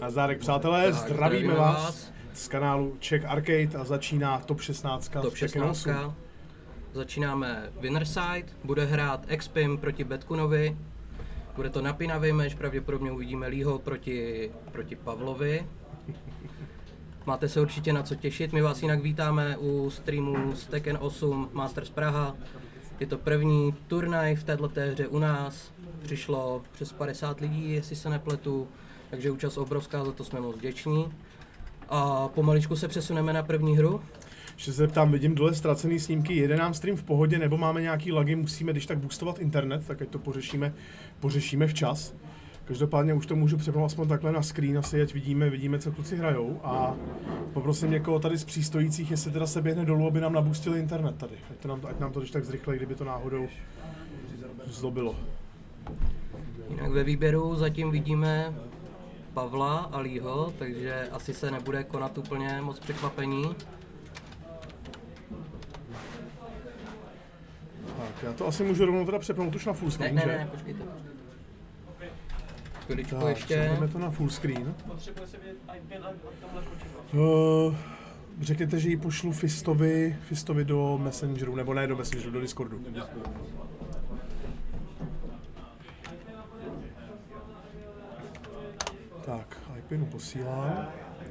Nazdárek přátelé, zdravíme vás z kanálu Czech Arcade a začíná Top 16 Top 16. Začínáme Winnerside, bude hrát Expim proti Betkunovi. Bude to napínavý meč, pravděpodobně uvidíme Leeho proti Pavlovi. Máte se určitě na co těšit, my vás jinak vítáme u streamu z Tekken 8 Masters Praha. Je to první turnaj v této hře u nás, přišlo přes 50 lidí, jestli se nepletu, takže účast obrovská, za to jsme moc vděční. A pomaličku se přesuneme na první hru. Ještě se ptám, vidím dole ztracený snímky, jede nám stream v pohodě, nebo máme nějaký lagy, musíme když tak boostovat internet, tak ať to pořešíme včas. Každopádně už to můžu přepnout aspoň takhle na screen, asi ať vidíme, co kluci hrajou, a poprosím někoho tady z přístojících, jestli teda se běhne dolů, aby nám nabustili internet tady. Ať nám to když tak zrychle, kdyby to náhodou zlobilo. Jinak ve výběru zatím vidíme Pavla a Leeho, takže asi se nebude konat úplně moc překvapení. Tak, já to asi můžu rovnou teda přepnout už na full screen, že? Ne, počkejte. Chviličku ještě. Jdeme to na full screen. Řekněte, že ji pošlu Fistovi do Messengeru, nebo ne do Messengeru, do Discordu. Tak, iPinu posílám.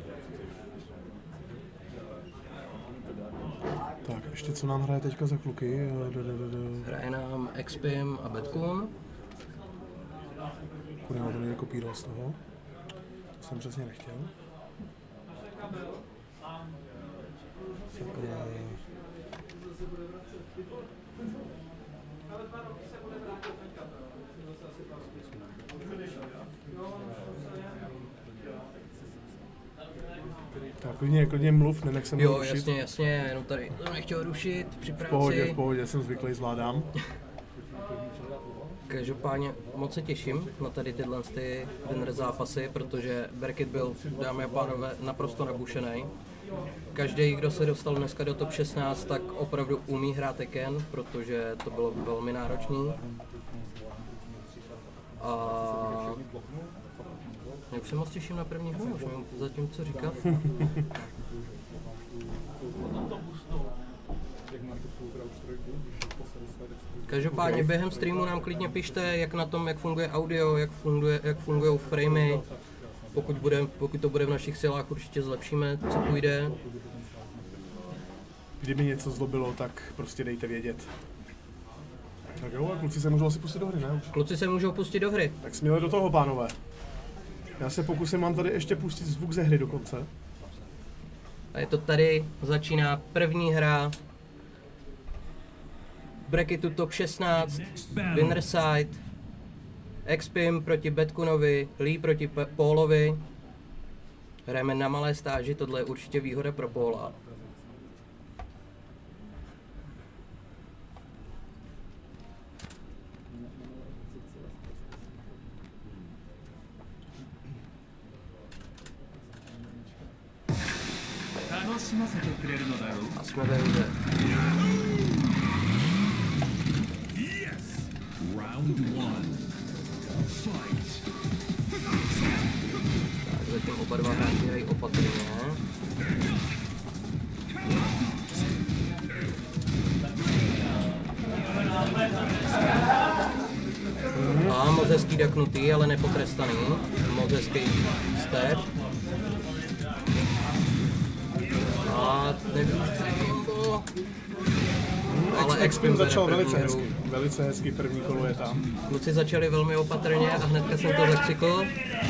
Tak, ještě co nám hraje teďka za kluky? Hraje nám Expim a Betkun. Kurva, to nejde kopírovat z toho. To jsem přesně nechtěl. Tak klidně mluv, nenech se mnou rušit. Jo, jasně, jenom tady to nechtěl rušit při práci. V pohodě, jsem zvyklý, zvládám. Každopádně moc se těším na tady tyhle winner zápasy, protože Berkit byl, dámy a pánové, naprosto nabušený. Každý, kdo se dostal dneska do top 16, tak opravdu umí hrát Tekken, protože to bylo velmi náročný. A já už se moc těším na první hru, už mám zatím co říkat. Každopádně během streamu nám klidně pište, jak na tom, jak funguje audio, jak fungují framey. Pokud to bude v našich silách, určitě zlepšíme, co půjde. Kdyby něco zlobilo, tak prostě dejte vědět. Tak jo, a kluci se můžou asi pustit do hry, ne? Kluci se můžou pustit do hry. Tak směle do toho, pánové. Já se pokusím vám tady ještě pustit zvuk ze hry dokonce. A je to tady, začíná první hra. Bracketu top 16, Winnerside, Expim proti Betkunovi, Lee proti Paulovi. Hrajeme na malé stáži, tohle je určitě výhoda pro Paula. A jsme ve hře. Tak zatím oba dva hráči hrají opatrně. A moc hezký daknutý, ale nepotrestaný. Moc hezký step. A nevím, kombo. Ale Expim začal velice hezky, první kolo je tam. Kluci začali velmi opatrně a hnedka jsem to zakřikl.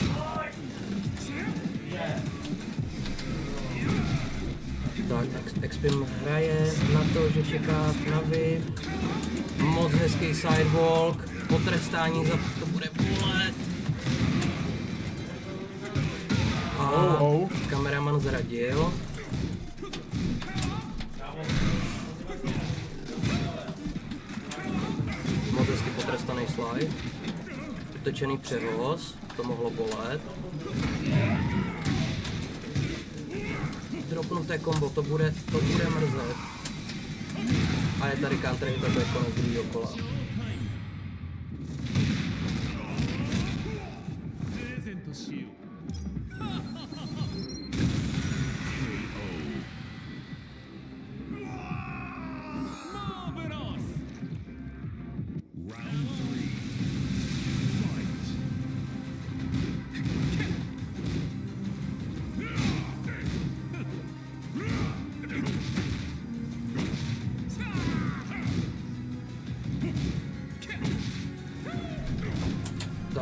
Tak, Expim hraje na to, že čeká Navi. Moc hezký sidewalk, potrestání za to bude bolet. A kameraman zradil. Moc hezky potrestaný slide. Utečený převoz, to mohlo bolet. Dropnuté kombo, to bude mrzet. A je tady counter hit, to je konec druhého kola.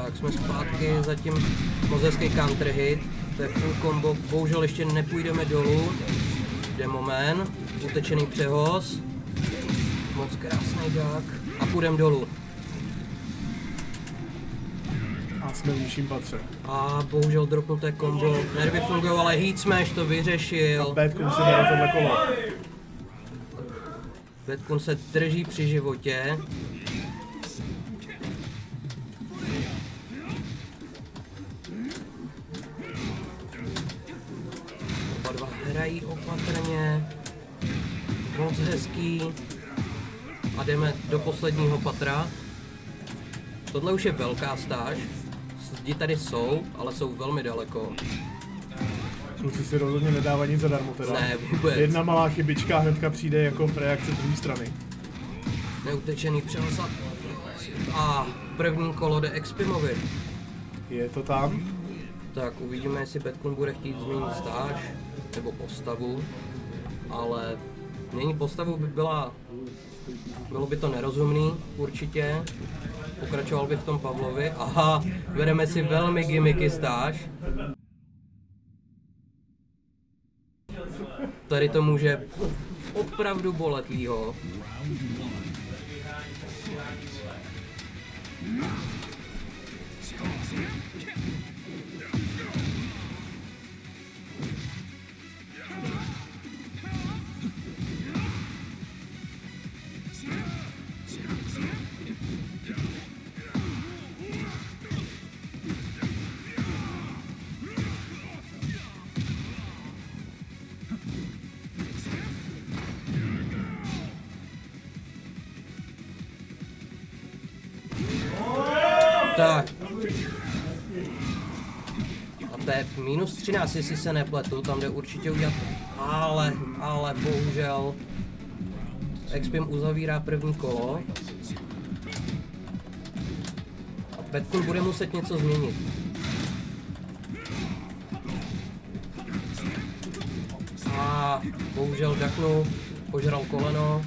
Tak jsme zpátky, zatím moc hezký counter hit, to je full combo, bohužel ještě nepůjdeme dolů. Demoman, utečený přehoz, moc krásný dák a půjdeme dolů. A jsme v nižším patře. A bohužel dropnuté combo, nervy fungují, ale Heat Smash to vyřešil. Bad se bere tohle kolo. Bad se drží při životě. Oba dva hrají opatrně. Moc hezký. A jdeme do posledního patra. Tohle už je velká stáž. Zdi tady jsou, ale jsou velmi daleko. Kluci si rozhodně nedává nic zadarmo teda. Ne, vůbec. Jedna malá chybička hnedka přijde jako reakce z druhé strany. Neutečený přenos a první kolo jde Expimovi. Je to tam? Tak uvidíme, jestli Betkun bude chtít změnit stáž nebo postavu, ale měnit postavu bylo by to nerozumný určitě. Pokračoval by v tom Pavlovi. Aha, bereme si velmi gimmicky stáž. Tady to může opravdu bolet Leeho. Tak. A to je minus 13, jestli se nepletu, tam jde určitě udělat, ale bohužel Expim uzavírá první kolo. A Betkun bude muset něco změnit. A bohužel Daknu požral koleno.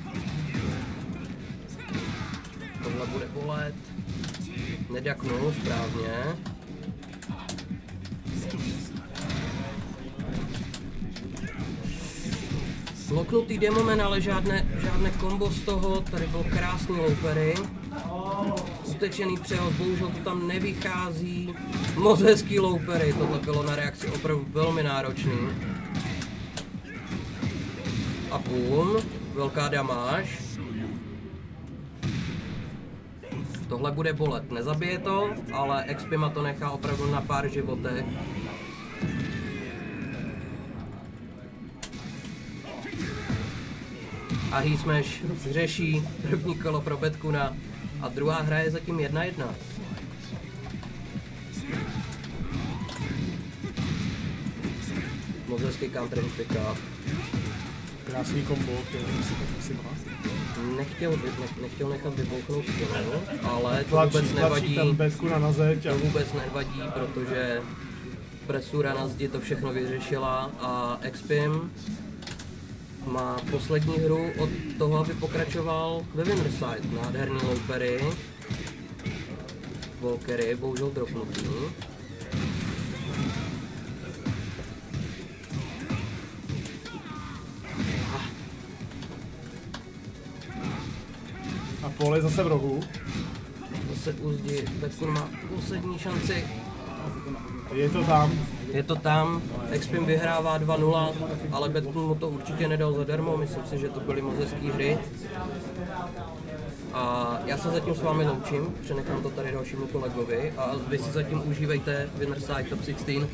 Tohle bude bolet. Nedaknul správně. Loknutý Demoman, ale žádné kombo z toho, tady byl krásný loupery. Utečený přehoz, bohužel to tam nevychází. Moc hezký loupery, tohle bylo na reakci opravdu velmi náročný. A boom, velká damáž. Tohle bude bolet, nezabije to, ale Expima to nechá opravdu na pár životech. A Heat Smash řeší první kolo pro Betkuna a druhá hra je zatím 1-1. Moc hezký counter hit pick up. Krásný kombo, který si má. Nechtěl nechat vybouchnout stěnu, ale to Tlačí, vůbec nevadí. tam Betkuna na zeď To vůbec nevadí, protože presura na zdi to všechno vyřešila a Expim má poslední hru od toho, aby pokračoval ve Winnerside. Nádherný loupery. Valkyrie, bohužel dropnutý. a pole zase v rohu. Zase u zdi, Betkun má poslední šanci. Je to tam. Je to tam, Expim vyhrává 2-0, ale Betkun mu to určitě nedal zadarmo, myslím si, že to byly moc hezký hry. A já se zatím s vámi loučím, přenechám to tady dalšímu kolegovi a vy si zatím užívejte Winnerside Top 16.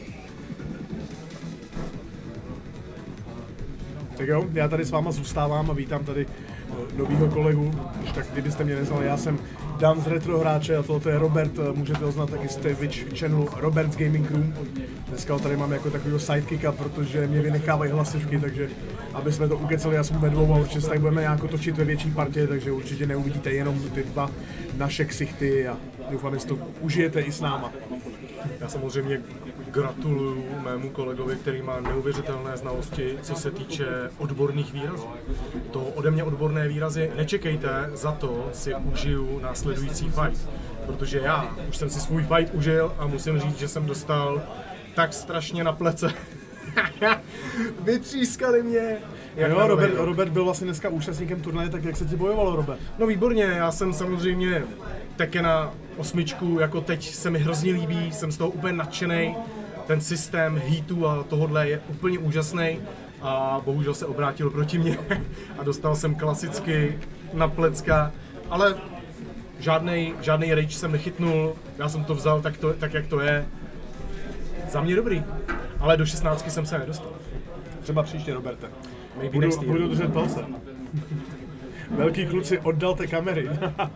Tak jo, já tady s váma zůstávám a vítám tady novýho kolegu, tak kdybyste mě neznali, já jsem Dan z Retro Hráče a tohle je Robert, můžete ho znát taky z Twitch channelu Robert's Gaming Room. Dneska ho tady mám jako takovýho sidekicka, protože mě vynechávají hlasivky, takže aby jsme to ukecali, já jsem ve dvou a určitě se tak budeme nějak točit ve větší partě, takže určitě neuvidíte jenom ty dva naše ksichty a doufám, že to užijete i s náma. Já samozřejmě Gratuluju mému kolegovi, který má neuvěřitelné znalosti, co se týče odborných výrazů. To ode mě odborné výrazy nečekejte, za to si užiju následující fight. Protože já už jsem si svůj fight užil a musím říct, že jsem dostal tak strašně na plece. Vytřískali mě. Jo, Robert byl vlastně dneska účastníkem turnaje, tak jak se ti bojovalo, Robert? No výborně, já jsem samozřejmě Tekena 8, jako teď se mi hrozně líbí, jsem z toho úplně nadšenej. Ten systém heatů a tohodle je úplně úžasný a bohužel se obrátil proti mně a dostal jsem klasicky na plecka, ale žádnej rage jsem nechytnul, já jsem to vzal tak jak to je. Za mě dobrý, ale do 16 jsem se nedostal. Třeba příště, Roberte. Budu držet palce. Velký kluci, oddalte kamery.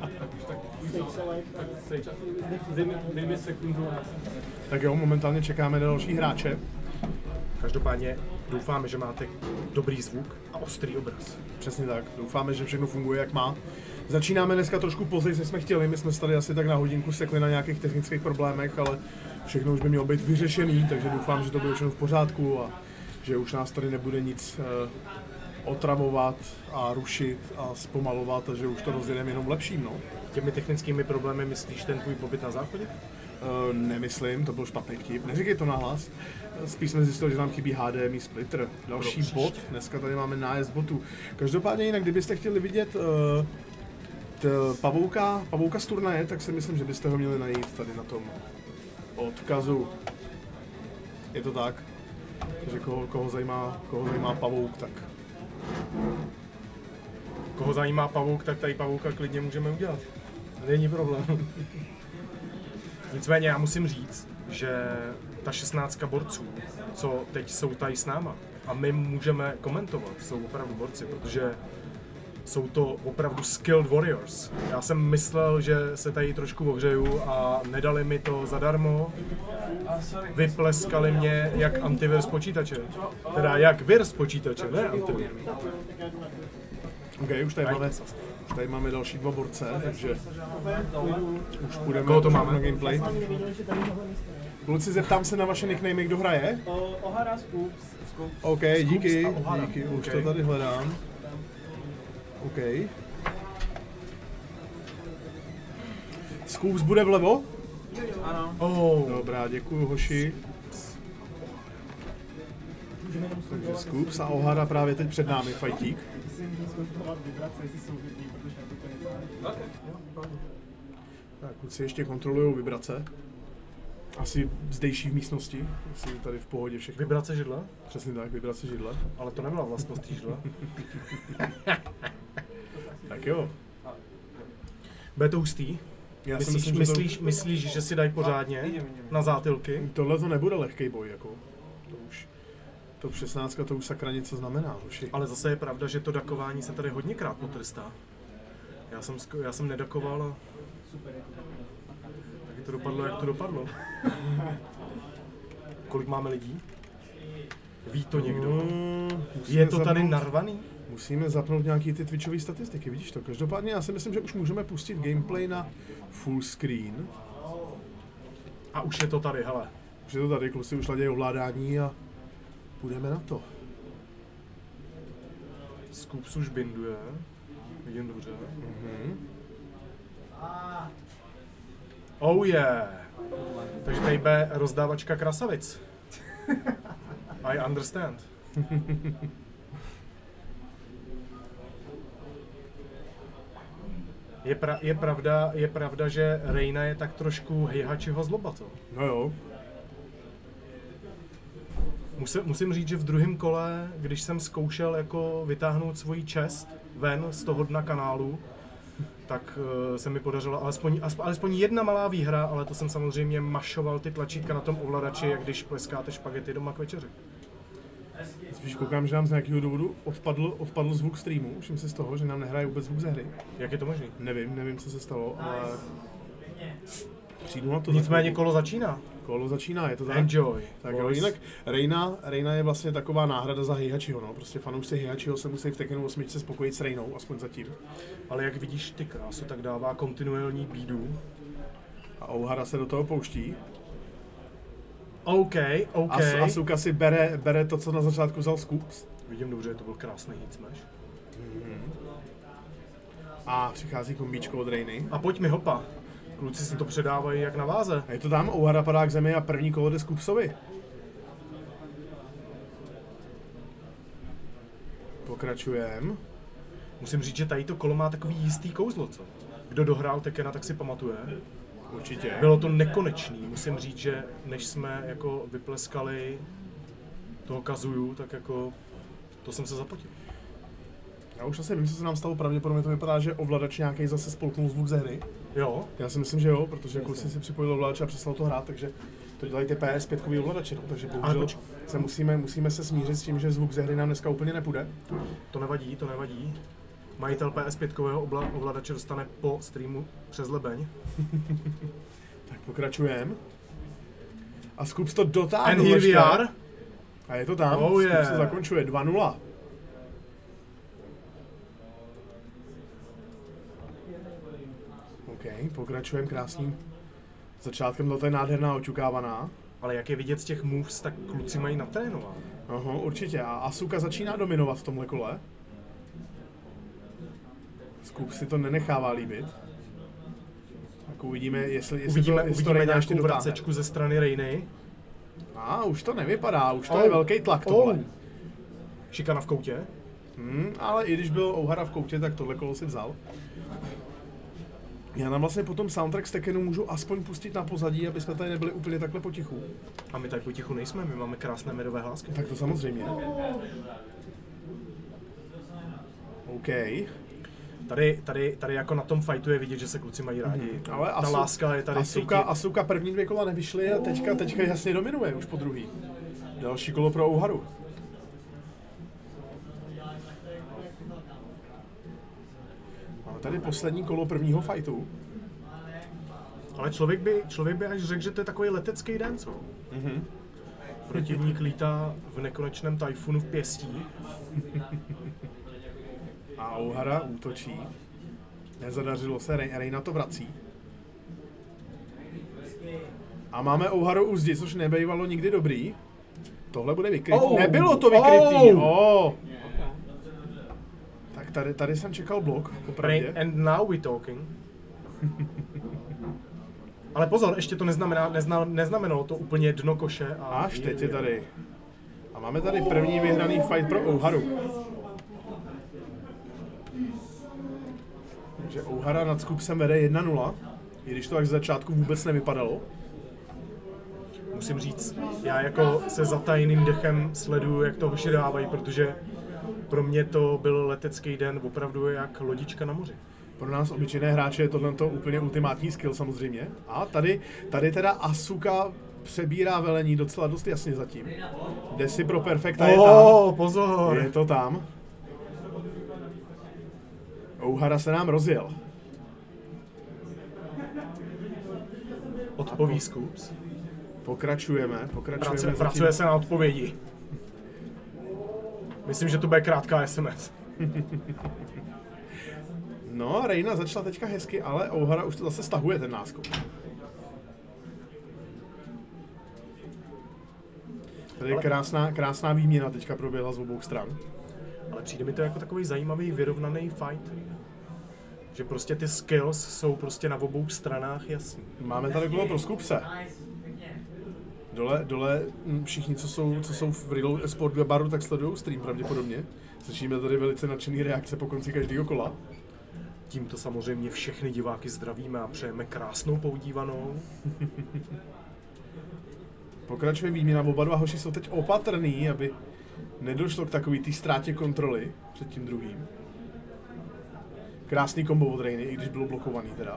Tak jo, momentálně čekáme na další hráče. Každopádně doufáme, že máte dobrý zvuk a ostrý obraz. Přesně tak, doufáme, že všechno funguje jak má. Začínáme dneska trošku později, než jsme chtěli, my jsme tady asi tak na hodinku sekli na nějakých technických problémech, ale všechno už by mělo být vyřešený, takže doufám, že to bude všechno v pořádku a že už nás tady nebude nic otravovat a rušit a zpomalovat a že už to rozjedeme jenom lepším, no. Těmi technickými problémy myslíš ten tvůj pobyt na záchodě? Nemyslím, to byl špatný vtip, neříkej to nahlas. Spíš jsme zjistili, že nám chybí HDMI splitter, další bot, dneska tady máme nájezd botů. Každopádně jinak, kdybyste chtěli vidět pavouka z turnaje, tak si myslím, že byste ho měli najít tady na tom odkazu. Je to tak, že koho zajímá pavouk, tak... Koho zajímá pavouk, tak tady pavouka klidně můžeme udělat. Není problém. Nicméně já musím říct, že ta 16 borců, co teď jsou tady s náma, a my můžeme komentovat, jsou opravdu borci, protože jsou to opravdu skilled warriors. Já jsem myslel, že se tady trošku ohřeju a nedali mi to zadarmo. Vypleskali mě jak antivirus počítače. Teda jak virus počítače, ne antivirus. OK, už tady máme další dva borce, takže už půjdeme Koho to máme? na gameplay. Kluci, zeptám se na vaše nicknamy, kdo hraje? Ohara, Scoops. OK, díky, okay. už to tady hledám. OK. Scoops bude vlevo? Ano. Oh. Dobrá, děkuju hoši. Takže Scoops a Ohara právě teď před námi, fajtík. Tak, kluci ještě kontrolují vibrace. Asi zdejší v místnosti, jestli tady v pohodě všechno. Vibrace židle? Přesně tak, vibrace židle. Ale to nebyla vlastnost židle. Tak jo. Bude to hustý? Já si myslím, že myslíš, že si dají pořádně na zátilky? Tohle to nebude lehký boj, jako. To 16 to už sakra něco znamená, hoši. Ale zase je pravda, že to dakování se tady hodněkrát potrestá. Já jsem nedakoval a taky to dopadlo, jak to dopadlo. Kolik máme lidí? Ví to někdo? Je to tady narvaný? Musíme zapnout nějaký ty Twitchové statistiky, vidíš to? Každopádně já si myslím, že už můžeme pustit gameplay na full screen. A už je to tady, hele. Už je to tady, kluci už ladějí ovládání a půjdeme na to. Scoops už binduje. Vidím dobře. Oh yeah! Takže tady bude rozdávačka krasavic. I understand. Je pravda, že Reina je tak trošku Heihachiho zloba, co? No jo. Musím říct, že v druhém kole, když jsem zkoušel jako vytáhnout svoji čest ven z toho dna kanálu, tak se mi podařilo alespoň jedna malá výhra, ale to jsem samozřejmě mašoval ty tlačítka na tom ovladači, jak když pleskáte špagety doma k večeři. Spíš koukám, že nám z nějakého důvodu odpadl zvuk streamu, všim si z toho, že nám nehraje vůbec zvuk ze hry. Jak je to možné? Nevím, co se stalo, ale přijdu na to. Nicméně kolo začíná. Kolo začíná, je to tak. Enjoy. Tak jo, jinak Reina je vlastně taková náhrada za Heihachiho, no. Prostě fanoušci Heihachiho se musí v Tekkenu 8 spokojit s Reinou, aspoň zatím. Ale jak vidíš ty krásu, tak dává kontinuální bídu. A Ohara se do toho pouští. OK. Asuka si bere to, co na začátku vzal Scoops. Vidím dobře, to byl krásný hit smash. A přichází kombíčko od Reiny. A pojď mi hopa. Kluci si to předávají jak na váze. A je to tam, O'Hara padá k zemi a první kolo jde Scoopsovi. Pokračujem. Musím říct, že tady to kolo má takový jistý kouzlo, co? Kdo dohrál Tekena, tak si pamatuje. Určitě. Bylo to nekonečný. Musím říct, že než jsme jako vypleskali toho Kazuju, tak jako to jsem se zapotil. Já už asi vím, co se nám stalo, pravděpodobně to vypadá, že ovladač nějaký zase spolknul zvuk ze hry. Jo. Já si myslím, že jo, protože kluci si připojil ovladač a přestal to hrát, takže to dělají ty PS5 ovladače, no, takže bohužel se musíme se smířit s tím, že zvuk ze hry nám dneska úplně nepůjde. To nevadí. Majitel PS5 ovladače dostane po streamu přes lebeň. Tak pokračujeme. A Scoops to dotáhl. And here we are. A je to tam, Oh Scoops se zakončuje 2-0. OK, pokračujeme krásným začátkem, to je nádherná očukávaná. Ale jak je vidět z těch moves, tak kluci mají natrénovat. Aha, určitě. A Asuka začíná dominovat v tomhle kole. Scoops si to nenechává líbit. Tak uvidíme, jestli Uvidíme to Reina ještě nějakou dotáhne. vracečku ze strany Reiny. A už to nevypadá, už to je velký tlak tohle. Šikana v koutě. Ale i když byl O'Hara v koutě, tak tohle kolo si vzal. Já nám vlastně potom soundtrack z Tekkenu můžu aspoň pustit na pozadí, aby jsme tady nebyli úplně takhle potichu. A my tady potichu nejsme, my máme krásné medové hlásky. Tak to samozřejmě. OK. Tady jako na tom fightu je vidět, že se kluci mají rádi. Ale ta láska je tady cítit. Asuka první 2 kola nevyšly a teďka jasně dominuje už po druhý. Další kolo pro O'Haru. Máme tady poslední kolo prvního fightu. Ale člověk by až řekl, že to je takový letecký den, co? Protivník lítá v nekonečném tajfunu v pěstí. A O'Hara útočí. Nezadařilo se, Reina to vrací. A máme O'Haru u zdi, což nebejvalo nikdy dobrý. Tohle bude vykrytý. Nebylo to vykrytý! Tak tady jsem čekal blok, popravdě. And now we talking. Ale pozor, ještě to neznamenalo to úplně dno koše. A až teď je tady. A máme tady první vyhraný fight pro O'Haru. Takže O'Hara nad Scoopsem vede 1-0, i když to tak z začátku vůbec nevypadalo. Musím říct, já jako se zatajeným dechem sleduju, jak to hoši dávají, protože pro mě to byl letecký den opravdu jak lodička na moři. Pro nás obyčejné hráče je tohle úplně ultimátní skill samozřejmě. A tady teda Asuka přebírá velení docela dost jasně zatím. Jde si pro perfekta, je tam. Pozor! Je to tam. O'Hara se nám rozjel. Odpoví Scoops. Pokračujeme. Pracuje se na odpovědi. Myslím, že to bude krátká SMS. No, Reina začala teďka hezky, ale O'Hara už to zase stahuje ten náskok. Tady je krásná výměna teďka proběhla z obou stran. Ale přijde mi to jako takový zajímavý, vyrovnaný fight. Že prostě ty skills jsou prostě na obou stranách jasný. Máme tady kolo pro Scoopse. Dole všichni, co jsou v Real Sport baru, tak sledují stream pravděpodobně. Slyšíme tady velice nadšený reakce po konci každého kola. Tímto samozřejmě všechny diváky zdravíme a přejeme krásnou poudívanou. Pokračuje výměna, oba dva hoši jsou teď opatrný, aby nedošlo k takový té ztrátě kontroly před tím druhým. Krásný kombo od Reiny, i když bylo blokovaný teda.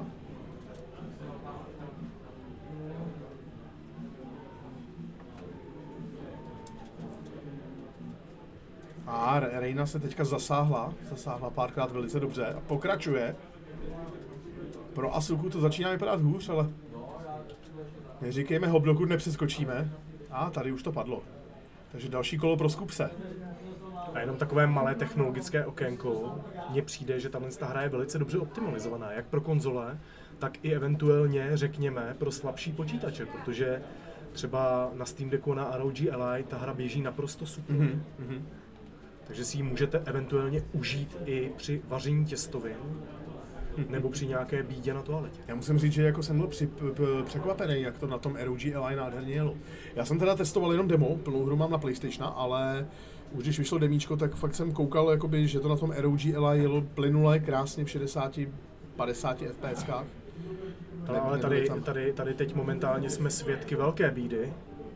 A Reina se teďka zasáhla párkrát velice dobře a pokračuje. Pro Asuku to začíná vypadat hůř, ale neříkejme hop, dokud nepřeskočíme. A tady už to padlo. Takže další kolo pro Scoopse. A jenom takové malé technologické okénko. Mně přijde, že tahle hra je velice dobře optimalizovaná, jak pro konzole, tak i eventuálně, řekněme, pro slabší počítače, protože třeba na Steam Decku na ROG Ally ta hra běží naprosto super. Takže si ji můžete eventuálně užít i při vaření těstovin, nebo při nějaké bídě na toaletě. Já musím říct, že jako jsem byl překvapený, jak to na tom ROG Ally nádherně jelo. Já jsem teda testoval jenom demo, plnou hru mám na PlayStation, ale už když vyšlo demíčko, tak fakt jsem koukal, jakoby, že to na tom ROG Ally jelo plynule, krásně v 60-50 FPSkách. Ale tady teď momentálně jsme svědky velké bídy.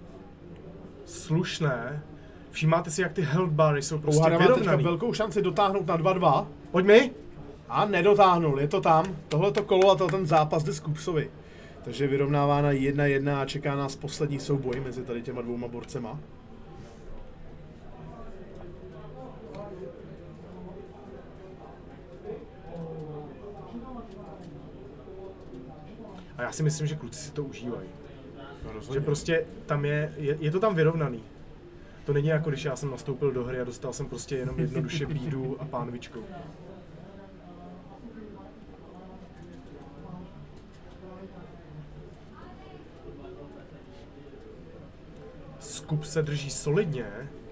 Slušné. Všímáte si, jak ty health bary jsou prostě Ouhara má teďka vyrovnaný. velkou šanci dotáhnout na 2-2. Pojď mi! A nedotáhnul, je to tam. Tohleto kolo a ten zápas jde Scoopsovi. Takže vyrovnává na 1-1 a čeká nás poslední souboj mezi tady těma dvouma borcema. A já si myslím, že kluci si to užívají. No, Že prostě tam je to tam vyrovnaný. To není jako když já jsem nastoupil do hry a dostal jsem prostě jenom jednoduše bídu a pánvičku. Skup se drží solidně.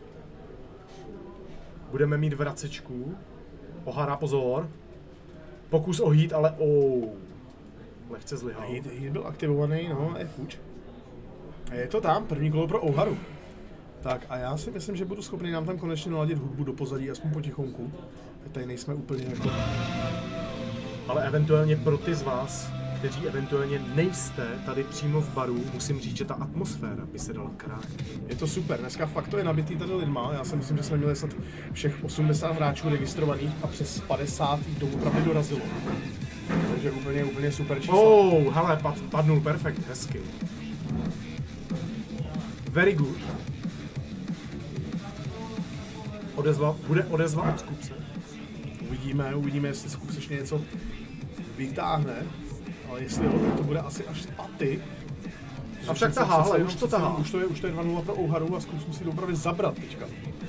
Budeme mít vracečku. Ohara, pozor. Pokus o hit, ale lehce zlyhal. Hit byl aktivovaný, no, je fuč. A je to tam, první kolo pro Ouharu. Tak a já si myslím, že budu schopný nám tam konečně naladit hudbu do pozadí, aspoň potichonku. Tady nejsme úplně jako... Ale eventuálně pro ty z vás, kteří eventuálně nejste tady přímo v baru, musím říct, že ta atmosféra by se dala krát. Je to super, dneska fakt to je nabitý tady lidma. Já si myslím, že jsme měli snad všech 80 hráčů registrovaných a přes 50 jich doopravdy dorazilo. Takže úplně super číslo. Hele, padnul, perfekt, hezky. Very good. Bude odezva od Skupse. Uvidíme, jestli Skups ještě něco vytáhne. Ale jestli jo, tak to bude asi až spaty. A však tahá, ale už to tahá. Už to je 2-0 pro Ouharu a Skups musí opravdu zabrat teďka.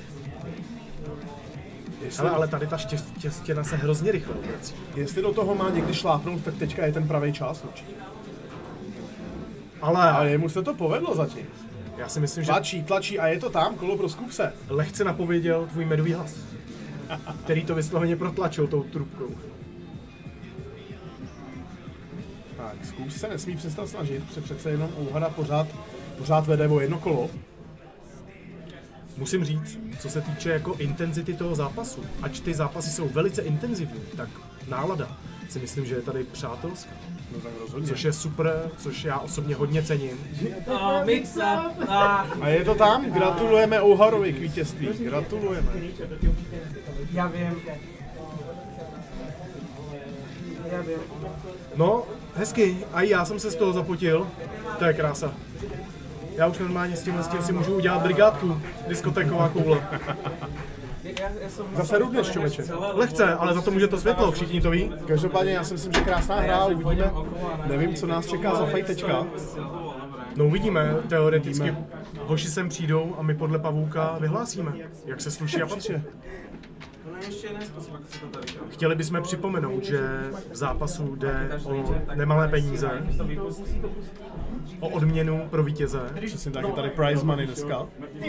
Ale tady ta štěstěna se hrozně rychle obrací. Jestli do toho má někdy šlápnout, tak teďka je ten pravý čas určitě. Ale jemu se to povedlo zatím. Já si myslím, že Tlačí a je to tam, kolo pro Skupse. lehce napověděl tvůj medový hlas, který to vysloveně protlačil tou trubkou. Tak, Skups se nesmí přestat snažit, protože přece jenom Ouhara pořád vede o jedno kolo. Musím říct, co se týče jako intenzity toho zápasu, ač ty zápasy jsou velice intenzivní, tak nálada si myslím, že je tady přátelská. No tak rozhodně. Což je super, což já osobně hodně cením. Mix up. A je to tam, gratulujeme Ouharovi k vítězství, gratulujeme. Já vím. No, hezky, a i já jsem se z toho zapotil, to je krása. Já už normálně s tím si můžu udělat brigádku, diskotéková koule. Zase rudneš, člověče. Lehce, ale za to může to světlo, všichni to ví. Každopádně já si myslím, že krásná hra, uvidíme. Nevím, co nás čeká za fight teďka. No uvidíme, teoreticky hoši sem přijdou a my podle pavouka vyhlásíme, jak se sluší a patří. Chtěli bychom připomenout, že v zápasu jde o nemalé peníze, o odměnu pro vítěze. Přesně tak, je tady prize money dneska.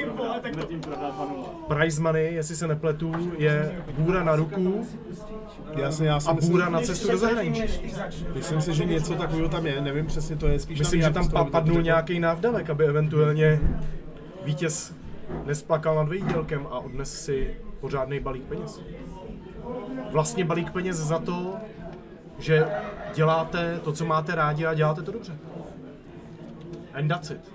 Prize money, jestli se nepletu, je bůra na ruku a bůra na cestu do zahraničí. Myslím si, že něco takového tam je, nevím přesně, to je spíš... Myslím, že tam padnul nějaký návdavek, aby eventuálně vítěz nesplakal nad výdělkem a odnes si pořádný balík peněz. Vlastně balík peněz za to, že děláte to, co máte rádi a děláte to dobře. And that's it.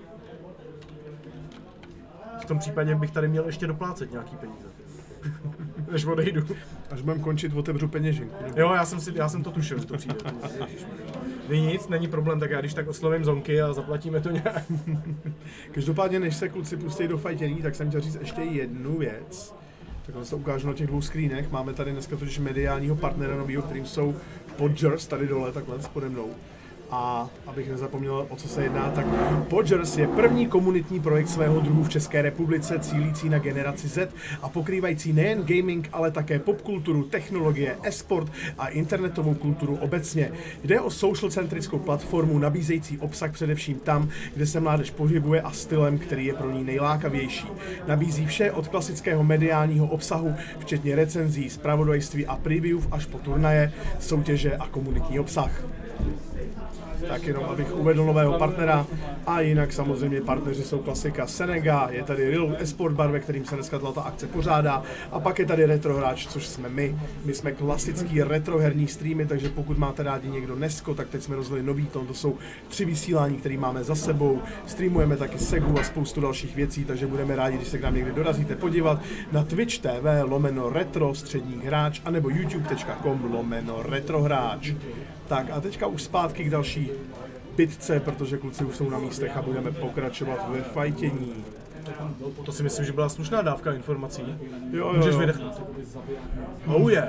V tom případě bych tady měl ještě doplácet nějaký peníze. Než odejdu. Až budeme končit, otevřu peněženku. Jo, já jsem to tušil, že to přijde. Nic, není problém, tak já když tak oslovím Zonky a zaplatíme to nějak. Každopádně, než se kluci pustí do fajtění, tak jsem chtěl říct ještě jednu věc. Takhle to ukážu na těch dvou screenech. Máme tady dneska totiž mediálního partnera novýho, kterým jsou Podgers, tady dole, takhle pode mnou. A abych nezapomněl, o co se jedná, tak Podgers je první komunitní projekt svého druhu v České republice, cílící na generaci Z a pokrývající nejen gaming, ale také popkulturu, technologie, e-sport a internetovou kulturu obecně. Jde o social-centrickou platformu nabízející obsah především tam, kde se mládež pohybuje a stylem, který je pro ní nejlákavější. Nabízí vše od klasického mediálního obsahu, včetně recenzí, zpravodajství a preview až po turnaje, soutěže a komunitní obsah. Tak jenom abych uvedl nového partnera a jinak samozřejmě partneři jsou klasika Senega, je tady Real Esport Bar, ve kterým se dneska ta akce pořádá a pak je tady Retrohráč, což jsme my. My jsme klasický retroherní streamy, takže pokud máte rádi někdo Nesko, tak teď jsme rozjeli nový ton, to jsou 3 vysílání, které máme za sebou. Streamujeme taky Segu a spoustu dalších věcí, takže budeme rádi, když se k nám někdy dorazíte podívat na Twitch TV /retro střední hráč anebo youtube.com/retrohráč. Tak a teďka už zpátky k další bitce, protože kluci už jsou na místech a budeme pokračovat ve fajtění. To si myslím, že byla slušná dávka informací. Jo. Můžeš vydechnout. Oh yeah.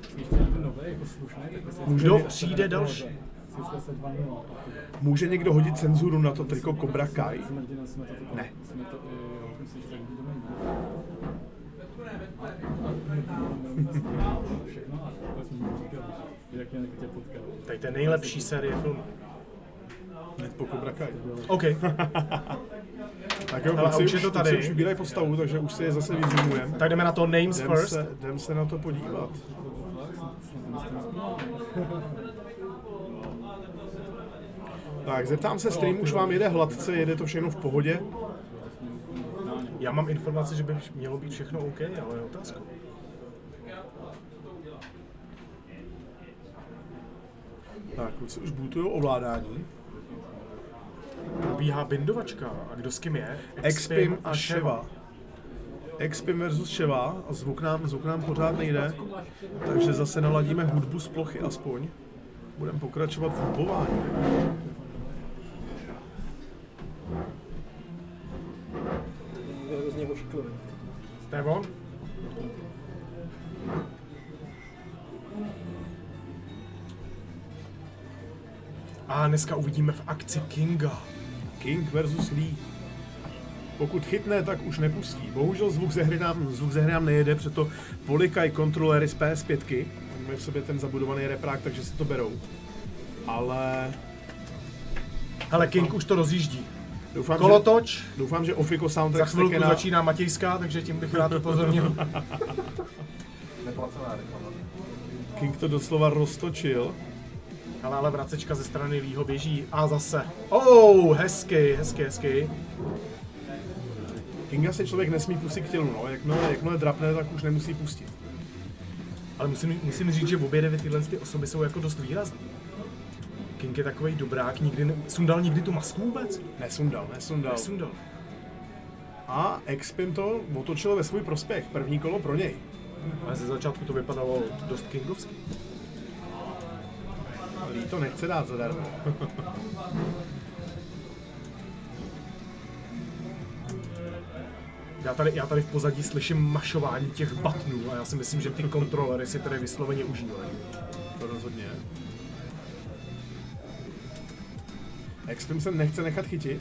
Kdo přijde další? Může někdo hodit cenzuru na to triko Cobra Kai? Ne. Tady to je nejlepší série filmů. Hned po Cobra Kai. OK. Tak jo, Ale už je to tady. Už vybírají postavu, takže už si je zase vyzoomujeme. Tak jdeme na to names first. Jdem se na to podívat. Tak, zeptám se, stream už vám jede hladce, jede to všechno v pohodě? Já mám informaci, že by mělo být všechno OK, ale je otázka. Tak, kluci už bootujou ovládání. Probíhá bindovačka. A kdo s kým je? Expim a Sheva. Expim versus Sheva a zvuk nám pořád nejde, takže zase naladíme hudbu z plochy aspoň. Budeme pokračovat v hudbování. To je on? A dneska uvidíme v akci Kinga. King versus Lee. Pokud chytne, tak už nepustí. Bohužel zvuk ze hry nám nejede, proto polikají kontrolery z PS5. Mají v sobě ten zabudovaný reprák, takže si to berou. Ale... Hele, King už to rozjíždí. Kolotoč. Doufám, že Ofiko Soundtrack za chvilku začíná Matějská, takže tím bych rád upozornil. King to doslova roztočil. Ale vracečka ze strany Leeho běží a zase. Hezky. Kinga se člověk nesmí pustit k tělu, no. Jakmile drapne, tak už nemusí pustit. Ale musím říct, že obě dvě tyhle osoby jsou jako dost výrazné. King je takovej dobrák, sundal nikdy tu masku vůbec? Nesundal. A Expim to otočil ve svůj prospěch, první kolo pro něj. Ale ze začátku to vypadalo dost kingovsky. Lee to nechce dát zadarmo. Já tady v pozadí slyším mašování těch buttonů a já si myslím, že ty kontrolery si tady vysloveně užívají. To rozhodně. Expim se nechce nechat chytit.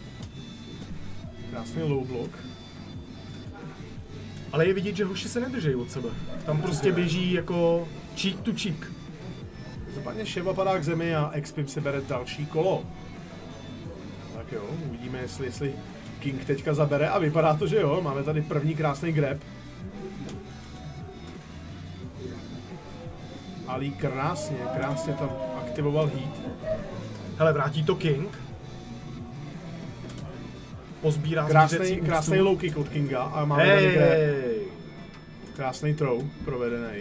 Krásný low block. Ale je vidět, že hoši se nedržejí od sebe. Tam prostě běží jako cheek to cheek. Západně Sheva padá k zemi a Expim si bere další kolo. Tak jo, uvidíme, jestli King teďka zabere a vypadá to, že jo. Máme tady první krásný grab. Ali krásně tam aktivoval heat. Hele, vrátí to King. Pozbírá krásný low kick od Kinga a máme tady grab. Krásný throw provedený.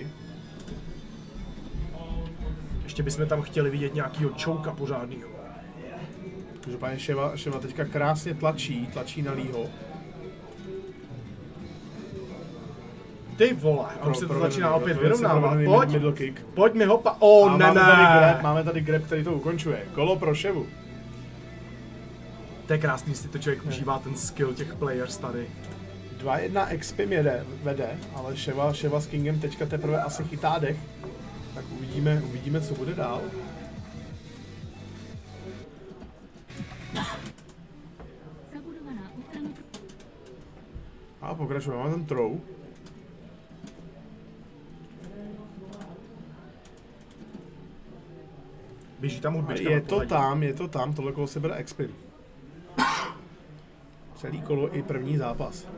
Ještě bychom tam chtěli vidět nějakýho chouka pořádnýho. Každopádně Sheva teďka krásně tlačí na Leeho. Ty vole, a už se to začíná opět vyrovnávat. Pojď mi hopa. Máme tady grab, který to ukončuje. Kolo pro Shevu. To je krásný, si to člověk užívá ten skill těch players tady. 2-1 Expim vede, ale Sheva s Kingem teďka teprve asi chytá dech. Tak uvidíme, co bude dál. A pokračujeme, máme ten throw. Běží tam hudbička. Je to tam, tohle kolo se bere expin. Celý kolo i první zápas.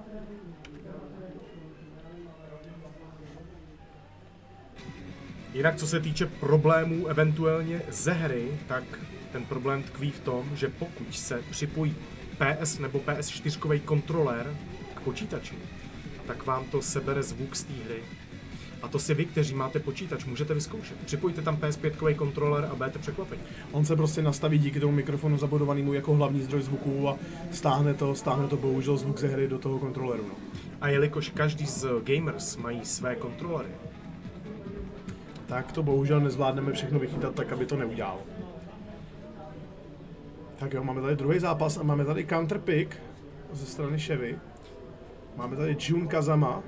Jinak co se týče problémů eventuálně ze hry, tak ten problém tkví v tom, že pokud se připojí PS nebo PS4 kontroler k počítači, tak vám to sebere zvuk z té hry. A to si vy, kteří máte počítač, můžete vyzkoušet. Připojte tam PS5 kontroler a budete překvapení. On se prostě nastaví díky tomu mikrofonu zabudovanému jako hlavní zdroj zvuku a stáhne to bohužel zvuk ze hry do toho kontroleru. No. A jelikož každý z gamers mají své kontrolery, tak to bohužel nezvládneme všechno vychytat tak, aby to neudělalo. Tak jo, máme tady druhý zápas a máme tady counterpick ze strany Chevy. Máme tady Jun Kazama.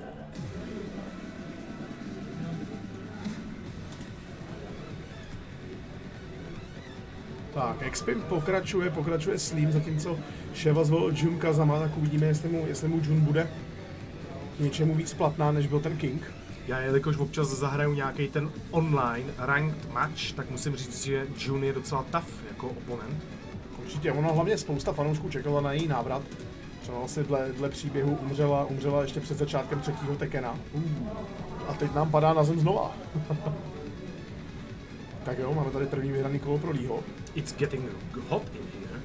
Tak, Expim pokračuje Slim, zatímco Sheva zvolil Jun Kazama, tak uvidíme, jestli mu Jun bude k něčemu víc platná, než byl ten King. já jelikož občas zahraju nějaký ten online ranked match, tak musím říct, že Jun je docela tough jako oponent. Určitě, ono hlavně spousta fanoušků čekala na její návrat. Třeba vlastně dle příběhu umřela ještě před začátkem třetího Tekena. A teď nám padá na zem znova. Tak jo, máme tady první vyhraný kolo pro Leeho. It's getting hot in here.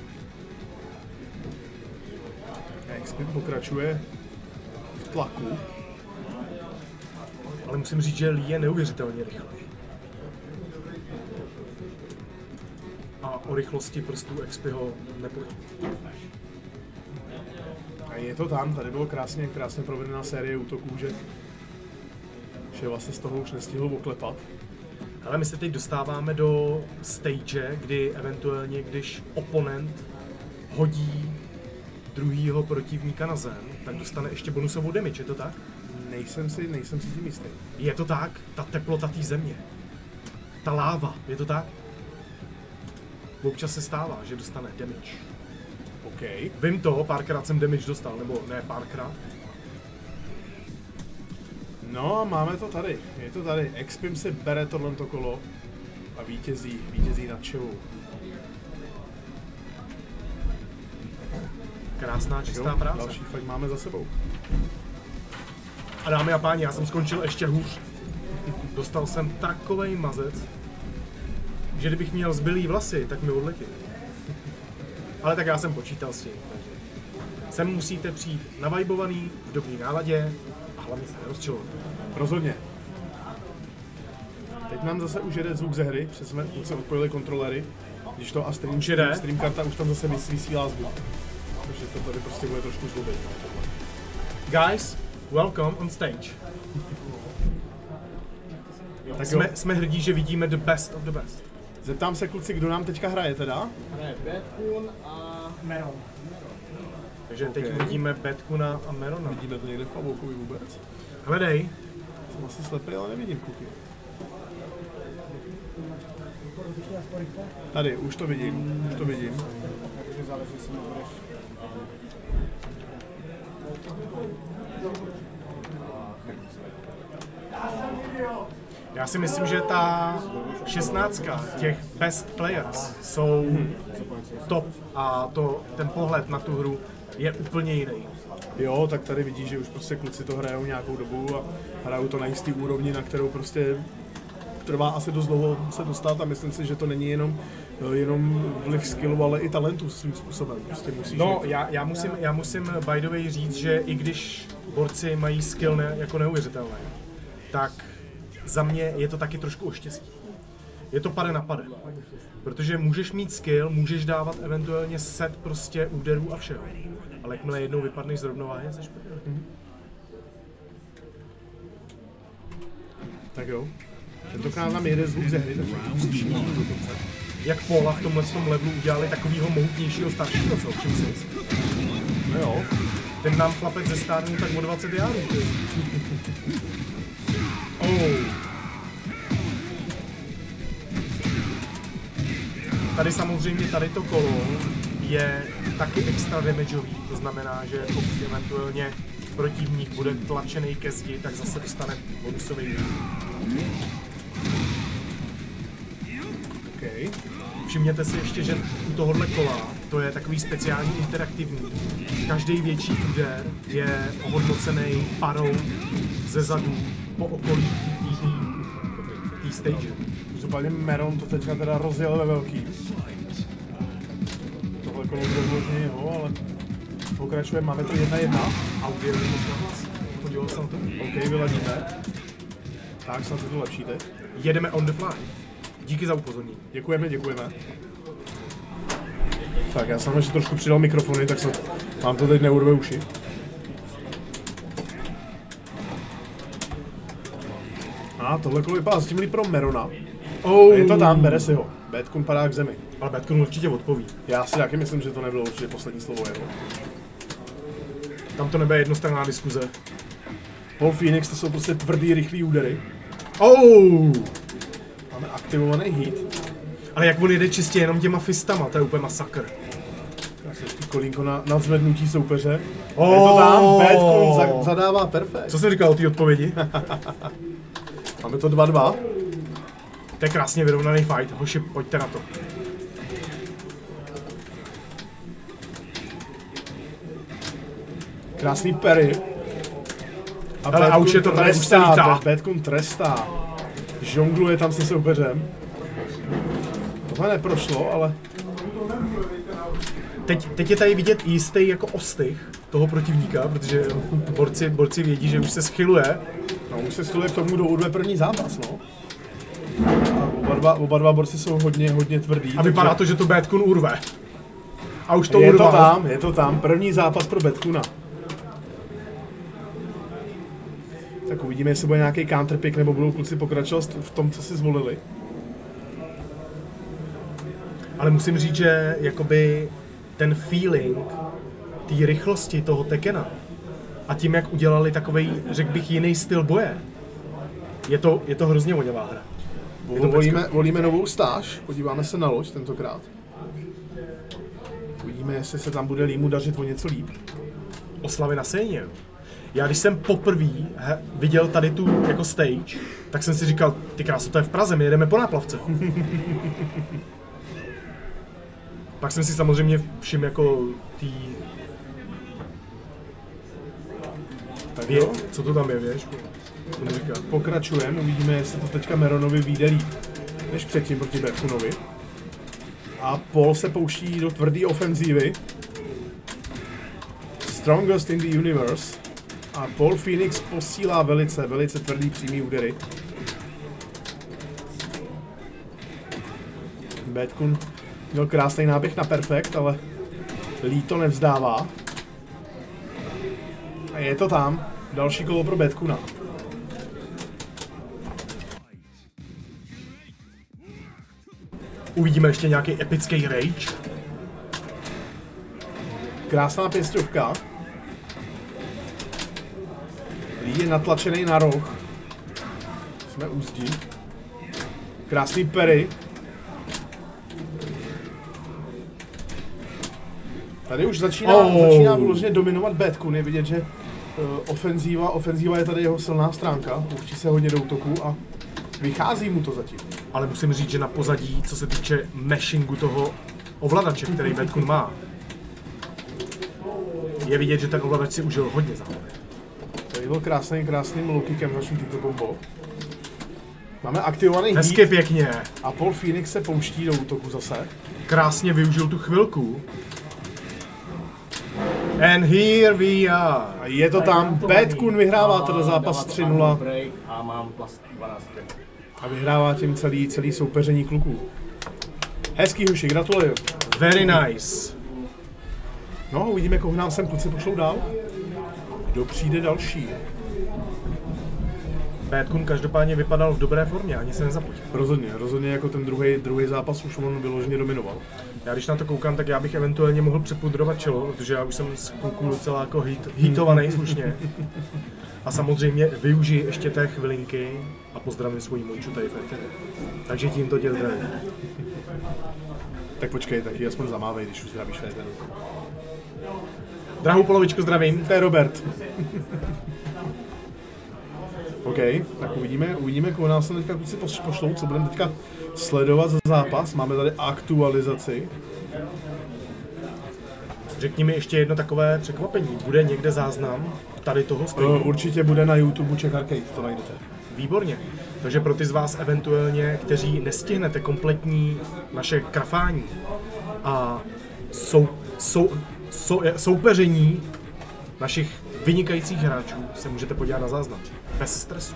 Expin pokračuje v tlaku. Ale musím říct, že Lee je neuvěřitelně rychlý. A o rychlosti prstů Expyho nepojím. A je to tam, tady bylo krásně provedená série útoků, že Sheva se z toho už nestihl oklepat. Ale my se teď dostáváme do stage, kdy eventuálně, když oponent hodí druhýho protivníka na zem, tak dostane ještě bonusovou damage, je to tak? Nejsem si tím jistý. Je to tak? Ta teplota té země. Ta láva, je to tak? Občas se stává, že dostane damage. OK. Vím to, párkrát jsem damage dostal, nebo ne párkrát. No, máme to tady, je to tady. Expim si bere tohleto kolo a vítězí nad Shevou. Krásná, čistá práce. Další fight máme za sebou. A dámy a páni, já jsem skončil ještě hůř. Dostal jsem takovej mazec, že kdybych měl zbylý vlasy, tak mi odletěl. Ale tak já jsem počítal s tím, takže sem musíte přijít navibovaný, v dobrý náladě a hlavně se nerozčilovat. Rozhodně. Teď nám zase už jede zvuk ze hry, protože jsme se odpojili kontrolery, když to a stream karta už tam zase vysílá zvuk. Takže to tady prostě bude trošku zlobit. Guys, welcome on stage. Tak jsme hrdí, že vidíme the best of the best. Zeptám se kluci, kdo nám teďka hraje teda? Hraje Bedkun a Meron. Takže teď vidíme Bedkuna a Merona. Vidíme to někde v Pavoukovi vůbec? Hledej. Jsem asi slepý, ale nevidím kluky. Tady, už to vidím. Takže záleží, jestli nebudeš. Já si myslím, že ta 16 těch best players jsou top a ten pohled na tu hru je úplně jiný. Jo, tak tady vidíš, že už prostě kluci to hrajou nějakou dobu a hrajou to na jistý úrovni, na kterou prostě trvá asi dost dlouho se dostat a myslím si, že to není jenom vliv skillu, ale i talentu svým způsobem. Prostě musíš já musím by the way říct, že i když borci mají skill jako neuvěřitelné, tak za mě je to taky trošku o štěstí. Je to pade na pade. Protože můžeš mít skill, můžeš dávat eventuálně set prostě úderů a všeho. Ale jakmile jednou vypadneš z rovnováhy, jsi špatný. Tak jo. Tentokrát nám jede zvuk ze hry, takže Jak Paula v tomhle levelu udělali takovýho mohutnějšího staršího, co? Všim si? no jo. Ten nám chlapec ze stárnul tak o 20 járů. Tady samozřejmě, tady to kolo je taky extra damageový, to znamená, že pokud eventuálně protivník bude tlačený ke zdi, tak zase dostane bonusový výhod. Okay. Všimněte si ještě, že u tohohle kola to je takový speciální interaktivní. Každý větší úder je ohodnocený parou ze zadu po okolí té stage. Každopádně Meron to teďka teda rozjel ve velký. Tohle kolo bude vložně jeho, ale pokračujeme, máme to 1-1. Audio podíval se na to. OK, vyladíme. Tak, snad se to lepší teď. Jedeme on the fly. Díky za upozornění. Děkujeme, děkujeme. Tak, já jsem ještě trošku přidal mikrofony, tak snad mám to teď neurve uši. A tohle kolo vypadá s tím líp pro Merona. Oh. Je to tam, bere si ho. Badcoon padá k zemi. Ale Badcoon určitě odpoví. Já si taky myslím, že to nebylo určitě poslední slovo jeho. Tam to nebude jednostranná diskuze. Paul Phoenix, to jsou prostě tvrdý, rychlý údery. Oh. Máme aktivovaný hit. Ale jak on jede čistě jenom těma fistama, to je úplně masakr. Klasický kolínko na zvednutí soupeře. Oh. Je to tam, Badcoon zadává perfekt. Co jsi říkal o té odpovědi? Máme to 2-2. To je krásně vyrovnaný fight, hoši, pojďte na to. Krásný parry. Ale a už je to tady, už se lítá. Badcoon trestá. Žongluje tam se soupeřem. Tohle neprošlo, ale... Teď je tady vidět jistý jako ostych toho protivníka, protože borci vědí, že už se schyluje. No, už se schyluje k tomu, kdo urve první zápas, no. A oba dva borci jsou hodně tvrdý. A vypadá to, že to Badcoon urve. A už to je urval. Je to tam. První zápas pro Badcoona. Tak uvidíme, jestli bude nějaký counterpick, nebo budou kluci pokračovat v tom, co si zvolili. Ale musím říct, že jakoby ten feeling té rychlosti toho Tekena a tím, jak udělali takovej, řekl bych, jiný styl boje, je to hrozně voněvá hra. Volíme novou stáž, podíváme se na loď tentokrát. Uvidíme, jestli se tam bude Límu dařit o něco líp. Oslavy na scéně. Já když jsem poprvé viděl tady tu jako stage, tak jsem si říkal, ty krásu, to je v Praze, my jedeme po náplavce. Pak jsem si samozřejmě všiml jako tý... Tak jo. Co to tam je, víš? Pokračujeme, uvidíme, jestli to teďka Meronovi vyjde líp než předtím proti Badcoonovi. A Paul se pouští do tvrdé ofenzívy. Strongest in the universe. A Paul Phoenix posílá velice tvrdý přímý údery. Badcoon měl krásný náběh na perfekt, ale Lee to nevzdává. A je to tam. Další kolo pro Badcoona. Uvidíme ještě nějaký epický rage. Krásná pěsťovka. Lee je natlačený na roh. Jsme u zdi. Krásný parry. Tady už začíná vyloženě dominovat Badcoon. Je vidět, že ofenzíva je tady jeho silná stránka. Pouští se hodně do útoku a vychází mu to zatím. Ale musím říct, že na pozadí, co se týče mashingu toho ovladače, který Badcoon má, je vidět, že ten ovladač si užil hodně zároveň. Tady byl krásným low kickem naším týto kombo. Máme aktivovaný hezky heat. Pěkně. A Paul Phoenix se pouští do útoku zase. Krásně využil tu chvilku. And here we are. A je to tam. Badcoon vyhrává teda zápas 3-0. A mám plus 12. A vyhrává tím celý soupeření kluků. Hezký huši, gratuluju. Very nice. No, uvidíme, koho nám sem kluci pošlou dál. Kdo přijde další? Badcoon každopádně vypadal v dobré formě, ani se nezapotil. Rozhodně jako ten druhý zápas už on vyloženě dominoval. Já když na to koukám, tak já bych eventuálně mohl přepudrovat čelo, protože já už jsem z kluků docela jako hitovaný slušně. A samozřejmě využiji ještě té chvilinky a pozdravím svoji Monču tady v éteru. Takže tímto tě zdravím. Tak počkej, taky aspoň zamávej, když už zdravíš Féteru. Drahou polovičku zdravím. To je Robert. OK, tak uvidíme, koho nás teďka kluci pošlou, co budeme teďka sledovat za zápas. Máme tady aktualizaci. Řekni mi ještě jedno takové překvapení. Bude někde záznam tady toho streamu? Určitě bude na YouTube Czech Arcade, to najdete. Výborně. Takže pro ty z vás eventuálně, kteří nestihnete kompletní naše krafání a soupeření našich vynikajících hráčů, se můžete podívat na záznam. Bez stresu.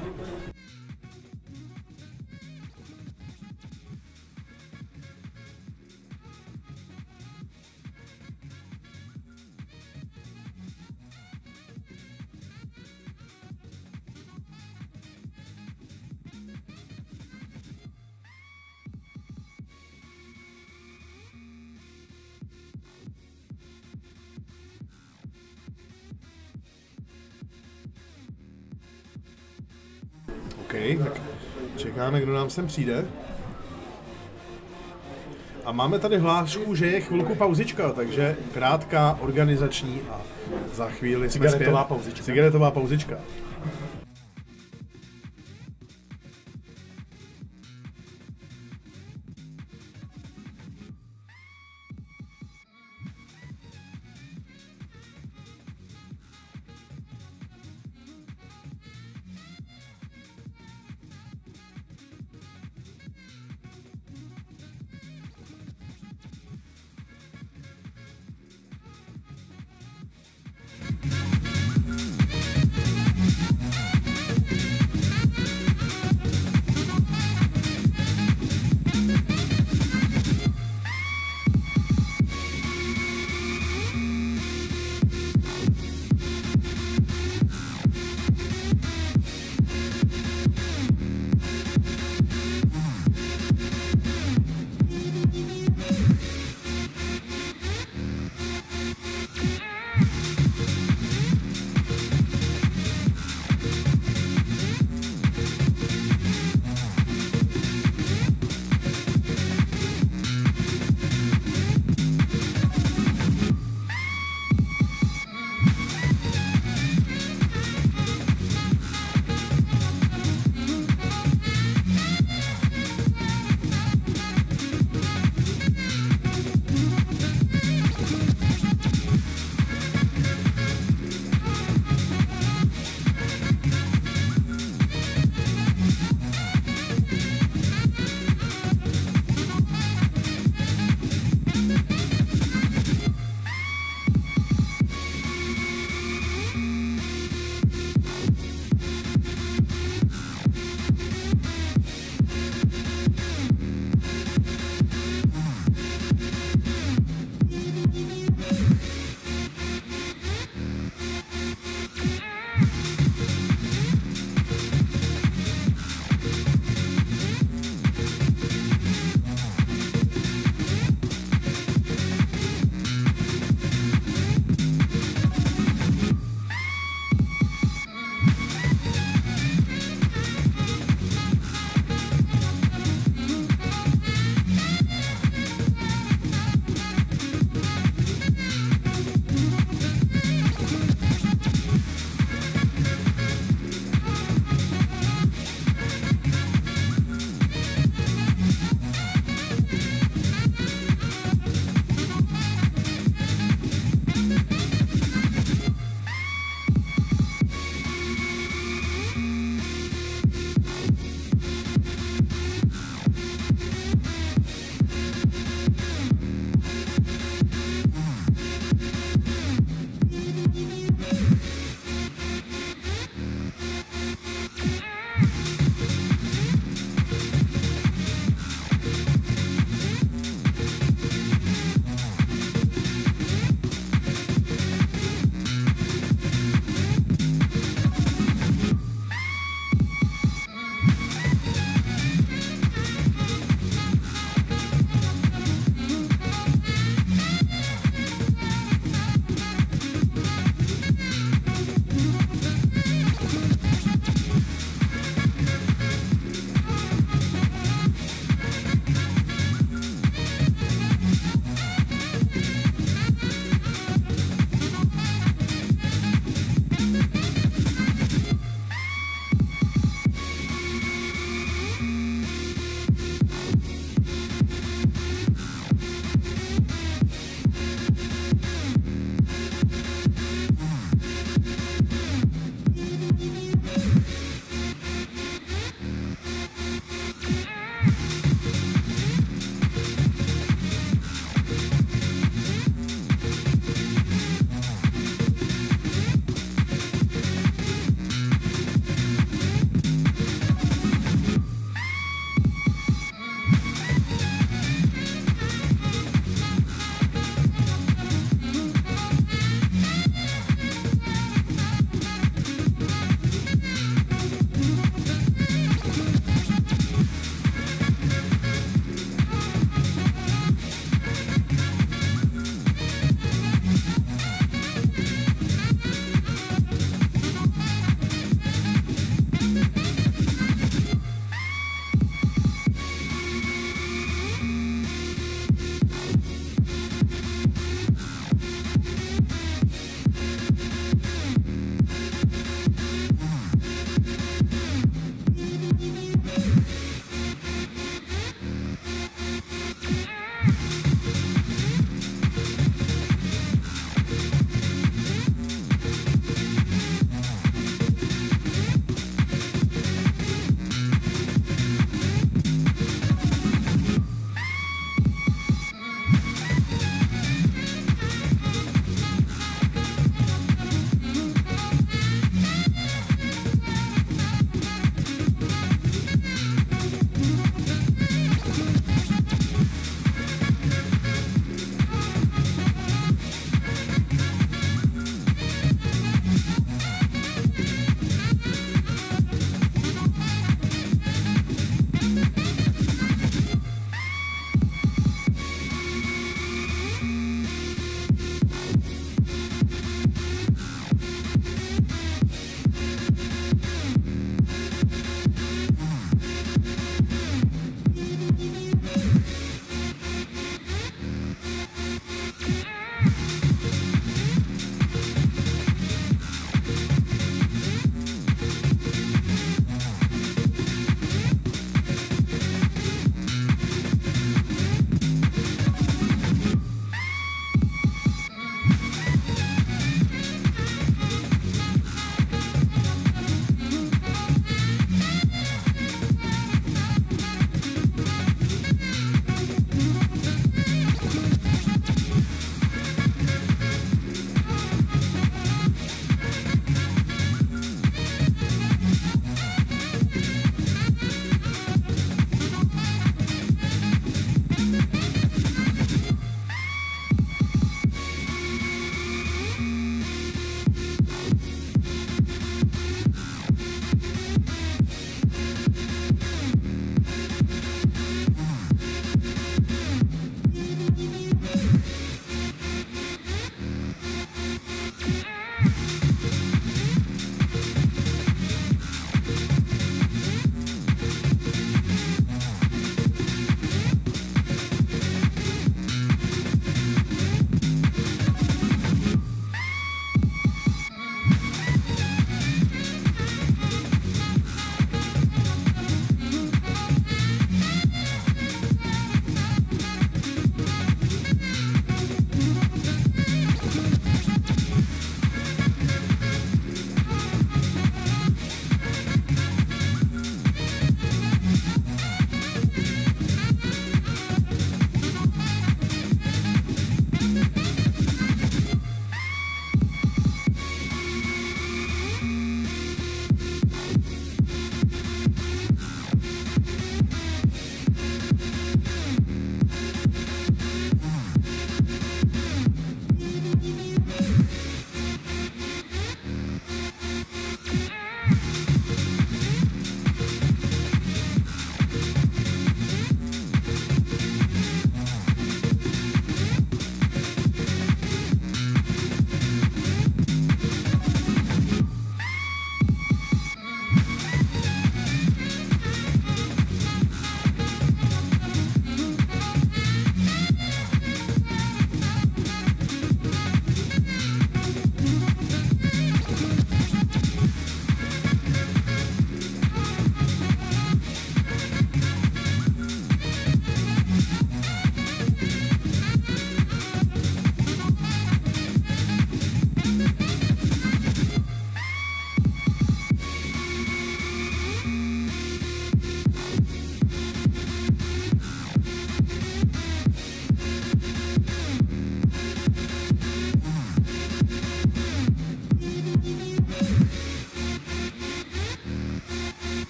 OK, tak čekáme, kdo nám sem přijde. A máme tady hlášku, že je chvilku pauzička, takže krátká organizační a za chvíli jsme Cigaretová zpět. pauzička. Cigaretová pauzička.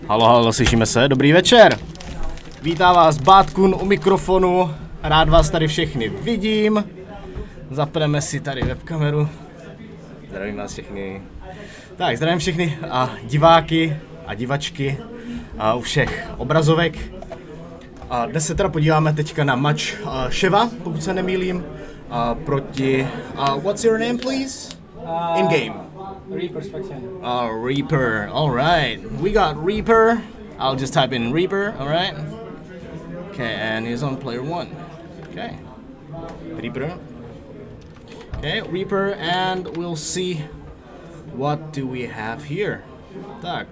Halo, slyšíme se, dobrý večer. Vítá vás Bátkun u mikrofonu, rád vás tady všechny vidím. Zapneme si tady webkameru. Zdravím vás všechny. Tak, zdravím všechny diváky a divačky u všech obrazovek. A dnes se teda podíváme teďka na match Sheva, pokud se nemýlím, proti... what's your name, please? In game. Reaper's faction. Reaper, alright. We got Reaper. I'll just type in Reaper, alright. Okay, and he's on player 1. Okay. Reaper. Okay, Reaper, and we'll see what do we have here. Tak.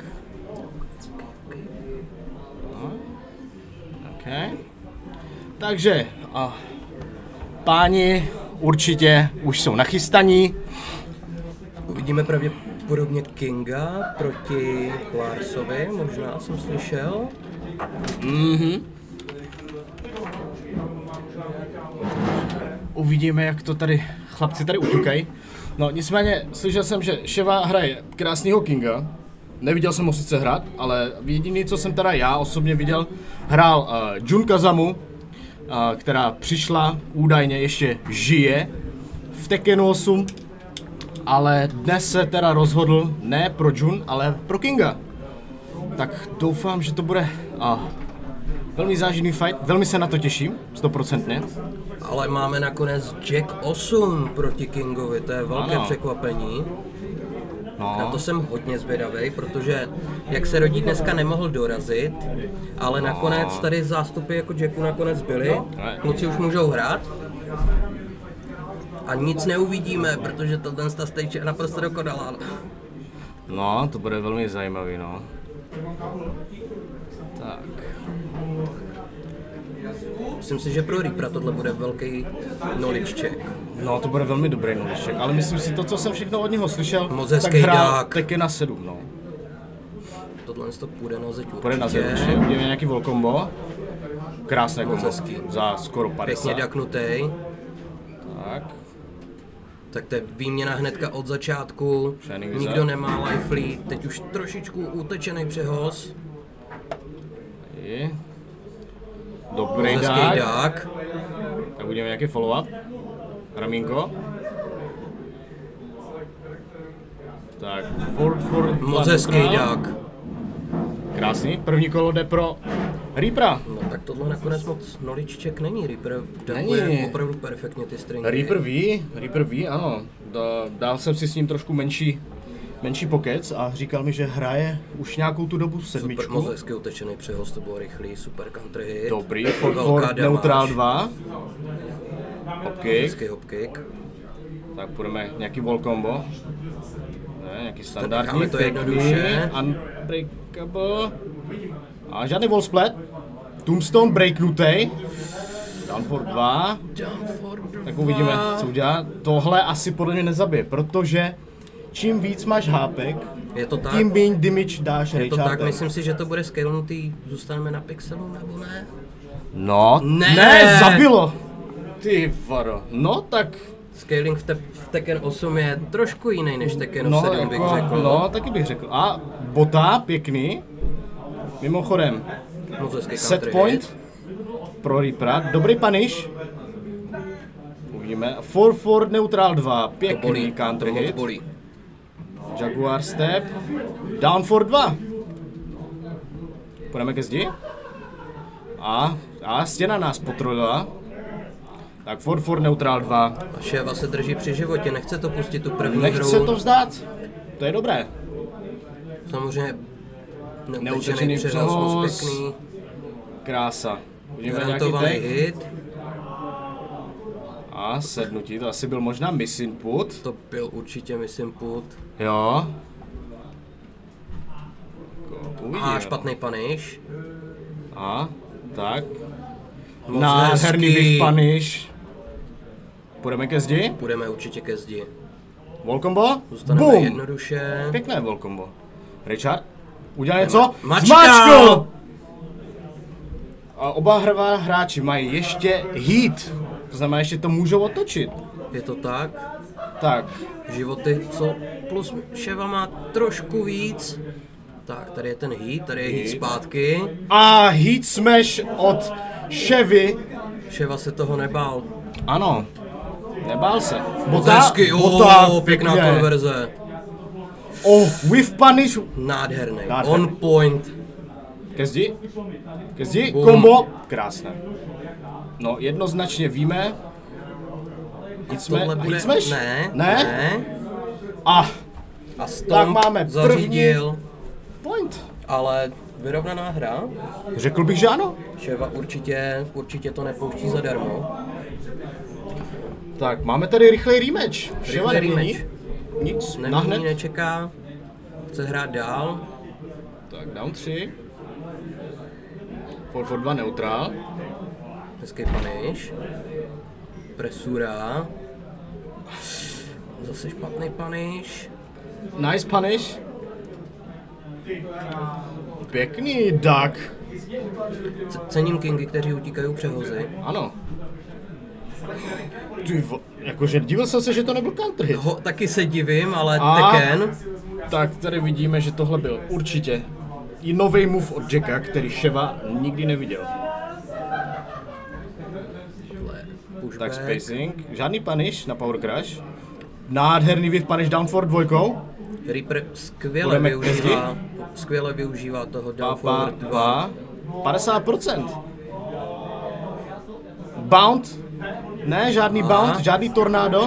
Okay. Takže, páni určitě už jsou nachystaní. Uvidíme pravděpodobně Kinga proti Larsovi, možná jsem slyšel. Uvidíme, jak to tady chlapci tady utíkají. No nicméně, slyšel jsem, že Sheva hraje krásného Kinga. Neviděl jsem ho sice hrát, ale jediný, co jsem teda já osobně viděl, hrál Jun Kazamu, která přišla, údajně ještě žije v Tekkenu 8, ale dnes se teda rozhodl ne pro Jun, ale pro Kinga. Tak doufám, že to bude velmi záživný fight, velmi se na to těším, 100%. Ale máme nakonec Jack 8 proti Kingovi, to je velké překvapení. No. Na to jsem hodně zvědavý, protože jak se rodí dneska nemohl dorazit, ale nakonec tady zástupy jako Jacku nakonec byly, kluci už můžou hrát. A nic neuvidíme, protože ten stage je naprosto dokonalá. No, to bude velmi zajímavý, no. Tak. Myslím si, že pro Reapera tohle bude velký knowledge check. No, to bude velmi dobrý knowledge check, ale myslím si, to, co jsem všechno od něho slyšel, Moc tak hezký hrál dák. Tekkena 7, no. Tohle to půjde na zeď určitě. Půjde na zeď, uděláme nějaký wall combo. Krásné combo, hezký. za skoro 50. Pěkně daknutej. Tak. Tak to je výměna hnedka od začátku. Shining Nikdo Wizard. nemá life lead, teď už trošičku utečený přehoz. Dobrý Hezký dák. dák. Tak uděláme nějaký follow-up. Ramínko. Tak, Ford. Moc hezký dák. Krásný. První kolo jde pro Reapera. No tak tohle nakonec moc knowledge check není. Reaper Není. dakuje opravdu perfektně ty stringy. Reaper ví, ano. Dal jsem si s ním trošku menší pokec a říkal mi, že hraje už nějakou tu dobu Super, sedmičku. moc hezky utečený přehoz, to bylo rychlý, super country hit. Dobrý, Velká Ford Neutral damage. 2. Hopkick. Hezký hopkick. Tak půjdeme nějaký wall combo. Ne, nějaký standardní, necháme to jednoduše. Unbreakable. A žádný wall splat. Tombstone breaknutej. Down for 2. Tak uvidíme, co udělá. Tohle asi podle mě nezabije, protože čím víc máš hápek, Je to tak? tím méně damage dáš Je to tak, rage myslím si, že to bude scalnutý, zůstaneme na pixelu nebo ne? No, Ne! zabilo. Ty varo. No tak, Scaling v Tekken 8 je trošku jiný než Tekken 7 bych řekl. no, taky bych řekl. A bota, pěkný. Mimochodem, Moc hezký set country point hit. pro Reapera, dobrý punish. Uvidíme. Ford Neutral 2, To pěkný bolí, counter to moc hit. bolí. Jaguar step, down for 2. Půjdeme ke zdi. A stěna nás potrolila. Tak Ford Neutral 2. A Sheva se drží při životě, nechce to pustit tu první Nechce hru. to vzdát. To je dobré. Samozřejmě Neutečený neutečený přehoz, moc přehoz. pěkný. Krása. Uvidíme nějaký Garantovaný tag. hit. A sednutí, to asi byl možná miss input. To byl určitě missing put. Jo. Uvidíme. A špatný punish. A, tak. Moc Nádherný hezký. whiff punish. Půjdeme ke zdi. Půjdeme určitě ke zdi. Wall combo. Zůstaneme Boom. jednoduše. Pěkné wall combo. Richard, udělal něco? Mačka! Zmáčkl! A oba hráči mají ještě heat. To znamená, ještě to můžou otočit. Je to tak? Tak, Životy, co plus Sheva má trošku víc, Tak, tady je ten heat, tady je heat zpátky. A Heat Smash od Chevy. Ševa se toho nebál. Ano, nebál se. Hezky, pěkná pěkně. konverze. Whiff punish. Nádherný, Nádherný. on point. Ke zdi. Boom. Kombo. Krásné. No, jednoznačně víme. Tohle bude... Heat Smash? Ne. A A Stomp tak máme zařídil, point. ale vyrovnaná hra. Řekl bych, že ano. Ševa určitě to nepouští zadarmo. Tak, máme tady rychlej rematch. Ševa Rychlej nemění. rematch. Nic, Nemění, nahned. nečeká, chce hrát dál. Tak, down 3. 4 for 2 neutrál. Hezký punish. Presura. Zase špatný punish. Nice punish. Pěkný duck. Cením kingy, kteří utíkají přehozy. Ano. Jakože divil jsem se, že to nebyl counter hit. Taky se divím, ale A- Tekken. Tak tady vidíme, že tohle byl určitě i nový move od Jacka, který Ševa nikdy neviděl. Pushback. Tak spacing, žádný punish na power crash. Nádherný whiff punish down for 2. Reaper Budeme skvěle využívá toho down Pa, forward 2. pa. 50%. Bound. Ne, žádný bound, žádný tornádo.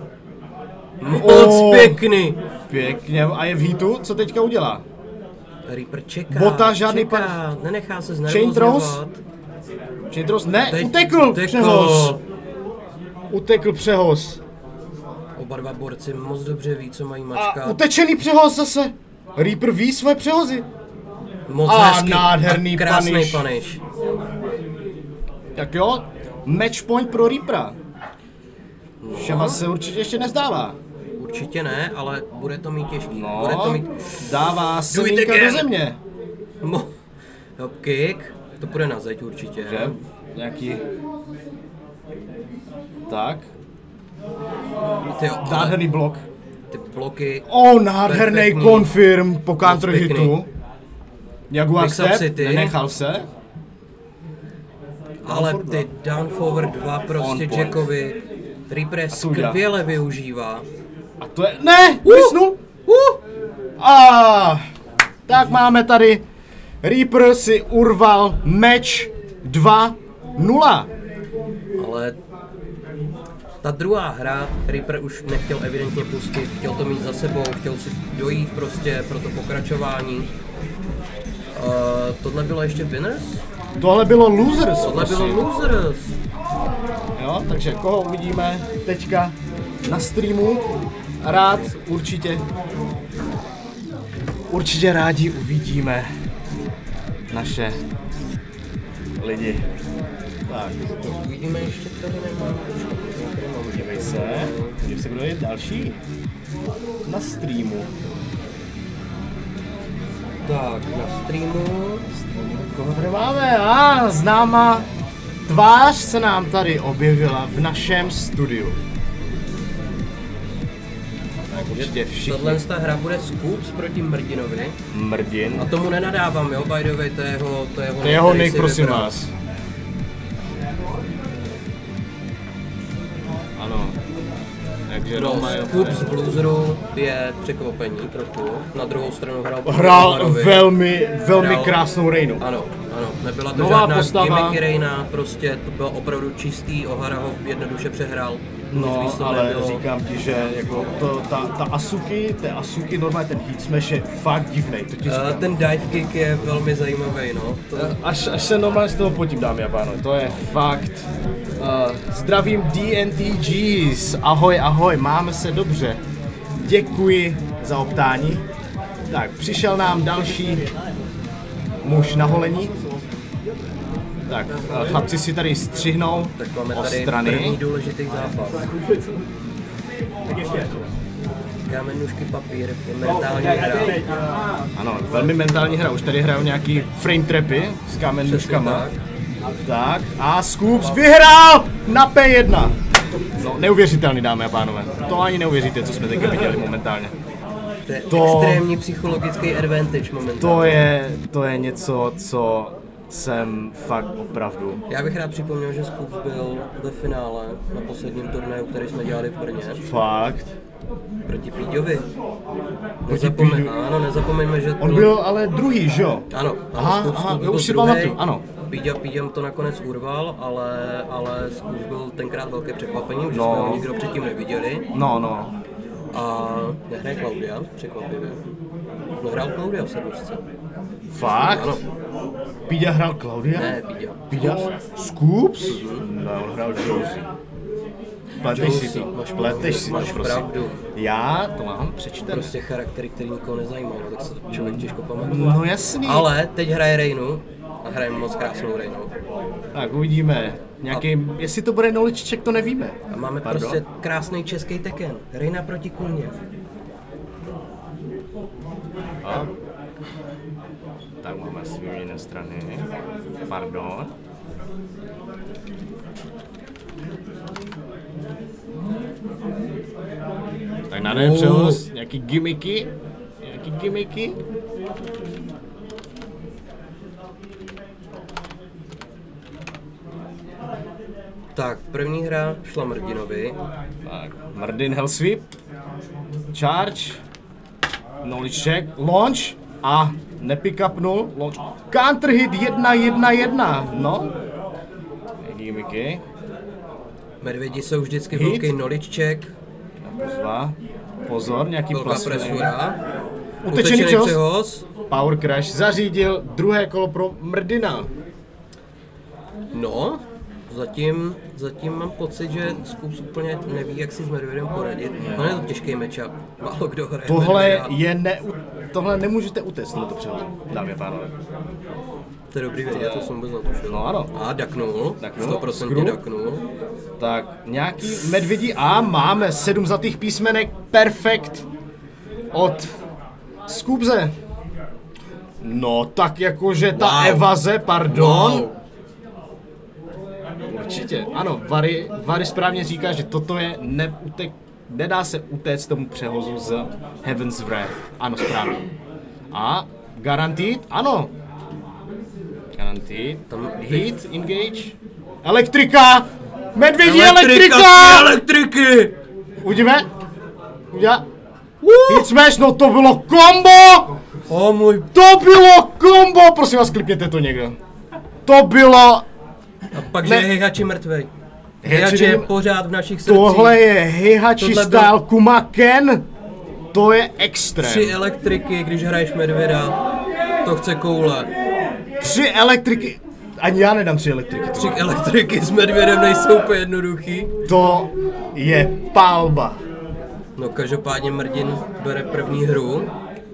Moc pěkný. Pěkně, a je v heatu, co teďka udělá? Reaper čeká, Bota, žádný čeká, nenechá se Chain throws? znervozňovat. Chain throws? Ne, Teď utekl přehoz. Utekl přehoz. Oba dva borci moc dobře ví, co mají A mačkat. utečený přehoz zase. Reaper ví své přehozy. Moc a hezky. nádherný A krásný punish. punish. Tak jo, match point pro Reapera. Ševa se určitě ještě nezdává. Určitě ne, ale bude to mít těžký. No, Bude to mít... dává semínka do again. země. Hop kick, to půjde na zeď určitě. Že? Nějaký... Tak. Ty jo, ale Nádherný blok. ty bloky... Nádherný perfektní. confirm po counter pěkný. hitu. Jaguar Mix-up step, City. nenechal se. Ale ty down forward 2 prostě On point. Jackovi. Reaper co udělá? skvěle využívá. A to je... Ne! Vysnul! Tak máme tady... Reaper si urval match 2-0. Ale ta druhá hra, Reaper už nechtěl evidentně pustit, chtěl to mít za sebou, chtěl si dojít prostě pro to pokračování. Tohle bylo ještě Winners? Tohle bylo Losers. Tohle bylo prosím. Losers. Jo, takže koho uvidíme teďka na streamu? Určitě rádi uvidíme naše lidi. Tak, Uvidíme ještě, tady nemám. podívej se, kdo je další na streamu. Tak, na streamu. Koho tady máme? Známá tvář se nám tady objevila v našem studiu. Tak určitě všichni. Tahle hra bude Scoops proti Mrdinovi. Mrdin. A tomu nenadávám, jo, by the way, to je Jeho který nick, si prosím vybral. vás. Ano. Takže No, Roma Scoops v Loseru je překvapení trochu. Na druhou stranu hrál Romarovi. velmi Hrál- krásnou Reinu. Ano, nebyla to Nová žádná postava. gimmicky Reina, prostě to bylo opravdu čistý, Ohara ho jednoduše přehrál. Nic víc No, to ale nebylo. říkám ti, že jako ta Asuki, normálně ten Heat Smash je fakt divnej, to ti říkám. Ten dive kick je velmi zajímavý, no. Až se normálně z toho potím, dámy a pánové, to je fakt. Zdravím DNTGs, ahoj, máme se dobře. Děkuji za optání. Tak, přišel nám další muž na holení. Tak, chlapci si tady střihnou Tak máme o tady strany. první důležitý zápas. Kámen, nůžky, papír, je mentální hra. Ano, velmi mentální hra, už tady hrajou nějaký frame trapy s kámen nůžkama. tak. Tak, a Scoops vyhrál na P1. No, neuvěřitelný, dámy a pánové. To ani neuvěříte, co jsme teď viděli momentálně. To je extrémní psychologický advantage momentálně. To je něco, co jsem fakt opravdu. Já bych rád připomněl, že Scoops byl ve finále na posledním turnaji, který jsme dělali v Brně. Fakt? Proti Píďovi. Píďovi? Ano, nezapomeňme, že... On byl ale druhý, že jo? Ano, Aha, Scoops já už si byl druhej. pamatuju, ano. Píďam to nakonec urval, ale Scoops byl tenkrát velké překvapení, že jsme ho nikdo předtím neviděli. No. A nehraje Klaudia, překvapivě. No hrál Klaudia v sedmičce. Fakt? Ano. Píďa hrál Klaudia? Ne, Píďa? Scoops? No, on hrál Josie. Pleteš si to, máš prosím. pravdu. Já to mám přečtené. Prostě charaktery, který nikoho nezajímají, no, tak se člověk těžko pamatuje. No jasný. Ale teď hraje Reinu a hraje moc krásnou Reinu. Tak uvidíme. Jestli to bude knowledge check, to nevíme. A máme prostě krásný český Tekken. Reina proti Kulně. A? Tak máme si vyměněné strany. Pardon. Tak nádherný přehoz, nějaký gimmicky. Tak, první hra šla Mrdinovi. Tak, Mrdin Hell Sweep. Charge. Knowledge check. Launch. A nepick-upnul. Launch. Counter hit 1-1-1. No. Gimmicky. Medvědi jsou vždycky Hit. velký knowledge check. Dva. Pozor, nějaký Velká plus. presura. Utečený přehoz. přehoz. Power Crash zařídil druhé kolo pro Mrdina. No, zatím mám pocit, že Scoops úplně neví, jak si s Medvědem poradit. No je to těžký matchup. Málo kdo hraje Medvěda. Tohle nemůžete utéct tomuto přehodu, dámy a pánové. To je dobrý vědět, to jsem vůbec netušil. No ano. A daknul. 100% daknul. Tak, nějaký medvědí a máme 7 zlatých písmenek, perfekt od Scoopse. No, tak jakože ta evaze, pardon. Wow. Určitě, ano, Vary správně říká, že toto je nedá se utéct tomu přehozu z Heaven's Wrath. Ano, správně. A Guaranteed, ano. Guaranteed, hit, engage. Elektrika! Medvědí elektrika! Elektriky! Uvidíme. Hit smash, no to bylo kombo! O můj... To bylo kombo! Prosím vás, klipněte to někdo. To bylo... A pak, že je Heihachi mrtvej. Heihachi je pořád v našich srdcích. Tohle je Heihachi style Kumaken. To je extrém. 3 elektriky, když hraješ medvěda. To chce koule. 3 elektriky. Ani já nedám 3 elektriky. 3 elektriky s medvědem nejsou úplně jednoduchý. To je palba. No každopádně Mrdin bere první hru.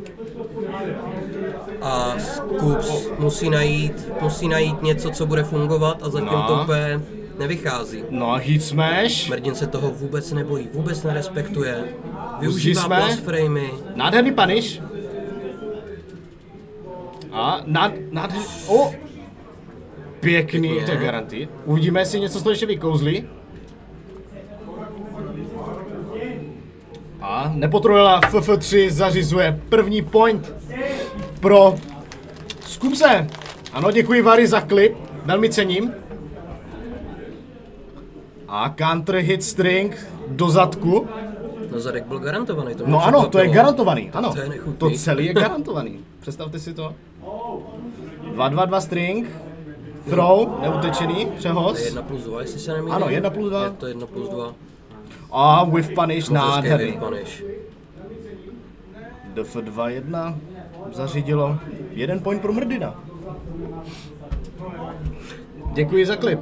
A Scoops musí najít něco, co bude fungovat a zatím to úplně nevychází. No a hit smash. Mrdin se toho vůbec nebojí, vůbec nerespektuje. Využívá blast framey. Nádherný punish. A nádherný... O! Pěkný, to je Guaranteed. Uvidíme, jestli něco z toho ještě vykouzlí. A nepotrojila FF3 zařizuje první point pro Scoopse. Ano, děkuji Vary za klip, velmi cením. A counter hit string do zadku. No zadek byl garantovaný. No ano, to je garantovaný, ano. To je nechutný. To celý je garantovaný. Představte si to. 2-2-2 string. Throw, neutečený, přehoz. To je 1+2, jestli se nemýlím. Ano, 1+2. Je to 1+2. A with punish, nádherný. Punish. DF 2-1 zařídilo 1 point pro Mrdina. Děkuji za klip.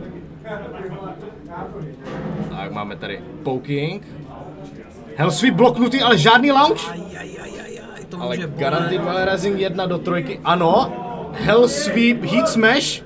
Tak máme tady poking. Hell sweep bloknutý, ale žádný launch. To Ale může Guaranteed Valley Rising 1 do 3. Ano. Hell sweep, heat smash.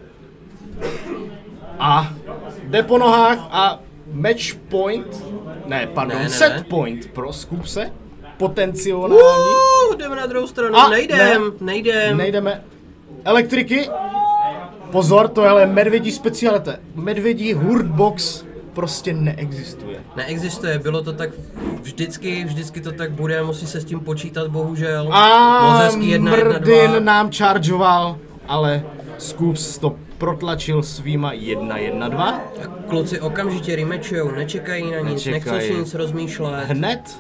A jde po nohách a match point. Ne, pardon, ne. set point pro Scoopse. Potenciální. Jdeme na druhou stranu, A nejdeme. Elektriky. Pozor, to je ale medvědí specialita. Medvědí hurtbox prostě neexistuje. Neexistuje, bylo to tak vždycky to tak bude, musí se s tím počítat, bohužel. A Mozeský 1, 1, 2. Mrdin nám chargeoval, ale Scoops to protlačil svýma 1, 1, 2. A kluci okamžitě rematchujou, nečekají na nic, nechcou si nic rozmýšlet. Hned.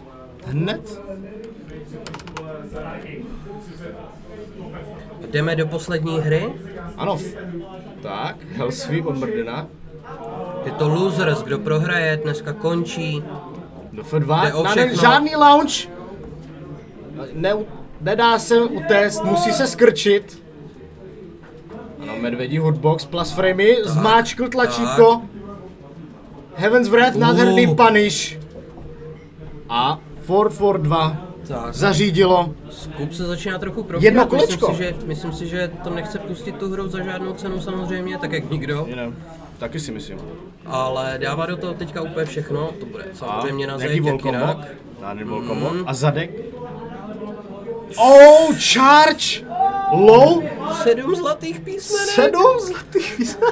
Jdeme do poslední hry. Ano, tak, Hellsweep od Mrdina. Je to losers, kdo prohraje, dneska končí. Jde o F2, všechno. žádný launch. Nedá se utéct, musí se skrčit. Ano, medvědí hotbox plus framey, zmáčkl tlačítko. Heaven's Wrath, nádherný punish. A 4-4-2 Tak. zařídilo. Skup se začíná trochu probírat. Jedno kolečko. Myslím si, že to nechce pustit tu hru za žádnou cenu samozřejmě, tak jak nikdo. Jiné, taky si myslím. Ale dává do toho teďka úplně všechno, to bude samozřejmě na jaký zajít wall jak combo? jinak. Nádherný wall combo. A zadek. Oh, charge! Low? 7 zlatých písmenek. 7 zlatých písmenek.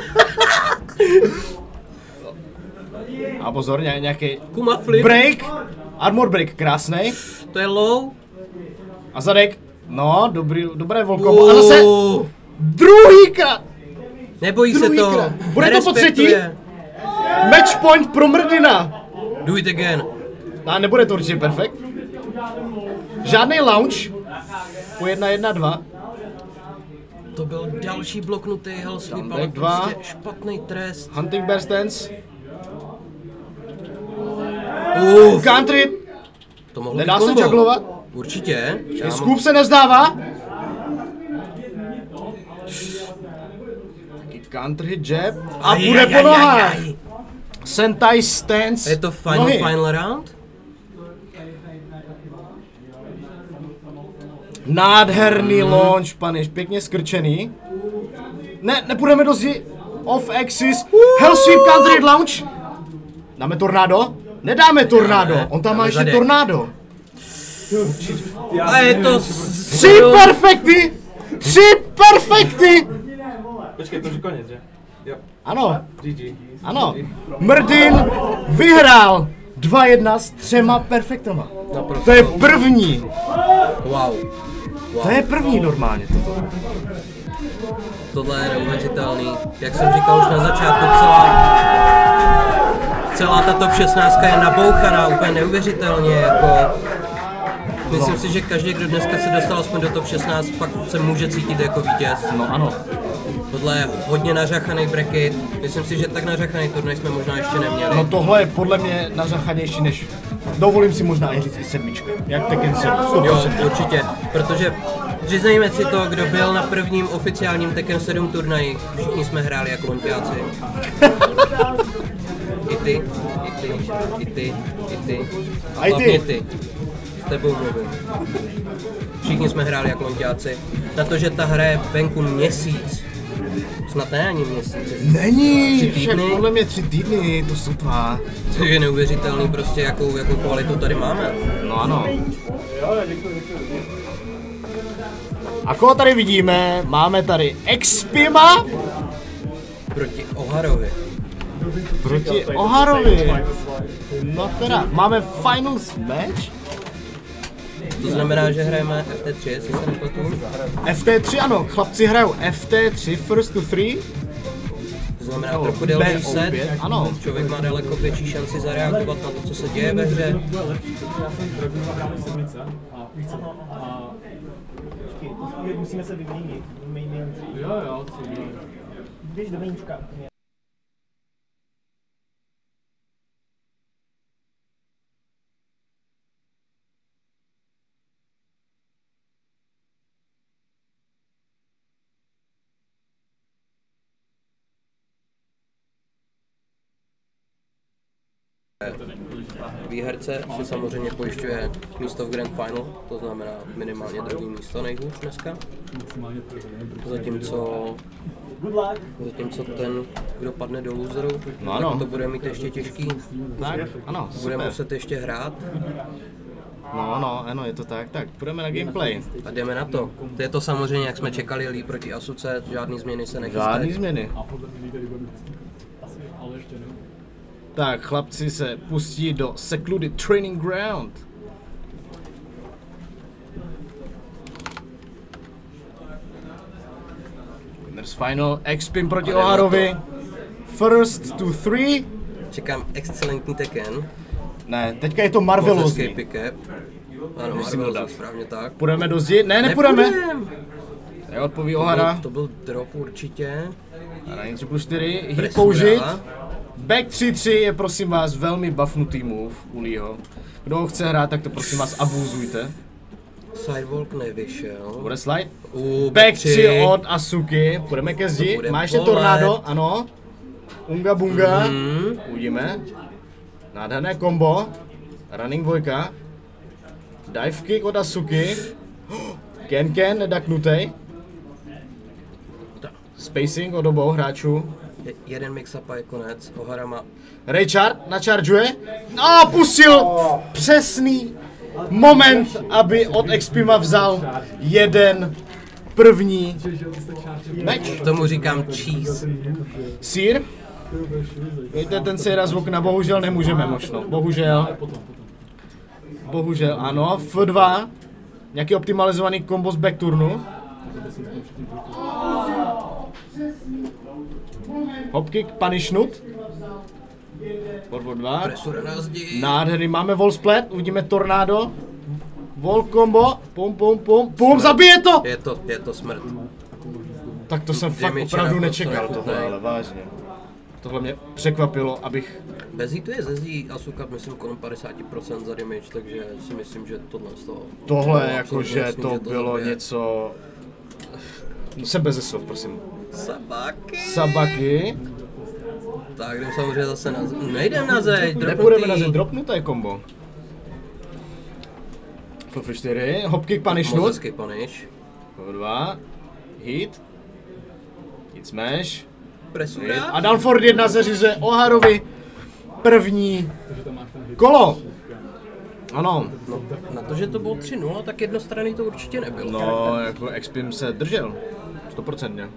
A pozor, nějaký Kuma flip. break. Armor break, krásnej. To je low. A zadek. No, dobré volkovo. A zase druhýkrát. Nebojí se to. Druhýkrát. Bude to po třetí? nerespektuje. Match point pro Mrdina. Do it again. A nebude to určitě perfekt. Žádný launch. Po 1-1-2. To byl další bloknutý hellsweep, Tam ale back 2. prostě špatný trest. Hunting bear stance. Country. To mohlo Nedá být se kombo. jugglovat. Určitě. Scoop se nevzdává. Taky counter hit jab. A bude po nohách. Sentai stance. Je to final round? Nádherný launch punish, pěkně skrčený. Ne, nepůjdeme do zdi. Off axis. Hellsweep counter hit launch. Dáme tornádo? Nedáme tornádo. On tam má ještě zadek. tornádo. A je to 3 perfekty! 3 perfekty! Počkej, to už je konec, že? Jo. Ano, GG. ano. Mrdin vyhrál 2-1 s 3 perfektama. To je první. Wow. To je první normálně. Tohle je neuvěřitelný. Jak jsem říkal už na začátku, celá ta top 16 je nabouchaná úplně neuvěřitelně. Jako, myslím si, že každý, kdo dneska se dostal aspoň do top 16, fakt se může cítit jako vítěz. No ano. Tohle je hodně nařachaný bracket. Myslím si, že tak nařachaný turnaj jsme možná ještě neměli. No tohle je podle mě nařachanější než... Dovolím si možná i říct i 7. Jak Tekken 7. Jo, určitě, protože přiznejme si to, kdo byl na prvním oficiálním Tekken 7 turnaji, všichni jsme hráli jako olympiáci. I ty. A hlavně ty. S tebou mluvím. Všichni jsme hráli jako olympiáci. Na to, že ta hra je venku měsíc. Snad ne ani měsíc. Není, 3 však týdny. podle mě 3 týdny, to super. To je neuvěřitelný prostě, jakou kvalitu tady máme. No ano. A koho tady vidíme? Máme tady Expima Proti Oharovi. proti Oharovi. No teda, máme finals match. To znamená, že hrajeme FT3, jestli se nepletu. FT3 ano, chlapci hrajou FT3 first to 3. To znamená trochu delší set. Ano. Člověk má daleko větší šanci zareagovat na to, co se děje ve hře. Musíme se vyměnit. Jo. Běž do vejčka. Výherce si samozřejmě pojišťuje místo v Grand Final, to znamená minimálně druhý místo nejhůř dneska. Zatímco ten, kdo padne do loseru, No ano. tak to bude mít ještě těžký. Tak, ano, Bude super. muset ještě hrát No, ano, je to tak. Tak, půjdeme na gameplay. a jdeme na to. To je to samozřejmě, jak jsme čekali, Lee proti Asuce, žádný změny se Žádný nechystají. změny. Tak, chlapci se pustí do Secluded Training Ground. Winners Final, X-Pin proti Oharovi. First to 3. Čekám excelentní Tekken. Ne, teďka je to Marvelous. Pick-up. Ano, Marvelous, správně tak. Půjdeme do zdi? Ne, nepůjdeme. Neodpoví Ohara. To byl drop určitě. A na 3+4, hit použít. Back 3-3 je prosím vás velmi buffnutý move u Leeho. Kdo ho chce hrát, tak to prosím vás abuzujte. Sidewalk nevyšel. Bude slide? Back 3 od Asuky. Půjdeme ke zdi. Má ještě tornádo, ano. Unga bunga. Uvidíme. Nádherné kombo. Running dvojka. Dive kick od Asuky. Ken nedaknutej. Spacing od obou hráčů. Jeden mix-up a je konec. Ohara má... Raychard načaržuje. A pustil přesný moment, aby od Expima vzal jeden první meč. Tomu říkám cheese. Sýr. Víte, ten si raz z okna, bohužel nemůžeme možno. Bohužel, ano. F2. Nějaký optimalizovaný kombo z backturnu. Hopkick, punishnut. Forward 2. Presura na zdi. Nádherný, máme wall splat, uvidíme tornádo. Wall combo, pum, zabije to! Je to smrt. Tak to jsem fakt opravdu nečekal tohle, ale vážně. Tohle mě překvapilo, abych... Bez hitu je ze zdí Asuka, myslím, kolem 50% za damage, takže si myslím, že tohle z toho... Tohle jakože to bylo něco... Jsem beze slov, prosím. Sabaki. Tak jdem samozřejmě zase na zeď. Nejdem na zeď, nepůjdeme na zeď, dropnuté kombo. F4, hopkick punishnut. Mozecký punish. F2, hit smash. Presura. A Danford 1 zařizuje Oharovi první kolo. Ano. No, na to, že to bylo 3-0, tak jednostranný to určitě nebylo. No, jako Expim se držel. 100%.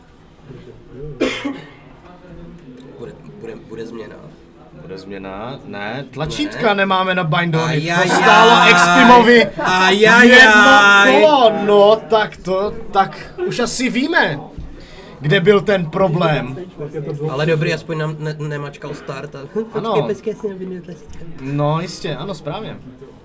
Bude změna. Bude změna? Ne, tlačítka nemáme na bindony. To stálo Expimovi jedno kolo. No, tak už asi víme, kde byl ten problém. Ale dobrý, aspoň nám nemačkal start. Ano. Počkej, si nevyndil tlačítka. No, jistě, ano, správně.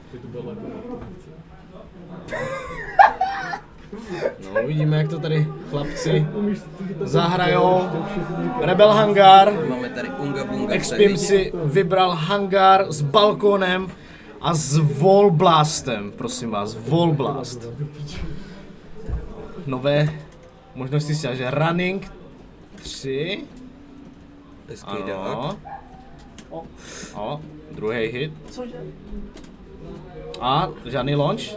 No, uvidíme, jak to tady chlapci zahrajou. Rebel Hangar. Máme tady Unga Bunga. Expim si vybral hangár s balkónem a s wall blastem, prosím vás, wall blast. Nové možnosti si, že running 3. Ano. O, druhý hit. A žádný launch.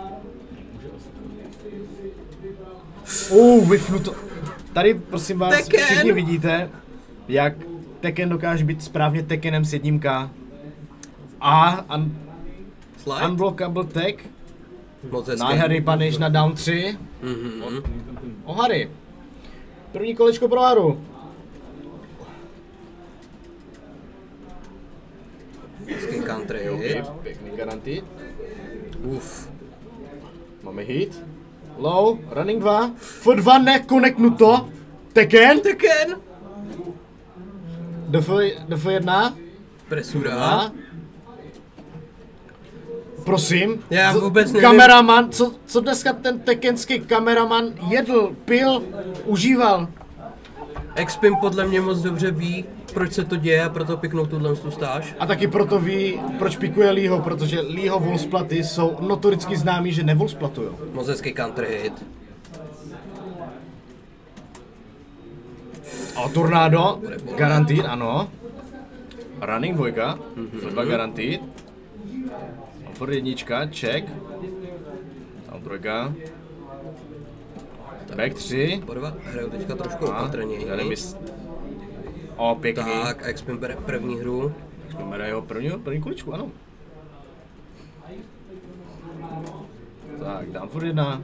Vyfnuto. Tady prosím vás Tekken. Všichni vidíte, jak Tekken dokáže být správně Tekkenem s 1. A unblockable tag. Nádherný punish na down 3. Ohary. První kolečko pro Haru. Hezký country hit. Pěkný garantit. Máme hit. Low, running 2. F2 nekoneknuto. Tekken. DF1. Presura. Prosím. Já vůbec nevím. Kameraman, co dneska ten tekkenský kameraman jedl, pil, užíval? Expim podle mě moc dobře ví, proč se to děje a proto piknou tuhle stáž. A taky proto ví, proč pikuje Leeho, protože Leeho wallsplaty jsou notoricky známí, že nevallsplatujou. Moc hezký counter hit. A tornádo, garantít, ano. Running 2, F2 garantít. For 1, check. Down 3. Back 3. Podva hrajou teďka trošku opatrněji. Pěkný. Tak, Expim bere první hru. Expim bere jeho první kuličku, ano. Tak, down for 1.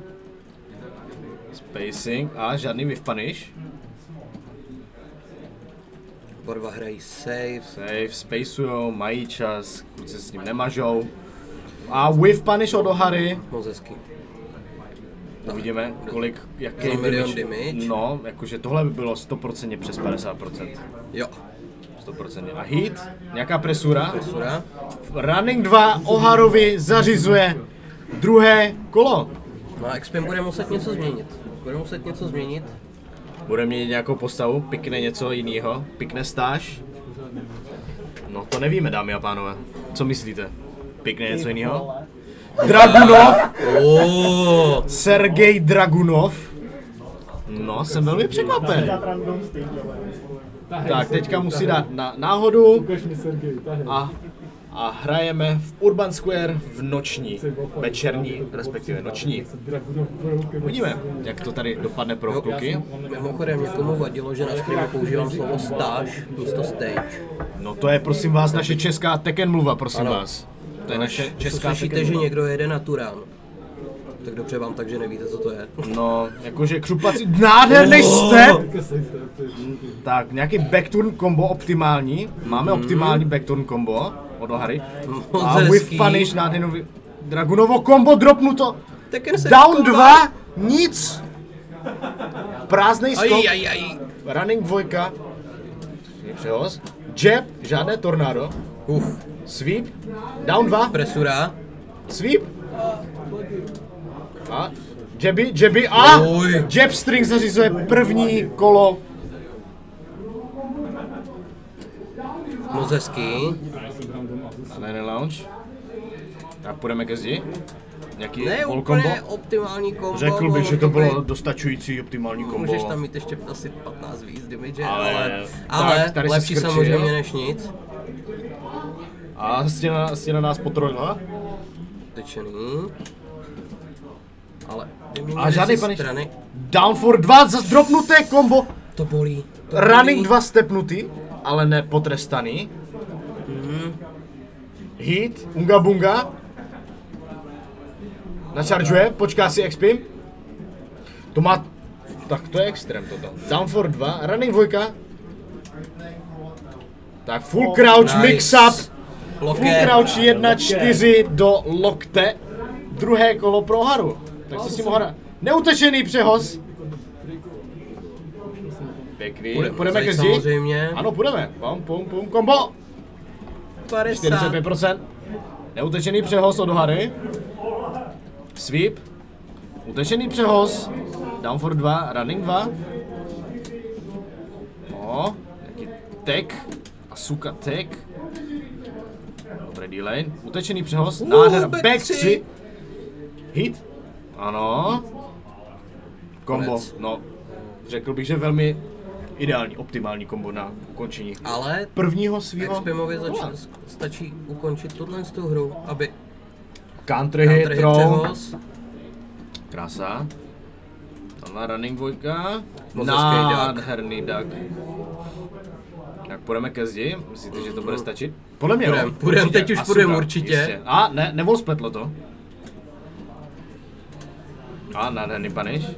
Spacing a žádný whiff punish. Oba dva hrají save. Save, spacujou, mají čas, kluci s ním nemažou. A whiff punish od Ohary. Moc hezký. Uvidíme, kolik, jaký Za milion damage. No, jakože tohle by bylo 100% přes 50%. Jo. 100%. A hit, nějaká presura. Presura. Running 2 Oharovi zařizuje druhé kolo. No a XPM bude muset něco změnit. Bude mít nějakou postavu, pikne něco jiného, pikne stáž. No to nevíme, dámy a pánové. Co myslíte? Pikne něco jiného? Dragunov! Sergej Dragunov. No, jsem velmi překvapen. Tak, teďka musí dát na náhodu a hrajeme v Urban Square v noční, večerní, respektive noční. Uvidíme, jak to tady dopadne pro kluky. Mimochodem někomu vadilo, že na streamu používám slovo stáž místo stage. No to je prosím vás naše česká Tekken mluva, prosím vás. To je naše česká Slyšíte, že někdo jede na Turán. Tak dobře vám tak, že nevíte, co to je. No, jakože křuplací, nádherný step! Tak, nějaký backturn combo optimální. Máme optimální backturn combo od Ohary. A whiff punish, nádherný Dragunovo combo dropnuto. Down 2, nic. Prázdnej skok. Running 2. Přehoz. Jab, žádné tornádo. Sweep. Down 2. Presura. Sweep. A jabby a jab string zařizuje první kolo. Moc hezký. Ne lounge. Tak půjdeme ke zdi. Nějaký Ne wall úplně combo. optimální kombo. Řekl bych, že to bylo dostačující optimální kombo. Můžeš tam mít ještě asi 15 víc damage, tak, tady lepší se skrčil. samozřejmě než nic. A stěna nás potrojila. Tečený. Ale A žádný panič. Down for 2, zase dropnuté kombo. To bolí. Running 2 stepnutý, ale ne potrestaný. Hit, unga bunga. Načaržuje, počká si XP. To má... Tak to je extrém toto. Down for 2, running 2. Tak full crouch, mix up. Full crouch 1-4 do lokte. Druhé kolo pro Haru. Tak se s ním hra. Neutečený přehoz. Pěkný. Půjdeme ke zdi? Samozřejmě. Ano, půjdeme. Pum, kombo. 50. 45%. Neutečený přehoz od Hary. Sweep. Utečený přehoz. Down for 2, running 2. O, nějaký tag. Asuka tag. Dobrý D-lane. Utečený přehoz. Nádhera. Back 3. Hit. Ano. Kombo. No, řekl bych, že velmi ideální, optimální kombo na ukončení. Ale prvního svýho. XPMovi stačí ukončit tuhle hru, aby Country hit, throw. Krása. Tam running 2. Nádherný duck. Tak půjdeme ke zdi. Myslíte, že to bude stačit? Podle mě půjdem, teď už půjdeme určitě. Jistě. A ne, nevol spletlo to. A nádherný punish.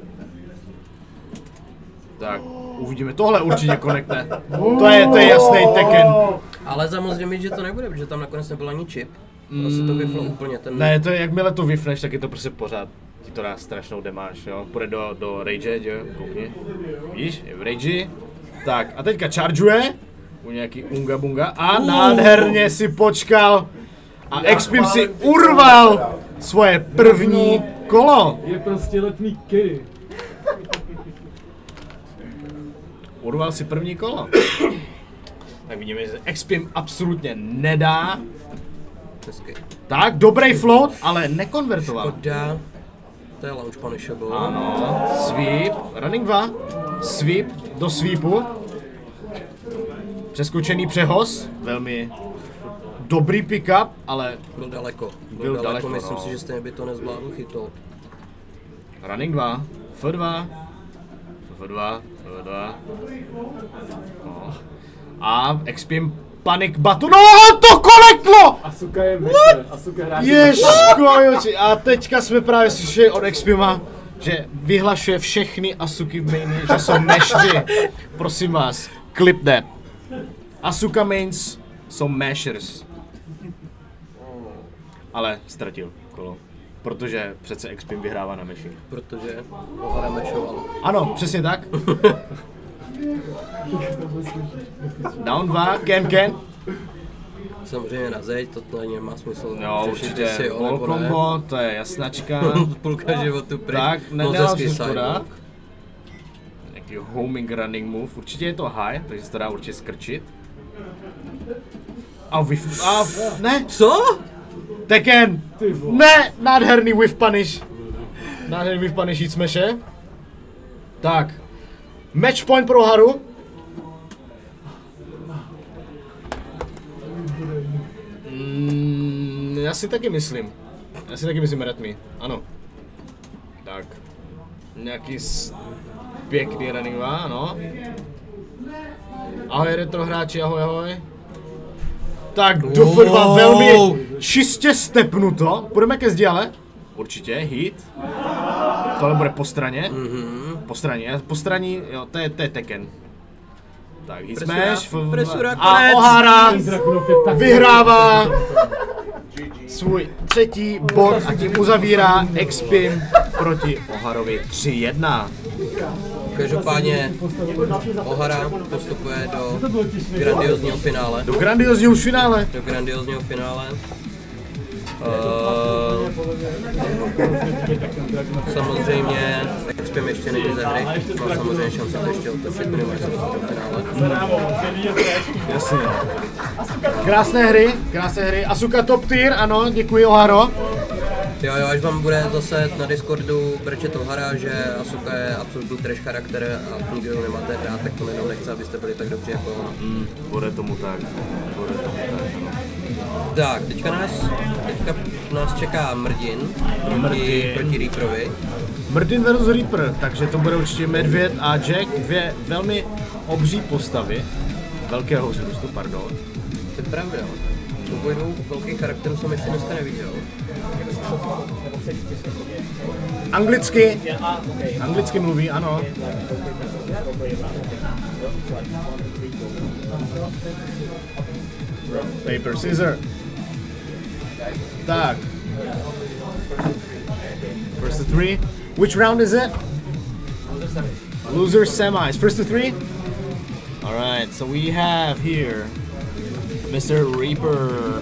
Tak, uvidíme, tohle určitě konekne. To je jasný Tekken. Ale samozřejmě, že to nebude, protože tam nakonec nebyl ani chip. Asi to vyflo úplně ten... Ne, to je, jakmile to vyfneš, tak je to prostě pořád. Ti to dá strašnou demáž, jo. Půjde do rage, jo, koukni. Vidíš, je v rage. Tak, a teďka chargeuje. U nějaký unga bunga. A nádherně si počkal. A Expim si urval svoje první kolo. Je prostě letný key. Urval si první kolo. Tak vidíme, že Expim absolutně nedá. Hezky. Tak, dobrý float, ale nekonvertoval. Škoda. To je launch punishable. Ano, sweep, running 2, sweep do sweepu. Přeskočený přehoz, velmi dobrý pick-up, ale... Byl daleko, daleko, myslím si, že stejně by to nezvládl chytout. Running 2, F2, F2, F2. No. A Expim panic button, no to koleklo! Asuka je večer, Asuka hráče. Ježkojoči, a teďka jsme právě slyšeli od Expima, že vyhlašuje všechny Asuky v maini, že jsou mešty. Prosím vás, clip that. Asuka mains jsou mashers. Ale ztratil kolo. Protože přece Expim vyhrává na meši. Protože Ohara mešoval. Ano, přesně tak. Down 2, Ken. Samozřejmě na zeď, to tady nemá smysl. Jo, řešit, určitě jestli jo, wall nebo ne. combo, to je jasnačka. Půlka životu pryč. Tak, nedal si side škoda. hook. Nějaký homing running move, určitě je to high, takže se to dá určitě skrčit. Ne! Co? Tekken! Ne! Nádherný whiff punish. Nádherný whiff punish jít smashe. Tak. Match point pro Haru. Já si taky myslím, Redmi, ano. Tak. Nějaký pěkný running ano. Ahoj retro hráči, ahoj. Tak Dofr velmi čistě stepnuto. Půjdeme ke zdi, ale? Určitě, hit. Tohle bude po straně. Po straně, jo, to je Tekken. Tak, hit smash. A Ohara vyhrává svůj třetí bod a tím uzavírá Expim proti Oharovi 3-1. Každopádně Ohara postupuje do grandiozního finále. Do grandiozního finále. Samozřejmě Expim ještě není ze hry, má samozřejmě šance to ještě otočit, minimálně se dostat do finále. Jasně. Krásné hry. Asuka top tier, ano, děkuji Oharo. Jo, až vám bude zase na Discordu brečet Ohara, že Asuka je absolutní trash charakter a nikdo ho nemáte rád, tak to jenom nechce, abyste byli tak dobří jako ona. Bude tomu tak, ano. Tak, teďka nás čeká Mrdin proti Reaperovi. Mrdin versus Reaper, takže to bude určitě Medvěd a Jack, dvě velmi obří postavy. Velkého vzrůstu, pardon. To je pravda. Oboj dvou velkých charakterů jsem ještě dneska neviděl. Anglicky mluví, ano. Paper, scissor. Tak. First to three. Which round is it? Loser semis. First to three? Alright, so we have here Mr. Reaper.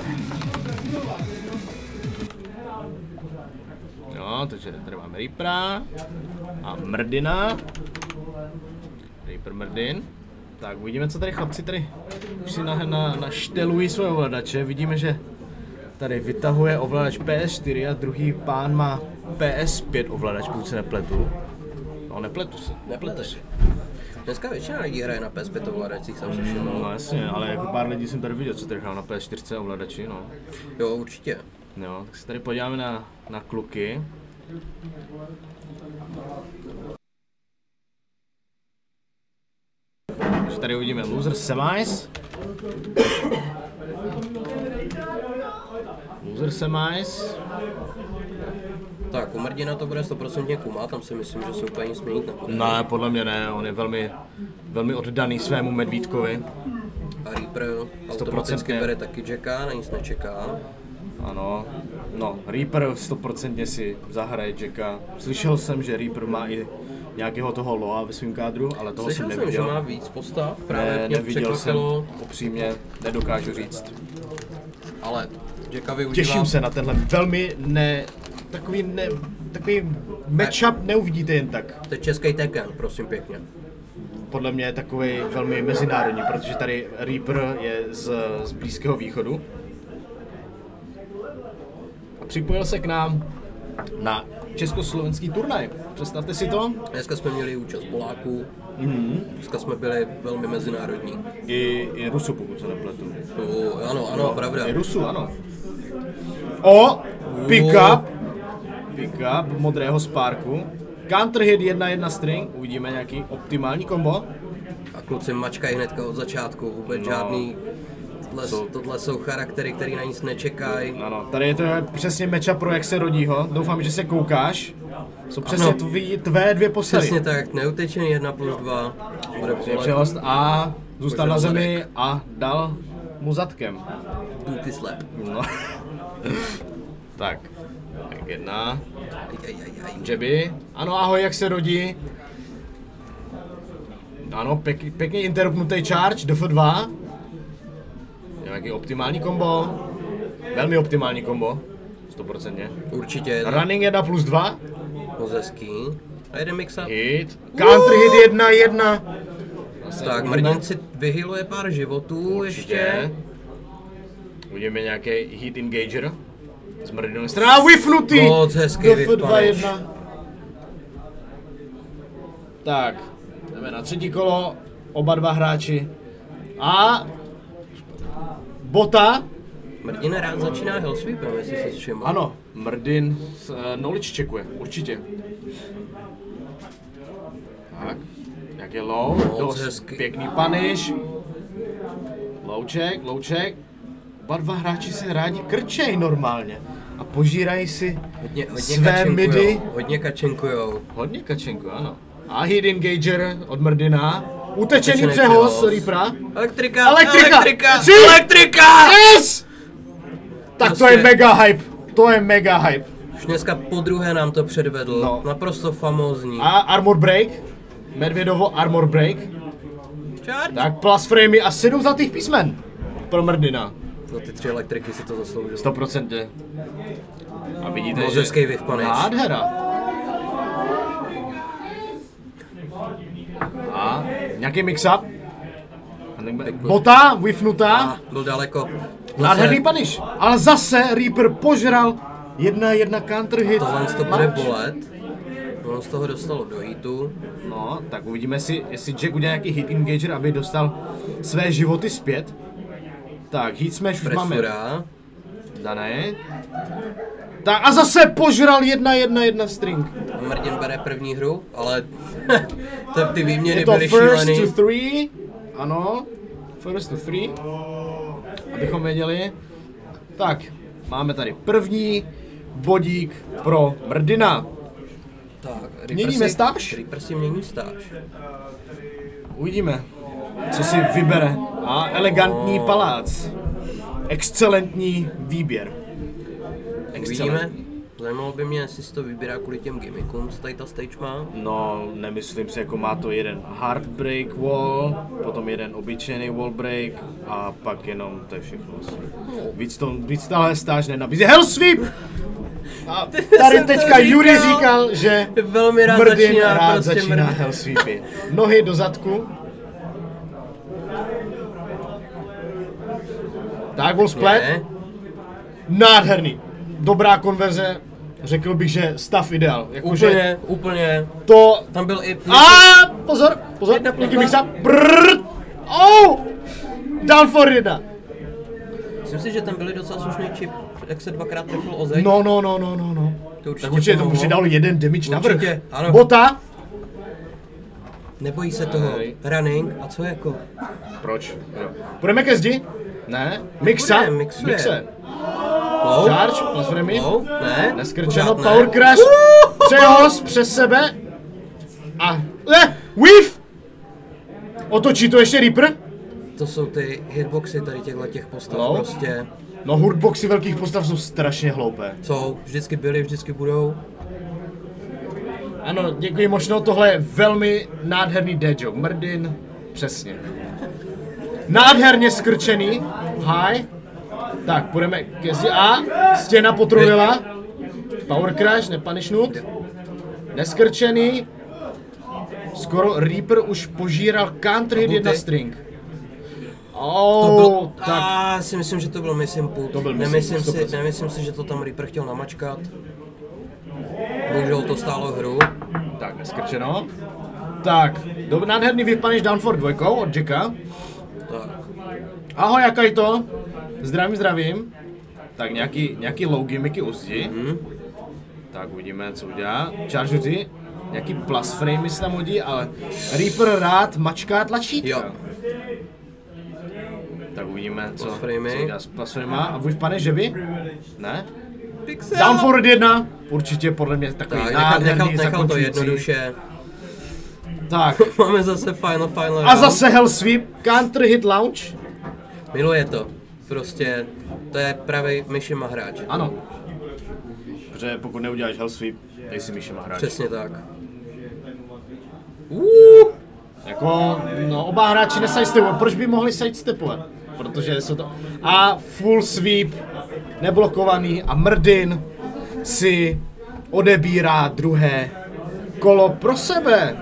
Jo, takže tady máme Reapera a Mrdina. Reaper, Mrdin. Tak uvidíme, co tady chlapci tady už si naštelují svoje ovladače. Vidíme, že tady vytahuje ovladač PS4 a druhý pán má PS5 ovladač, pokud se nepletu. No, nepletu se. Neplete si. Dneska většina lidí hraje na PS5 ovladačích, jsem si všiml. No jasně, ale jako pár lidí jsem tady viděl, co tady hrál na PS4 ovladači, no. Jo, určitě. Jo, tak se tady podíváme na kluky. Takže tady uvidíme loser semis. Loser semis. Tak, u Mrdina to bude 100% Kuma, tam si myslím, že se úplně nic měnit nebude. Ne, podle mě ne, on je velmi oddaný svému medvídkovi. A Reaper automaticky bere taky Jacka, na nic nečeká. Ano, no, Reaper 100% si zahraje Jacka. Slyšel jsem, že Reaper má i nějakého toho Loa ve svém kádru, ale toho jsem neviděl. Slyšel jsem, že má víc postav, právě mě překvapilo. jsem, upřímně, nedokážu říct. Ale Jacka využívá... Těším se na tenhle velmi takový matchup neuvidíte jen tak. To je český Tekken, prosím pěkně. Podle mě je takový velmi mezinárodní, protože tady Reaper je z Blízkého východu. A připojil se k nám na československý turnaj. Představte si to. Dneska jsme měli účast Poláků. Dneska jsme byli velmi mezinárodní. I Rusů, pokud se nepletu. Ano, pravda. I Rusů, ano. Pick up modrého Sparku. Counter hit 1-1 string, uvidíme nějaký optimální kombo. A kluci mačkají hnedka od začátku, vůbec žádný... Tohle jsou charaktery, který na nic nečekají. Ano, tady je to přesně matchup pro jak se rodího. Doufám, že se koukáš. Jsou přesně tvé dvě postavy. Přesně tak, neutečený 1+2. Bude přehost a zůstal na zemi a dal mu zadkem. Booty slap. No. Tak 1. Jabby. Ano, ahoj, jak se rodí? Ano, pěkně interrupnutý charge, DF2. Nějaký optimální kombo. Velmi optimální kombo. 100%. Určitě. Running 1+2. Moc hezký. A jeden mix-up. Hit. Counter hit 1-1. Tak, Mrdin si vyhýluje pár životů ještě. Uvidíme nějaký hit engager. Z Mrdinové strany. Whiffnutý! Moc hezký whiff. Tak, jdeme na třetí kolo. Oba dva hráči. A Bota. Mrdin rád začíná hellsweepem, jestli si všiml. Ano, Mrdin knowledge checkuje, určitě. Tak, jak je low, dost pěkný punish. Low check. Oba dva hráči se rádi krčej normálně. A požírají si hodně své midy. Hodně kačenkujou. Hodně kačenku, ano. A hit engager od Mrdina. Utečený přehoz Reapera. Elektrika! Yes! Tak prostě to je mega hype. Už dneska podruhé nám to předvedl. No. Naprosto famózní. A armor break. Medvědovo armor break. Charge. Tak plus framey a 7 zlatých písmen pro Mrdina. No ty 3 elektriky si to zasloužil. 100%. A vidíte, že hezký vyvpaneš. Nádhera. A nějaký mix-up. Bota, whiffnutá. Byl daleko. Nádherný punish. Ale zase Reaper požral 1-1 counter hit. Tohle to bude bolet. On z toho dostalo do hitu. No, tak uvidíme, jestli Jack udělá nějaký hit engager, aby dostal své životy zpět. Tak, hit smash už máme dané. Tak a zase požral 1-1 string. Mrdin bere první hru, ale ty výměny je to byly first šílený. to 3, ano, first to 3, abychom věděli. Tak, máme tady první bodík pro Mrdina. Tak, měníme stáž? Reaper si mění stáž. Uvidíme, co si vybere. A elegantní palác. Excelentní výběr. Uvidíme. Zajímalo by mě, jestli si to vybírá kvůli těm gimmickům, co tady ta stage má. No, nemyslím si, jako má to jeden heartbreak wall, potom jeden obyčejný wall break a pak jenom, to je všechno. Víc tahle stáž nenabízí. Hellsweep! A tady teďka Yuri říkal, že velmi rád Mrdin rád začíná hellsweepy. Nohy do zadku. Tak, wall splat. Nádherný. Dobrá konverze. Řekl bych, že stav ideál. Úplně. To... Tam byl i... Pozor. Jaký bych se... Oh! Down for 1. Myslím si, že tam byly docela slušný chip, jak se dvakrát trefil o zeď. No. To určitě tak určitě to přidalo jeden damage navrch. Určitě, ano. Bota. Nebojí se toho. Running. A co jako? Proč? Půjdeme ke zdi? Ne. Mixe. Charge, plus framey. Ne. Neskrčeno, power crash. Přehoz přes sebe. A... Whiff! Otočí to ještě Reaper. To jsou ty hitboxy tady těch postav prostě. No, hitboxy velkých postav jsou strašně hloupé. Jsou, vždycky byly, vždycky budou. Ano, děkuji možno, tohle je velmi nádherný dead joke. Mrdin, přesně. Nádherně skrčený. High. Tak, půjdeme ke zdi. A stěna potrojila. Power crash, nepunishnut. Neskrčený. Skoro Reaper už požíral counter hit 1 string. Tak. Já si myslím, že to byl missing put. Nemyslím si, že to tam Reaper chtěl namačkat. Bohužel to stálo hru. Tak, neskrčeno. Tak, nádherný vypaniš down for 2 od Jacka. Tak. Ahoj, jaká je to? Zdravím. Tak nějaký low gimmicky u zdi. Tak uvidíme, co udělá. Charge ty. Nějaký plus framey se tam hodí, ale Reaper rád mačká tlačítka. Tak uvidíme, co udělá s plus framey. A vůj pane, že by? Ne? Pixel. Down forward 1. Určitě podle mě takový nádherný nechal to jednoduše. Tak. Máme zase final A round. zase Hell Sweep, Counter Hit Launch. Miluje to. Prostě, to je pravý Mishima hráč. Ano. Protože pokud neuděláš Hell Sweep, nejsi Mishima hráč. Přesně tak. Jako, no oba hráči nesidestepovat. Proč by mohli sidestepovat? Protože jsou to... A full sweep, neblokovaný a Mrdin si odebírá druhé kolo pro sebe.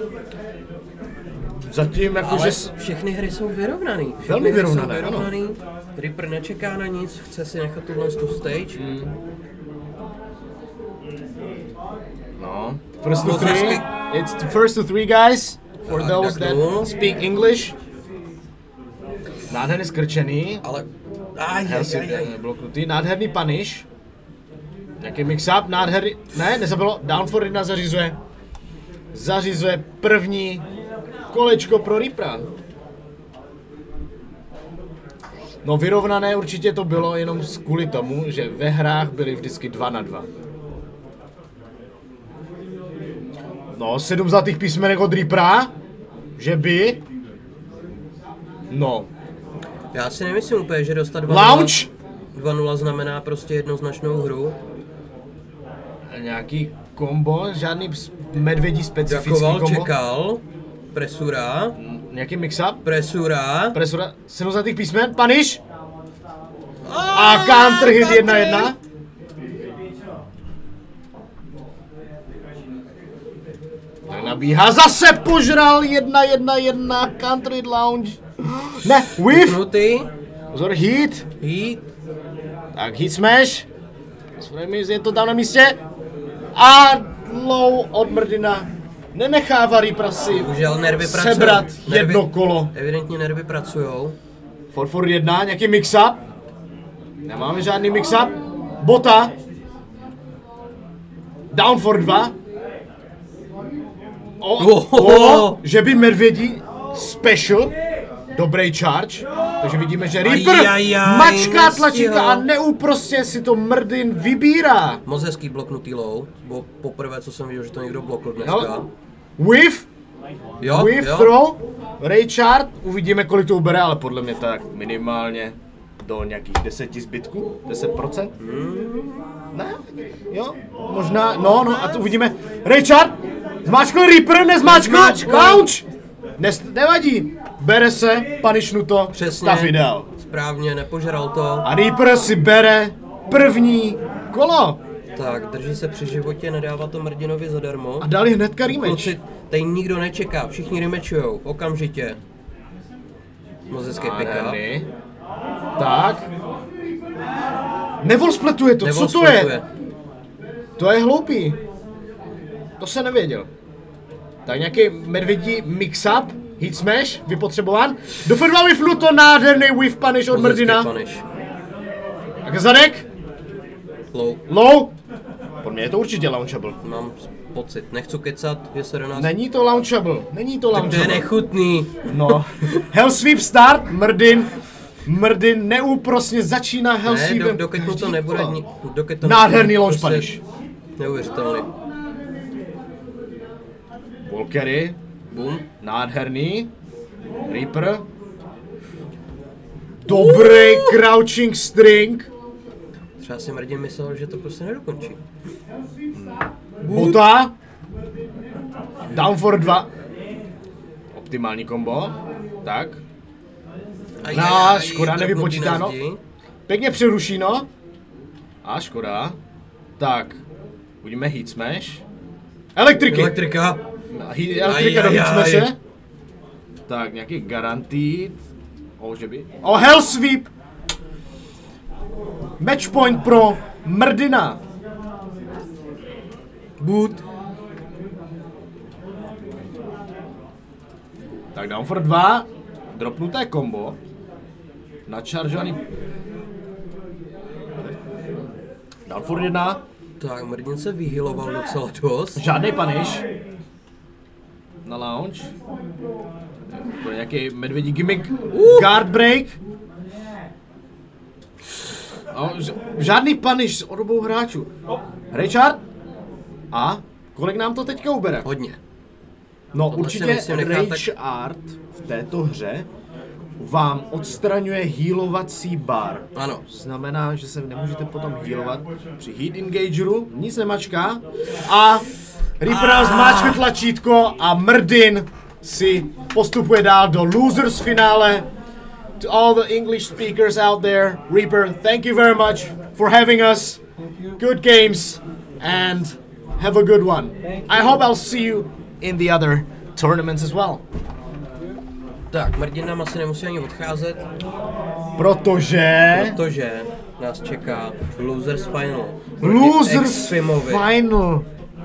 Zatím jakože... Ale všechny hry jsou vyrovnaný. Všechny Velmi hry jsou vyrovnané, ano. vyrovnaný. Reaper nečeká na nic, chce si nechat tuhle tu stage. No. First to Moc three. hezky. It's the first to three, guys. For Tak, those tak that no. speak English. Nádherně skrčený. Ale... Bloknutý. Nádherný punish. Nějaký mix-up, nádherný... Ne, nezabilo. Down for 1 zařizuje. Zařizuje první kolečko pro Reapera. No vyrovnané určitě to bylo jenom kvůli tomu, že ve hrách byly vždycky 2-2. No, 7 zlatých písmenek od Reapera? Že by? No. Já si nemyslím úplně, že dostat 2-0. Launch! 2-0 znamená prostě jednoznačnou hru. Nějaký kombo, žádný medvědí specifický Jakoval, kombo. čekal. Presura. Nějaký mix-up. Presura. Presura, 7 zlatých písmen, punish. A counter hit 1-1. Tak nabíhá, zase požral 1-1-1, counter hit lounge. Ne, whiff. Pnutý. Pozor, hit. Heat. Tak hit smash. Je to tam na místě. A low od Mrdina. Nenechává Reapera si Bohužel nervy pracují. sebrat Nervy- jedno kolo. Evidentně nervy pracujou. 4-4-1, nějaký mix-up. Nemáme žádný mix-up. Bota. Down for 2. Že by medvědí special. Dobrý charge. Takže vidíme, že Reaper mačká tlačítka a neúprostně si to Mrdin vybírá. Moc hezký bloknutý low. Bo poprvé, co jsem viděl, že to někdo blokl dneska. Whiff. Jo, Whiff jo. throw. Raychard. Uvidíme, kolik to ubere, ale podle mě tak minimálně do nějakých 10 zbytků. 10%. Ne? Jo? Možná, no, a tu uvidíme. Raychard. Zmáčkl Reaper, nezmáčkl. Launch. Nevadí. Bere se, punishnuto, Přesně. stav ideál. Správně, nepožral to. A Reaper si bere první kolo. Tak, drží se při životě, nedává to Mrdinovi zadarmo. A dali hnedka rematch. Kluci, tady nikdo nečeká, všichni rematchujou, okamžitě. Moc hezký pick up. Nádherný. Tak. Nevolspletuje to, co to je? To je hloupý. To se nevěděl. Tak nějaký medvědí mix-up, hit smash, vypotřebován. Do F2 whiffnuto, nádherný whiff punish od Mrdina. Tak zadek. Low. Pro mě je to určitě launchable. Mám pocit, nechci kecat, že se do nás... Není to launchable, není to Tak to launchable. je nechutný. No. Hell sweep start, Mrdin neúprosně začíná hell Ne, sweepem. dokud mu to každý nebude... kolo. Dokud to Nádherný nebude launch prostě punish. Neuvěřitelný. Walkery, Boom. nádherný. Reaper. Dobrý crouching string. Třeba si Mrdin myslel, že to prostě nedokončí. Bota. Down for 2. Optimální kombo. Tak. Škoda, nevypočítáno. Pěkně přeruší, no. A škoda. Tak. Budeme hit smash. Elektriky. Elektrika. Elektrika do hit smashe. Tak, nějaký guaranteed. Že by. Hell sweep. Match point pro Mrdina. Boot. Tak down for 2. Dropnuté kombo. Načaržovaný. Down for 1. Tak, Mrdin se vyhyloval docela dost. Žádný punish. Na launch. To je nějaký medvědí gimmick. Guard break. Žádný punish od obou hráčů. Richard. A kolik nám to teďka ubere? Hodně. No Tohle si určitě myslím nechat Rage Art v této hře vám odstraňuje healovací bar. Ano. Znamená, že se nemůžete potom healovat při heat engageru, nic nemačká a Reaper zmáčkne tlačítko a Mrdin si postupuje dál do losers finále. To all the English speakers out there, Reaper, thank you very much for having us. Good games and have a good one. I hope I'll see you in the other tournaments as well. Tak, Mrdin nám asi nemusí ani odcházet, Protože nás čeká Losers Final. Losers Extrimovi. Final.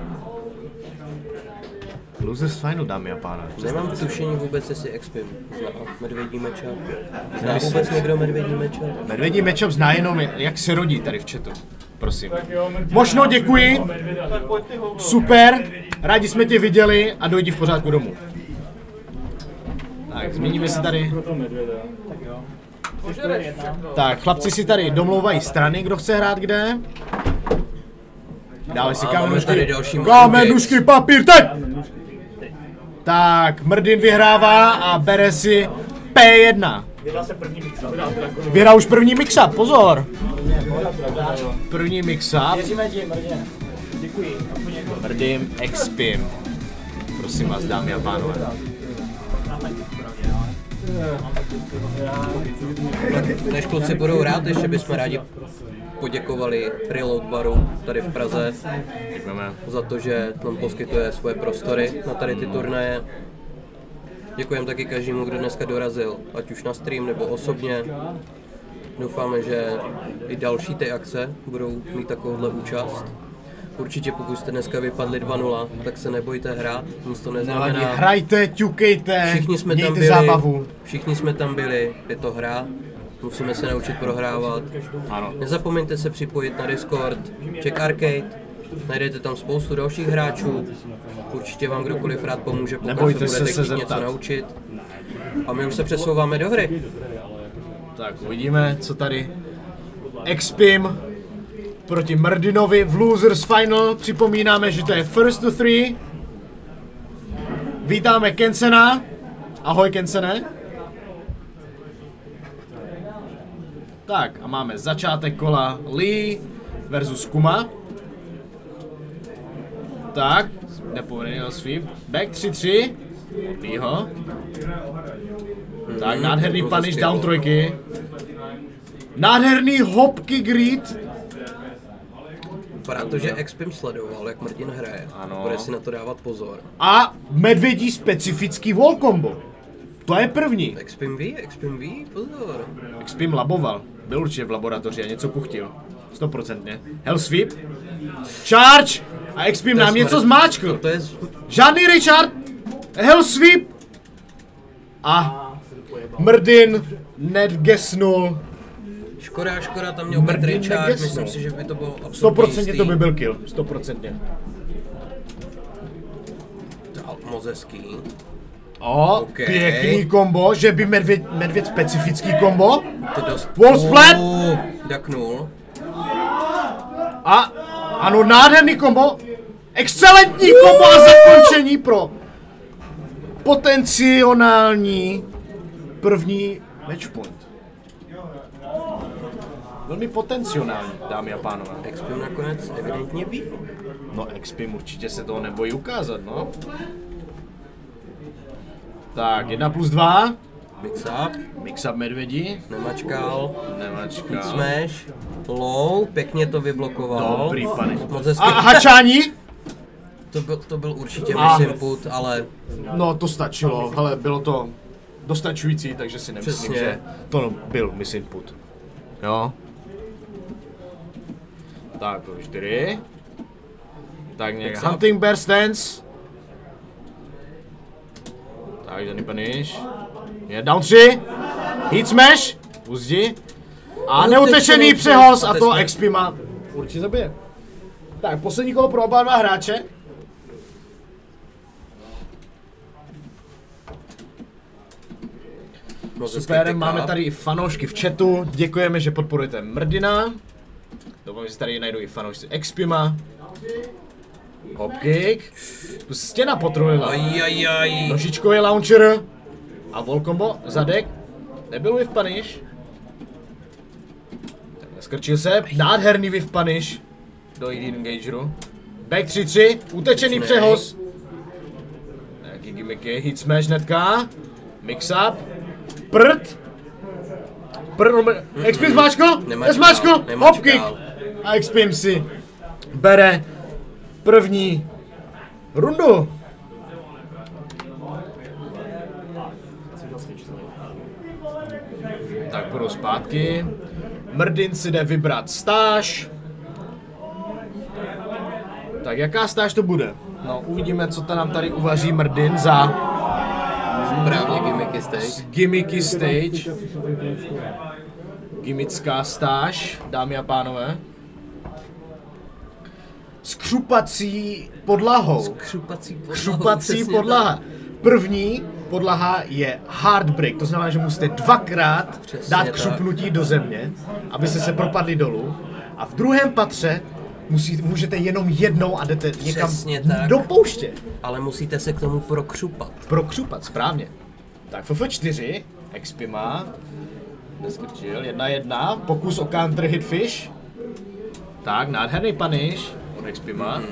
Losers Final, dámy a pánové. Nemám tušení vůbec, jestli Expim zná medvědí matchup. Zná vůbec někdo medvědí matchup? Medvědí matchup zná jenom, jak se rodí tady v chatu. Prosím. Možno děkuji. Super. Rádi jsme tě viděli a dojdi v pořádku domů. Tak, změníme si tady. Tak, chlapci si tady domlouvají strany, kdo chce hrát kde. Dále si kamenušky, papír, teď! Tak, Mrdin vyhrává a bere si P1. Vyhrál už první mix-up, pozor! První mix-up. Věříme ti, Mrdine. Děkuji. Mrdin Expim. Prosím vás, dámy a pánové. Než kluci budou hrát, ještě bychom rádi poděkovali Reload Baru tady v Praze. Děkujeme. Za to, že nám poskytuje svoje prostory na tady ty turnaje. Děkujeme taky každému, kdo dneska dorazil, ať už na stream nebo osobně. Doufáme, že i další ty akce budou mít takovouhle účast. Určitě pokud jste dneska vypadli 2-0, tak se nebojte hrát, nic to neznamená. Hrajte, ťukejte, Všichni jsme tam mějte byli, zábavu. všichni jsme tam byli, je to hra, musíme se naučit prohrávat. Ano. Nezapomeňte se připojit na Discord, Czech Arcade, najdete tam spoustu dalších hráčů, určitě vám kdokoliv rád pomůže, pokud se budete chtít něco naučit. A my už se přesouváme do hry. Tak uvidíme, co tady Expim proti Mrdinovi v Losers Final. Připomínáme, že to je first to three. Vítáme Kensena. Ahoj Kensene. Tak a máme začátek kola Lee versus Kuma. Tak, nepovedený sweep. Back 3-3. Leeho. Tak, nádherný punish down trojky. Nádherný hop kick read. Vypadá to, že Expim sledoval, jak Mrdin hraje. Ano. Bude si na to dávat pozor. A medvědí specifický wall combo. To je první. Expim ví, pozor. Expim laboval. Byl určitě v laboratoři a něco puchtil. 100%. Hell sweep. Charge! A Expim nám něco zmáčkl. To je Žádný Richard. Hell sweep. A Mrdin nedgesnul. škoda, tam měl být Mrdin Richard, negesnul. myslím si, že by to bylo absolutně 100% to by byl kill. 100%. moc hezký. Okay. Pěkný kombo, že by medvěd specifický kombo. To dost... Wall splat! Daknul. A ano, nádherný kombo. Excelentní kombo a zakončení pro potenciální první matchpoint. Velmi potenciální, dámy a pánové. Expim nakonec evidentně ví. No Expim určitě se toho nebojí ukázat, no. Tak, 1+2. Mix up. Mix up medvědí. Nemačkal. Nemačkal. Smash. Low, pěkně to vyblokoval. Dobrý, pane. Moc hezky. A hačání? To byl určitě miss input, ale... No to stačilo, hele, bylo to dostačující, takže si nemyslím, Přesně. že to byl miss input. Jo. Tak, to 4. Tak nějak Hunting Bear Stance. Tak, žádný punish. Je down 3. Heat Smash. Uzdi. A neutečený přehoz a to Expima určitě zabije. Tak, poslední kolo pro oba dva hráče. Super, máme tady i fanoušky v chatu, děkujeme, že podporujete Mrdina. Doufám, že se tady najdou i fanoušci Expima. Hopkick. Tu stěna potrulila. Ajajaj. Nožičkový launcher. A wall combo, zadek. Nebyl whiff punish. Skrčil se, nádherný whiff punish. Do ED engageru. Back 3-3, utečený přehoz. Nějaký gimmicky, hit smash hnedka. Mix up. Prd. Expim zmáčkl, nezmáčkl, hopkick. A Expim si bere první rundu. Tak budou zpátky. Mrdin si jde vybrat stáž. Tak jaká stáž to bude? No uvidíme, co to nám tady uvaří Mrdin za Správně gimmicky stage. Gimmicky stage. Gimmická stáž, dámy a pánové. S křupací podlahou. Křupací podlaha. První podlaha je hard break, to znamená, že musíte dvakrát dát křupnutí do země, abyste se propadli dolů. A v druhém patře můžete jenom jednou a jdete někam do pouště. Ale musíte se k tomu prokřupat. Prokřupat, správně. Tak FF4, XP má. Neskrčil, 1-1, pokus o counter hit fish. Tak, nádherný punish od XP má.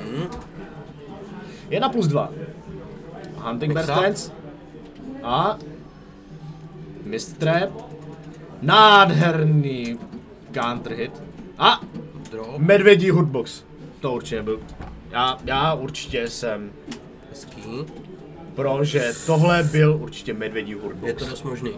1+2. Hunting Bear Stance. A Mist Trap. Nádherný counter hit. A medvědí hoodbox. To určitě byl. Já určitě jsem pro, že tohle byl určitě medvědí hoodbox. Je to dost možný.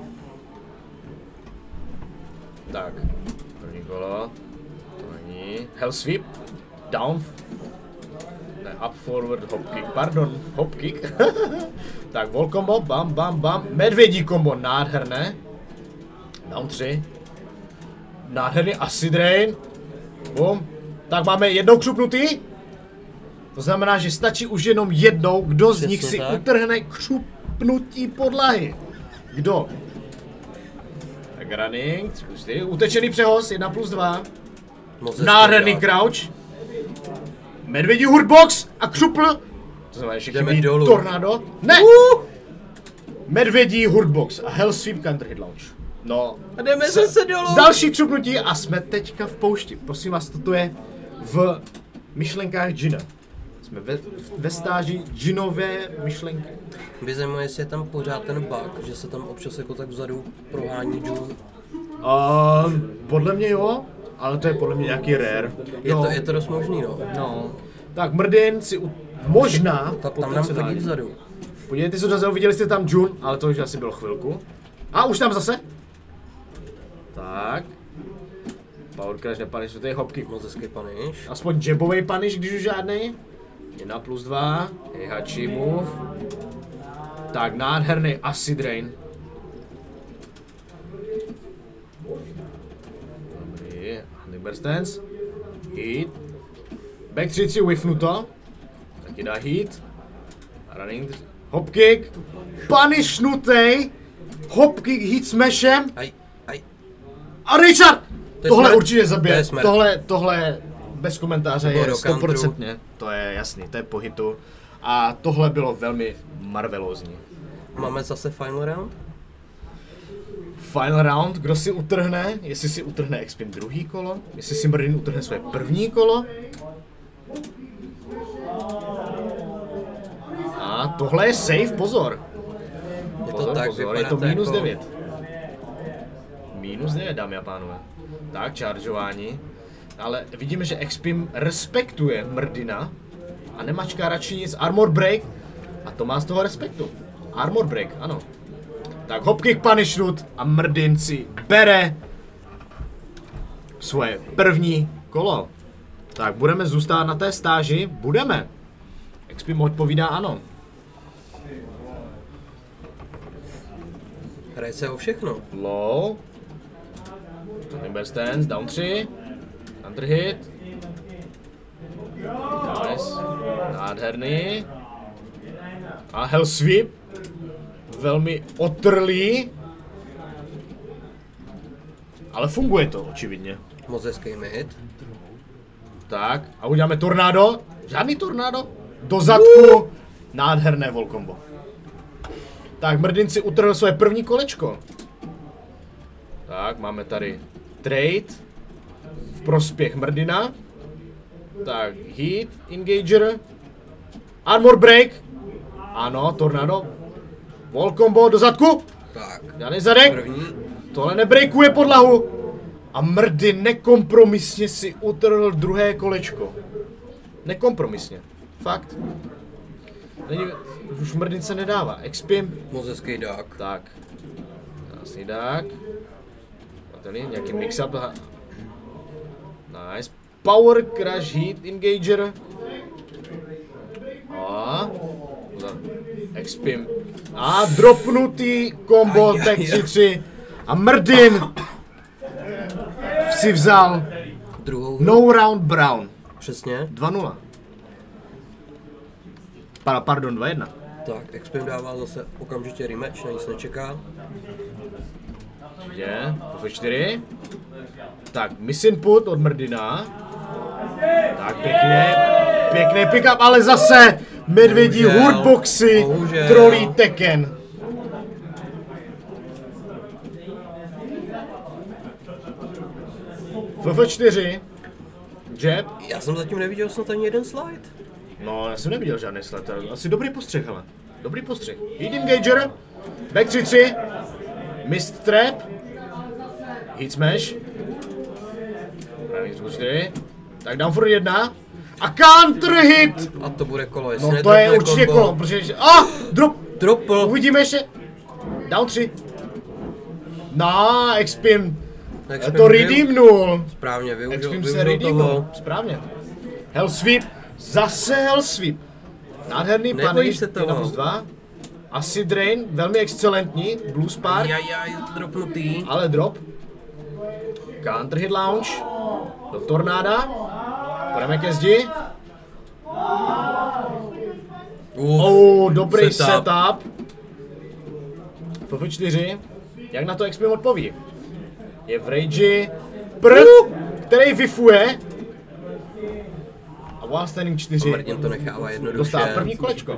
Tak, první kolo. To není. Hell sweep. Down. Ne, up forward hop kick. Pardon, hop kick. Tak, wall combo, bam, bam, bam. Medvědí combo, nádherné. Down 3. Nádherný acid rain. Bum. Tak máme jednou křupnutý. To znamená, že stačí už jenom jednou, kdo z nich si utrhne křupnutí podlahy. Kdo? Tak running, 3+4, utečený přehoz, 1+2. Nádherný crouch. Medvědí hoodbox a křupl. To znamená, že chybí tornado. Ne! Medvědí hoodbox a hell sweep counter hit launch. No. A jdeme se dolů. Další křupnutí a jsme teďka v poušti. Prosím vás, toto je v myšlenkách Džina. Jsme ve stáži Džinové myšlenky. Mě zajímá, jestli je tam pořád ten bug, že se tam občas jako tak vzadu prohání June. Podle mě jo, ale to je podle mě nějaký rare. Je to dost možný, no. No. Tak Mrdin si možná tam nám chodí vzadu. Podívejte se dozadu, viděli jste tam June, ale to už asi bylo chvilku. A už tam zase. Tak. Power crash nepunish, to je hopkick. Moc hezký punish. Aspoň jabovej punish, když už žádnej. 1+2. Heihachi move. Tak, nádherný acid rain. Dobrý, Hunting Bear Stance. Hit. Back 3-3 whiffnuto. Taky dá hit. Running. Hopkick. Punishnutej. Hopkick hit smashem. A Richard! Tohle určitě zabije. Tohle bez komentáře je 100%. To je jasný, to je po hitu. A tohle bylo velmi marvelózní. Máme zase final round? Final round, kdo si utrhne, jestli si utrhne Expim druhý kolo, jestli si Mrdin utrhne své první kolo. A tohle je safe, pozor. Pozor, je to minus 9. Minus 9, dámy a pánové. Tak, chargeování. Ale vidíme, že Expim respektuje Mrdina a nemačká radši nic. Armor break. A to má z toho respektu. Armor break, ano. Tak hopkick punishnut a Mrdin si bere svoje první kolo. Tak budeme zůstat na té stáži? Budeme. Expim odpovídá ano. Hraje se o všechno. Low. Hunting Bear Stance, down 3. Counter hit. Nice. Nádherný. A hell sweep. Velmi otrlý. Ale funguje to, očividně. Moc hezký mid. Tak, a uděláme tornádo. Žádný tornádo. do zadku. Nádherné wall combo. Tak, Mrdin si utrhl své první kolečko. Tak, máme tady trade v prospěch Mrdina. Tak, hit, engager, armor break. Ano, tornado. Wall combo do zadku. Tak, Daný zadek. první. Tohle nebreakuje podlahu. A Mrdin nekompromisně si utrhl druhé kolečko. Nekompromisně. Fakt. Není, už Mrdin se nedává. Expim. Moc hezký dák. Tak. Krásný dák. A tady nějaký mix-up. Nice. Power crash hit engager. A Expim. A dropnutý combo tech 3-3. A Mrdin si vzal Druhou. no round brown. Přesně. 2-0. Pardon, 2-1. Tak, Expim dává zase okamžitě rematch, na nic nečeká. Je, po 4. Tak, miss input od Mrdina. Tak, pěkně. Pěkný pick-up, ale zase medvědí Bohužel, hurtboxy bohužel. trolí Tekken. FF4. Jab. Já jsem zatím neviděl snad ani jeden slide. No, já jsem neviděl žádný sled. Asi dobrý postřeh, hele. Dobrý postřeh. Hit engager. Back 3-3. Mist trap. Hit smash. Pravý 4. Tak down for 1. A counter hit! A to bude kolo, jestli No to je nedropne určitě combo. kolo, protože... Drop! Dropl. Uvidíme ještě. Down 3. No, Expim. Expim To redeemnul. Správně, Expim se využil redeemnul. toho. Správně. Hell sweep. Zase hell sweep. Nádherný Nebojí punish. se toho. 1+2. Acid Rain, velmi excelentní. Blue Spark. Jajaj, dropnutý. Ale drop. Counter hit launch. Do tornáda. Půjdeme ke zdi. Dobrý setup. FF4. Jak na to Expim odpoví? Je v rage. Který vyfuje. A wall standing 4. Mrdin to nechává jednoduše. Dostává první kolečko.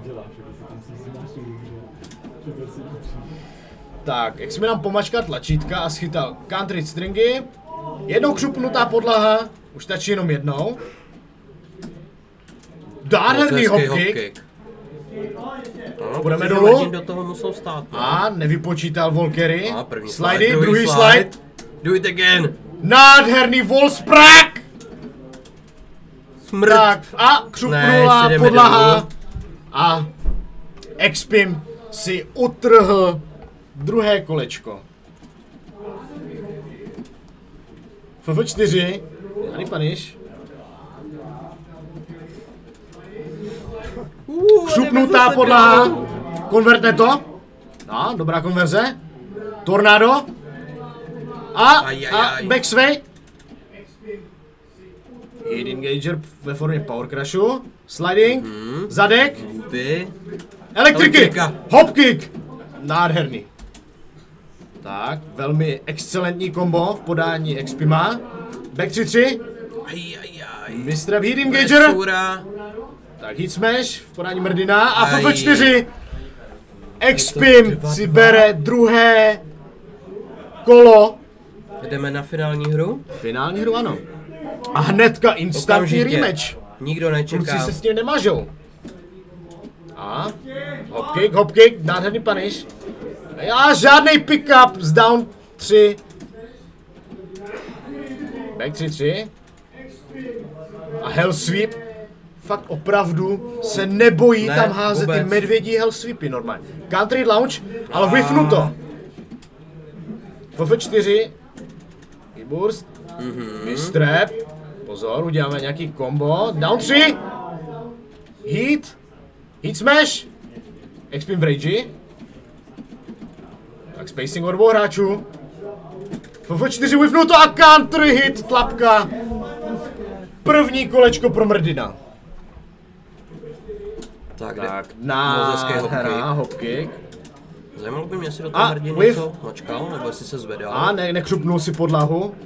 Jak jsme nám pomačkal tlačítka a schytal counter hit stringy. Jednou křupnutá podlaha, už stačí jenom jednou. Nádherný hopkick. Půjdeme dolů. Mrdin do toho musel stát. A nevypočítal Volkery. A první Slidy, slide, druhý slide. Do it again. Nádherný wall sprak. Smrt. Tak a Ne, křupnula ještě jdeme podlaha. dolů. A Expim si utrhl druhé kolečko. FF4. Žádný punish. Křupnutá podlaha. Konvertne to. No, dobrá konverze. Tornado. A backsway. Hit engager ve formě power crashu. Sliding. Zadek. Ty. Elektriky. Elektrika. Hopkick. Nádherný. Tak, velmi excelentní kombo v podání Expima. Back 3-3. Mr. Hit engager. Presura. Tak hit smash v podání Mrdina a FF4. Expim si bere druhé kolo. Jdeme na finální hru. Finální hru, ano. A hnedka instantní Okamžitě. rematch. Nikdo Kluci nečeká. se s tím nemažou. A hopkick, nádherný punish. A žádný pick-up z down 3. Back 3-3. A hell sweep. Fakt opravdu se nebojí Ne, tam házet vůbec. ty medvědí hell sweepy normálně. Counter hit launch, ale whiffnu to. FF4. Hit burst. Mistrap. Pozor, uděláme nějaký combo. Down 3. Hit. Hit smash. Expim v rage. Tak spacing od dvou hráčů. FF4 whiffnu to a counter hit tlapka. První kolečko pro Mrdina. Tak, Tak, moc hezký nádherná hopkick. Zajímalo by mě, jestli do A, toho Mrdin whiff. něco mačkal, nebo jestli se zvedal. A nekřupnul si podlahu.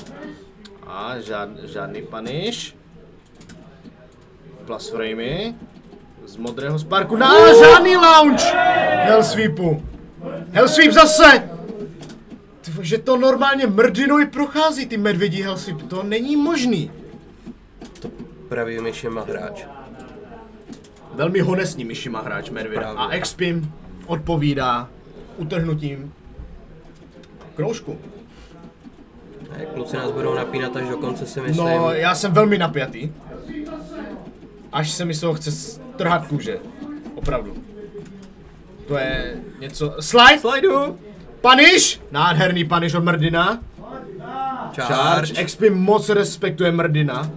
A žádný punish. Plus framey. z modrého Sparku. Žádný launch! Hellsweepu. Hellsweep zase! Že to normálně Mrdinovi prochází ty medvědí Hellsweep. To není možný. Pravý myšima hráč. Velmi honesní myšima hráč medvěda. A Expim odpovídá utrhnutím kroužku. Kluci nás budou napínat až do konce, si myslím. No, já jsem velmi napjatý. Až se mi z toho chce strhat kůže. Opravdu. To je něco... Slide! Slajdu! Punish! Nádherný punish od Mrdina. Charge. Expim moc respektuje Mrdina.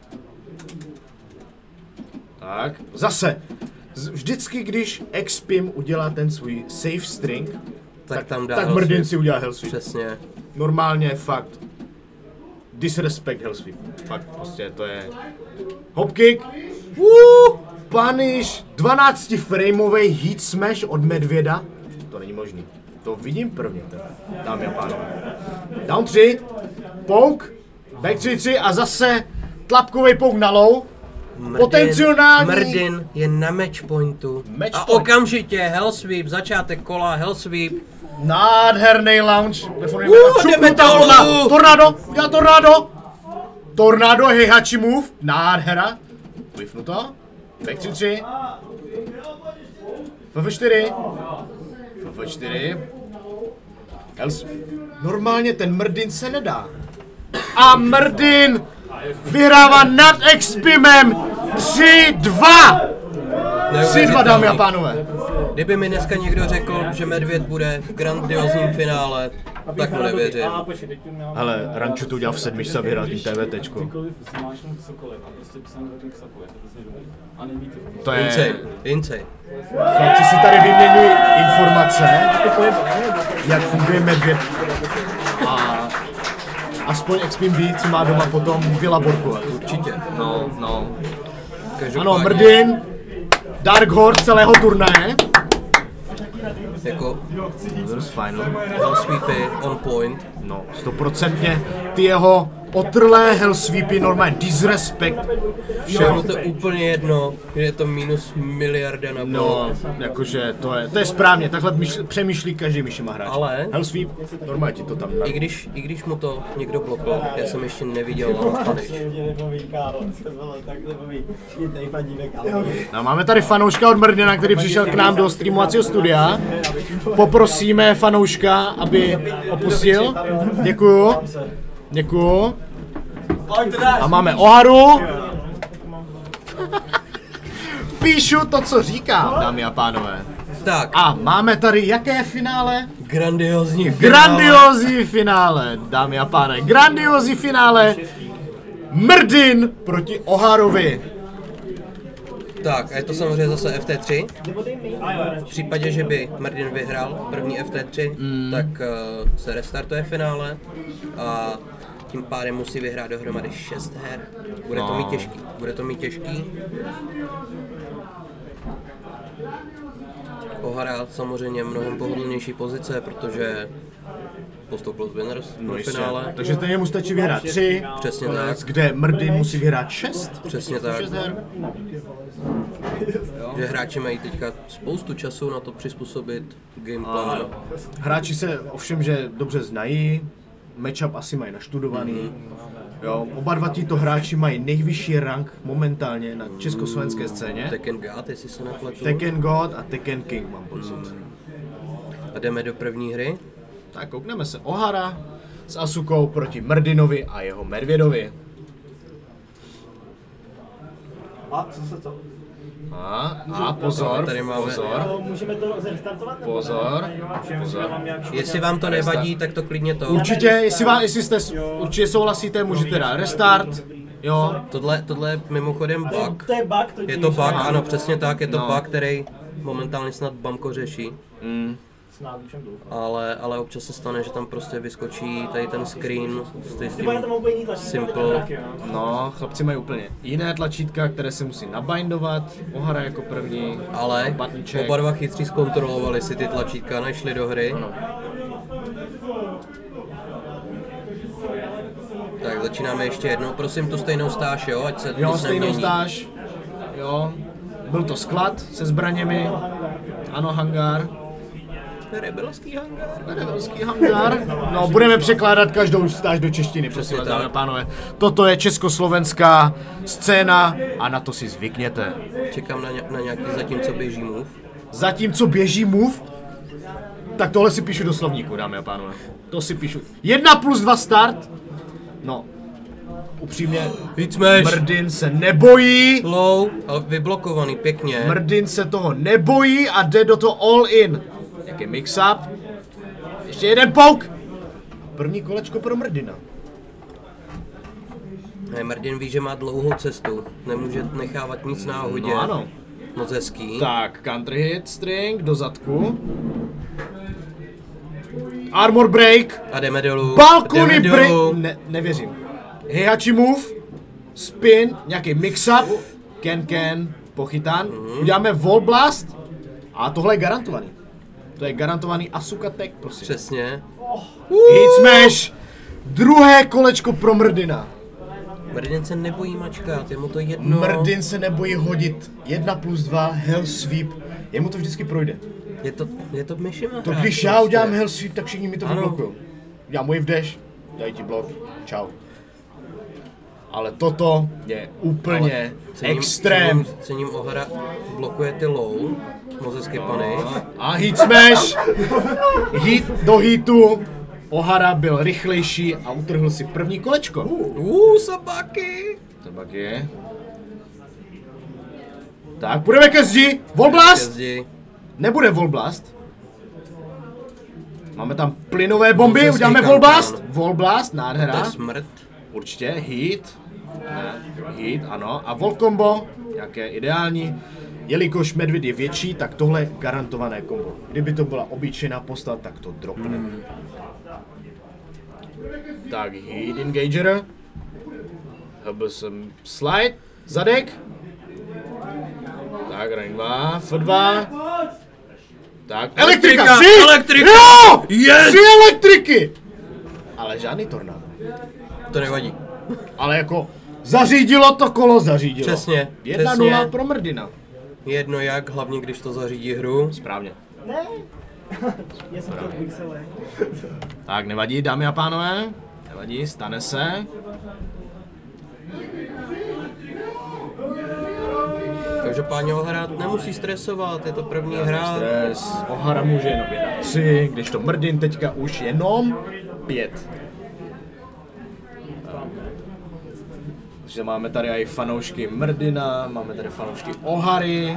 Tak, zase. Vždycky, když Expim udělá ten svůj safe string, tak Mrdin si udělá Hellsweep. Přesně. Normálně fakt. Disrespect Hellsweep. Fakt prostě to je... Hopkick. Punish. 12 frameový heat smash od medvěda. To není možný. To vidím prvně teda, dámy a pánové. Down 3. Poke. Back 3-3 a zase tlapkový poke na low. Potenciální... Mrdin je na match pointu. A okamžitě Hellsweep, začátek kola, Hellsweep. Nádherný launch. Jdeme dolů! Tornado, udělá tornado. Tornado, Heihachi move. Nádhera. Vyfnuto. Back 3-3. FF4. FF4. Normálně ten Mrdin se nedá. A Mrdin vyhrává nad Expimem 3-2! 3-2, dámy a pánové. Kdyby mi dneska někdo řekl, že Medvěd bude v grandiozním finále, tak mu nevěřím. Ale Ranču to udělal v 7. a vyhrál tím TVTčko. To je... Insane. Chlapci si tady vyměňují informace, jak funguje Medvěd. A aspoň Expim ví, co má doma potom vylaborkovat. Určitě. No. Každopádně, ano, Mrdin, Dark Horse celého turnaje. Jako Final. Hellsweepy on point. No, 100%. Ty jeho otrlé Hellsweepy, normálně disrespect. Všechno to je úplně jedno, je to minus miliarda na bod. No, jakože to je správně, takhle přemýšlí každý myšima hráč. Ale Hellsweep, normálně ti to tam dá. I když mu to někdo blokoval, já jsem ještě neviděl launch punish. No, máme tady fanouška od Mrdina, který přišel k nám do streamovacího studia. Poprosíme fanouška, aby opustil. Děkuju. A máme Oharu. Píšu to, co říkám, dámy a pánové. Tak. A máme tady jaké finále? Grandiozní finále, dámy a pánové. Grandiozní finále. Mrdin proti Oharovi. Tak, a je to samozřejmě zase FT3. V případě, že by Mrdin vyhrál první FT3, tak se restartuje finále a tím pádem musí vyhrát dohromady 6 her. Bude to mít těžký. Ohara samozřejmě mnohem pohodlnější pozice, protože postoupil z Winners do finále. Takže to mu stačí vyhrát 3, Přesně konec, tak. kde Mrdin musí vyhrát 6. Přesně tak. 6 her. Že hráči mají teďka spoustu času na to přizpůsobit gameplánu. Hráči se ovšem, že dobře znají, matchup asi mají naštudovaný. Jo, oba dva tito hráči mají nejvyšší rank momentálně na československé scéně. Tekken God, jestli se nepletu. Tekken God a Tekken King, mám pocit. A jdeme do první hry. Tak koukneme se. Ohara s Asukou proti Mrdinovi a jeho Medvědovi. A co se to? A pozor, tady máme. Můžeme to zrestartovat? Pozor. Jestli vám to nevadí, tak to klidně to. Určitě, jestli jste určitě souhlasíte, můžete dát restart. Jo. Tohle je mimochodem bug. To je bug totiž. Je to bug, ano, přesně tak, je to bug, který momentálně snad Bamko řeší. Ale občas se stane, že tam prostě vyskočí tady ten screen s tím simple. No, chlapci mají úplně jiné tlačítka, které se musí nabindovat. Ohara jako první. Ale oba dva chytří zkontrolovali si ty tlačítka, nešli do hry. Ano. Tak začínáme ještě jednou, prosím tu stejnou stáž, jo, ať se nic stejnou nemění. stáž. Jo. byl to sklad se zbraněmi. Ano, hangár. Rebelský hangár. Rebelský hangár. No, budeme překládat každou stáž do češtiny, prosím vás, dámy a pánové. Toto je československá scéna a na to si zvykněte. Čekám na nějaký zatímco běží move. Zatímco běží move, tak tohle si píšu do slovníku, dámy a pánové. To si píšu. 1+2 start. No, upřímně, Mrdin se nebojí. Low, ale vyblokovaný, pěkně. Mrdin se toho nebojí a jde do toho all in. Jaký mix-up. Ještě jeden pouk. První kolečko pro Mrdina. Ne, Mrdin ví, že má dlouhou cestu. Nemůže nechávat nic náhodě. No ano. Moc hezký. Tak, counter hit string do zadku. Armor break. A jdeme dolů. Balkony break. Nevěřím. Heihachi move. Spin. Nějaký mix-up. Ken. Pochytán. Uděláme wall blast. A tohle je garantovaný. To je garantovaný Asuka tag, prosím. Přesně. Hit smash. Druhé kolečko pro Mrdina. Mrdin se nebojí mačkat, je mu to jedno. Mrdin se nebojí hodit 1+2 hell sweep. Jemu to vždycky projde. Je to Mishima. To když já udělám hell sweep, tak všichni mi to vyblokujou. Já můj vdeš, dají ti blok, čau. Ale toto je úplně extrém. Cením Ohara blokuje ty low, moc hezky pany. A hit smash, hit do hitu. Ohara byl rychlejší a utrhl si první kolečko. Sabaki! Sabaki. Tak, půjdeme ke zdi. Wallblast! Nebude Wallblast. Máme tam plynové bomby, uděláme Wallblast. Wallblast, nádhera. To je smrt. Určitě, hit. Ne, hit, ano. A wall combo, nějaké ideální. Jelikož medvěd je větší, tak tohle je garantované kombo. Kdyby to byla obyčejná postava, tak to dropne. Tak, hit engager. HBSM slide. Zadek. Tak, rank 2, F2. Tak, elektrika! Elektrika! Jo! Yes! 3 elektriky! Ale žádný tornádo. To nevadí. Ale jako, zařídilo to kolo, zařídilo. Přesně. 1-0 pro Mrdina. Jedno jak, hlavně když to zařídí hru. Správně. Ne. Já jsem to pixele. Tak, nevadí, dámy a pánové. Nevadí, stane se. Každopádně Ohara nemusí stresovat, je to první hra. Stres. Ohara může jenom 1-3, když to Mrdin teďka už jenom 5. Takže máme tady i fanoušky Mrdina, máme tady fanoušky Ohary.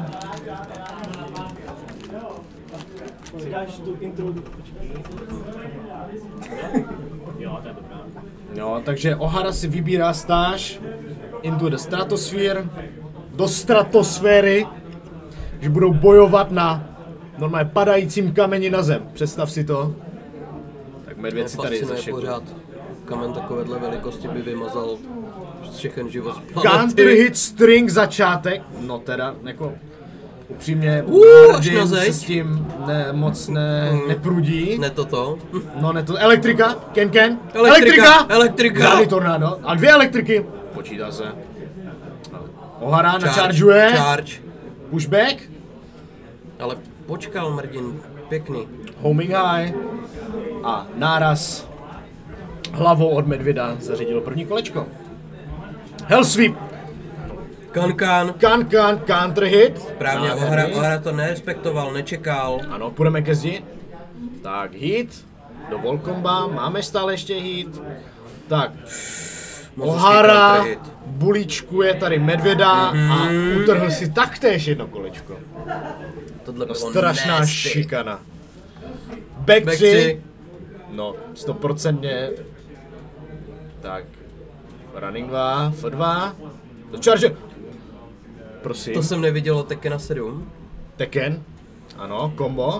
No, takže Ohara si vybírá stáž Into the Stratosphere, do stratosféry, že budou bojovat na normálně padajícím kameni na zem. Představ si to. Tak medvěd si tady zašekl. Pořád kamen takovéhle velikosti by vymazal všechen život z planety. Counter hit string začátek. No teda, jako upřímně, Mrdin se s tím moc neprudí. Ne toto. No ne to, elektrika, Ken. Elektrika! Žádný tornádo. A 2 elektriky. Počítá se. Ohara načaržuje. Charge. Pushback. Ale počkal Mrdin, pěkný. Homing high. A náraz hlavou od medvěda zařídil první kolečko. Hell sweep. Kan. Counter hit. Správně, Ohara to nerespektoval, nečekal. Ano, půjdeme ke zdi. Tak, hit. Do wall comba, máme stále ještě hit. Tak. Ohara bulíčkuje tady medvěda a utrhl si taktéž jedno kolečko. Tohle bylo strašná nasty. šikana. Back 3. No, 100%. Tak. Running 2, F2. Do charge. Prosím. To jsem neviděl od Tekkena 7. Tekken. Ano, combo.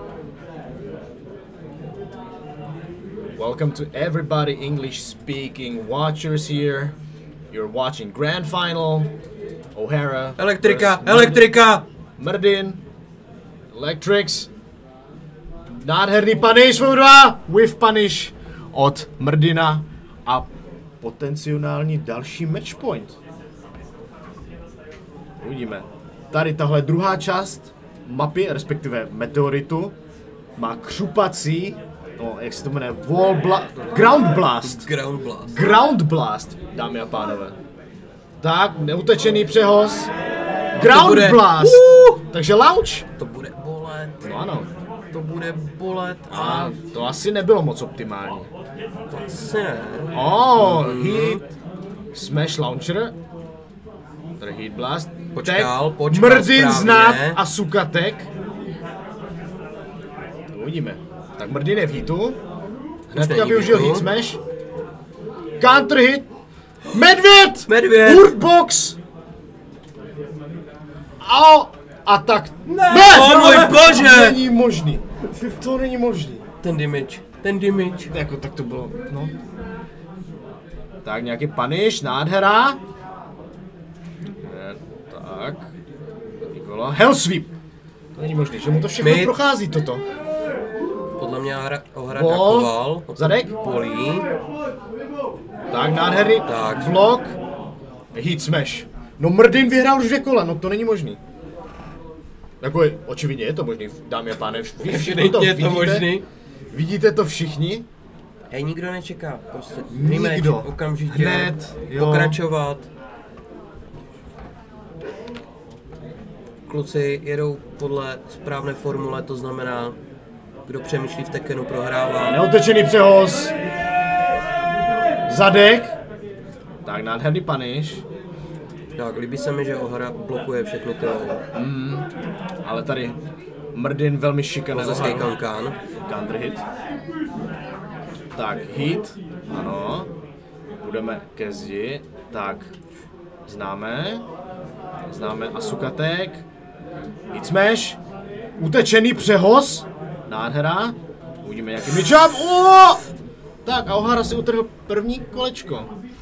Welcome to everybody English speaking watchers here. You're watching Grand Final. O'Hara. Elektrika! Mrdin. Electrics. Nádherný punish F2. With punish od Mrdina. A potenciální další match point. Uvidíme. tady tahle druhá část mapy, respektive meteoritu, má křupací, no, jak se to jmenuje, Ground Blast. Ground Blast. Ground Blast, dámy a pánové. Tak, neutečený přehoz. Ground Blast. Takže launch. To bude bolet. No ano. To bude bolet A to asi nebylo moc optimální. to asi ne. Heat. Smash Launcher. Tady Heat Blast. Počkal Mrdin správně. znát a Sukatek. To uvidíme. Tak Mrdin je v heatu. Hnedka není využil heatu. Heat Smash. Counter hit. Medvěd! Medvěd! Hurtbox! A tak... Ne! O můj bože! Není možný. To není možný. Ten damage. Jako tak to bylo, no. Tak nějaký punish, nádhera. Tak. Nikola. Hell sweep. To není možný, že mu to všechno Mid. prochází toto. Podle mě Ohra Ball. dakoval. Zadek. Polí. Tak nádherný. Tak. Vlog. Heat smash. No Mrdin vyhrál už 2 kola, no to není možný. Jako očividně je to možný, dámy a pánové. Evidentně je to možný. Vidíte to všichni? Hej, nikdo nečeká, prostě Nikdo. okamžitě Hned, jo. pokračovat. Kluci jedou podle správné formule, to znamená, kdo přemýšlí v Tekkenu prohrává. Neotečený přehoz. Zadek. Tak nádherný punish. Tak, líbí se mi, že Ohra blokuje všechny ty low. Ale tady Mrdin velmi šikanuje. Kozeský kankán. Counter hit. Tak, hit. Ano. Budeme ke zdi. Tak, známe. Známe Asukatek. Hit smash. Utečený přehoz. Nádhera. Uvidíme nějaký midjump. Tak a Ohara si utrhl první kolečko.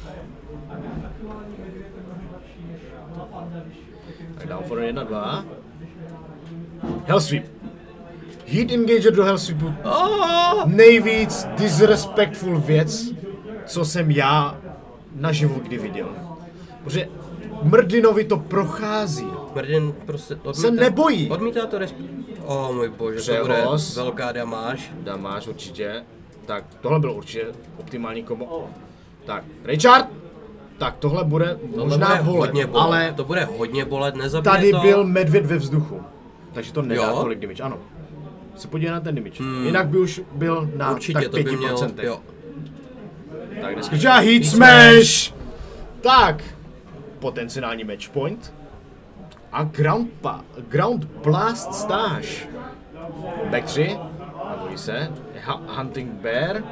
Tak down for 1-2. Hell sweep. Heat engager do hell sweepu. Nejvíc disrespectful věc, co jsem já naživu kdy viděl. Protože Mrdinovi to prochází. Mrdin prostě odmítá, Se nebojí. Odmítá to O můj bože, Převoz. to bude velká damáž. Damáš určitě. Tak tohle bylo určitě optimální kombo. Tak, Richard. Tak tohle bude možná bude bolet, hodně bolet, ale to bude hodně bolet, nezabije tady to. byl medvěd ve vzduchu. Takže to nedá Jo? tolik damage, ano. Se podívej na ten damage. Jinak by už byl na Určitě tak to by mělo, 5%. jo. Tak dneska já Heat Smash! Tak, potenciální match point. A Ground Blast stáž. Back 3. Nebojí se. Hunting Bear.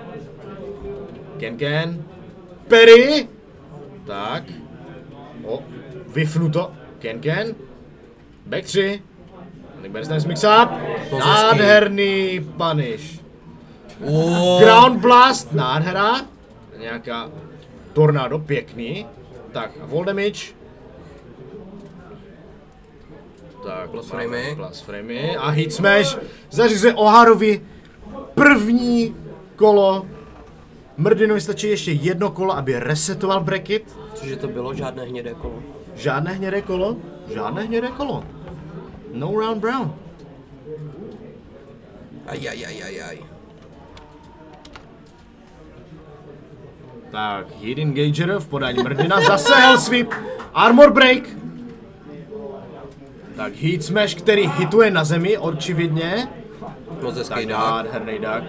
Ken. Perry. Tak. Vyfnuto. Ken. Back 3. Hunting Bear snaží mix up. Nádherný punish. Ground Blast, nádhera. Nějaká tornádo, pěkný. Tak, wall damage. Tak, plus framey. A hit smash zařizuje Oharovi první kolo. Mrdinovi stačí ještě 1 kolo, aby resetoval bracket. Cože to bylo? Žádné hnědé kolo. Žádné hnědé kolo? Žádné hnědé kolo. No round brown. Ajajajajaj. Tak, Heat Engager v podání Mrdina, zase Hell Sweep, Armor Break. Tak Heat Smash, který hituje na zemi, očividně. Moc hezký Tak dák. nádherný dák.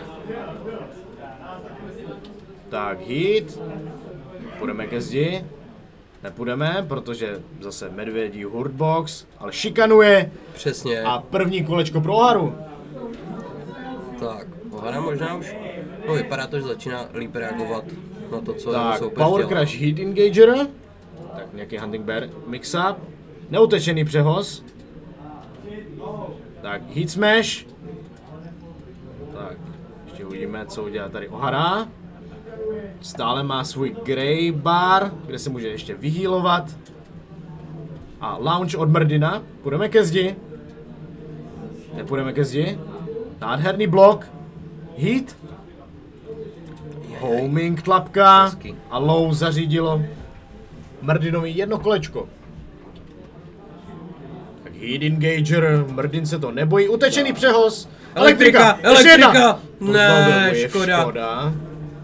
Tak Heat. Půjdeme ke zdi. Nepůjdeme, protože zase medvědí Hurtbox, ale šikanuje. Přesně. A první kolečko pro Oharu. Tak, Ohara možná už, no vypadá to, že začíná líp reagovat na to, co jeho Tak, soupeř Power dělá. Crash Heat Engager. Tak nějaký Hunting Bear mix up. Neutečený přehoz. Tak Heat Smash. Tak, ještě uvidíme, co udělá tady Ohara. Stále má svůj Grey Bar, kde se může ještě vyhealovat. A launch od Mrdina. Půjdeme ke zdi. Nepůjdeme ke zdi. Nádherný blok. Heat. Homing tlapka. Hezký. A low zařídilo Mrdinovi 1 kolečko. Tak Heat Engager, Mrdin se to nebojí, utečený přehoz. Elektrika! Ještě jedna. Elektrika! To Ne, byl škoda.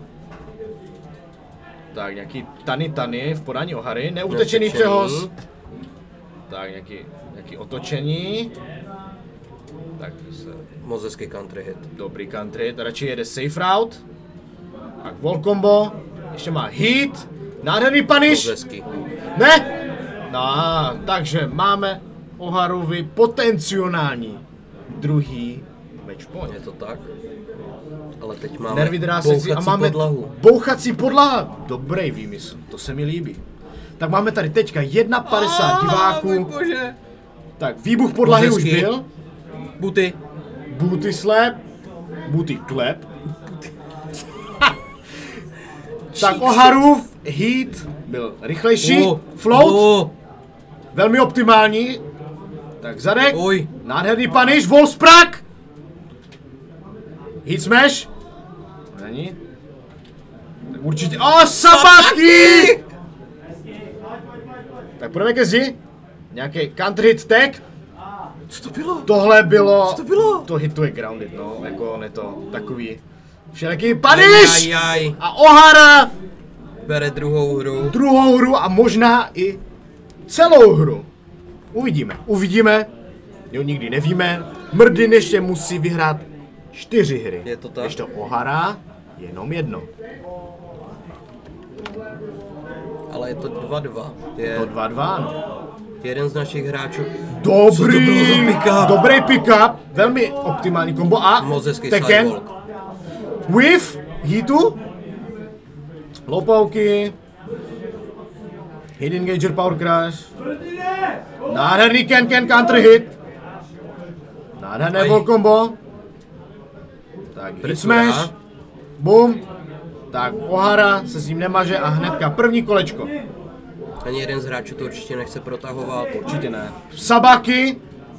Tak, nějaký Tany v podání Ohary, neutečený přehoz. Tak, nějaký otočení. Tak se... Moc hezký country hit. Dobrý country hit, radši jede safe route. Tak, wall combo. Ještě má hit. Nádherný Moc punish. hezký. Ne? No, takže máme Oharovi potenciální druhý match point. Je to tak? Ale teď máme Nervy drásající a máme podlahu. bouchací podlaha. Dobrý výmysl, to se mi líbí. Tak máme tady teďka 1,50 diváků. Bože. Tak výbuch podlahy už Hezký. byl. Buty. Booty slap. Booty clap. Tak Oharův hit byl rychlejší. Float. Velmi optimální. Tak zadek. Oj. Nádherný punish. Wall sprak. Hit smash. Není. Tak určitě. Sabaki! Tak půjdeme ke zdi. Nějaký counter hit tag. Co to bylo? Tohle bylo. Co to bylo? To hituje grounded, no. Jako on je to takový. Všelijaký punish! Ajajaj. A Ohara Bere druhou hru. druhou hru a možná i celou hru. Uvidíme. Jo, nikdy nevíme. Mrdin ještě musí vyhrát 4 hry. Je to tak? Ještě Ohara jenom 1. Ale je to 2-2. Je To 2-2, no. jeden z našich hráčů. Co to bylo za pick-up? Dobrý pick-up, velmi optimální kombo a Moc hezký Tekken. sidewalk. Whiff, hitu, lopauky, Hit Engager Power Crash, nádherný Ken counter hit, nádherné wall combo, tak hit smash, boom, tak Ohara se s ním nemaže a hnedka první kolečko. Ani jeden z hráčů to určitě nechce protahovat. Určitě ne. Sabaki.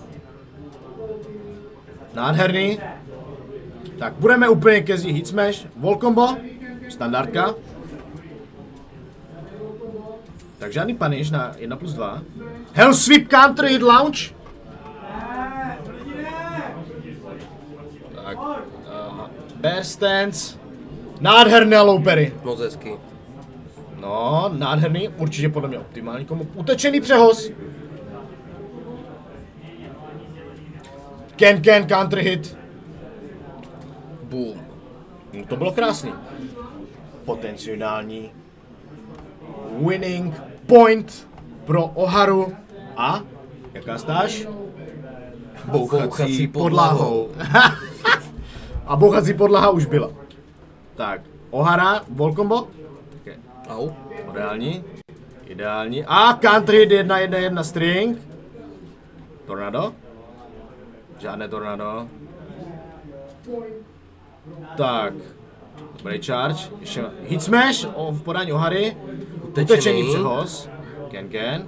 Nádherný. Tak budeme úplně ke zdi hit smash. Wall combo. Standardka. Tak žádný punish na 1+2. Hell sweep counter hit launch. Tak. Bear stance. Nádherné loupery. Moc hezký. No, nádherný, určitě podle mě optimální kombo. Utečený přehoz. Ken counter hit. Boom. No, to bylo krásný. Potenciální winning point pro Oharu. A jaká stáž? Bouchací podlahou. A bouchací podlaha už byla. Tak, Ohara, wall combo. Au. Ideální. A counter hit 1-1-1 string. Tornado. Žádné tornado. Tak. Dobrý charge. Ještě hit smash v podání Ohary. Utečený přehoz. Ken.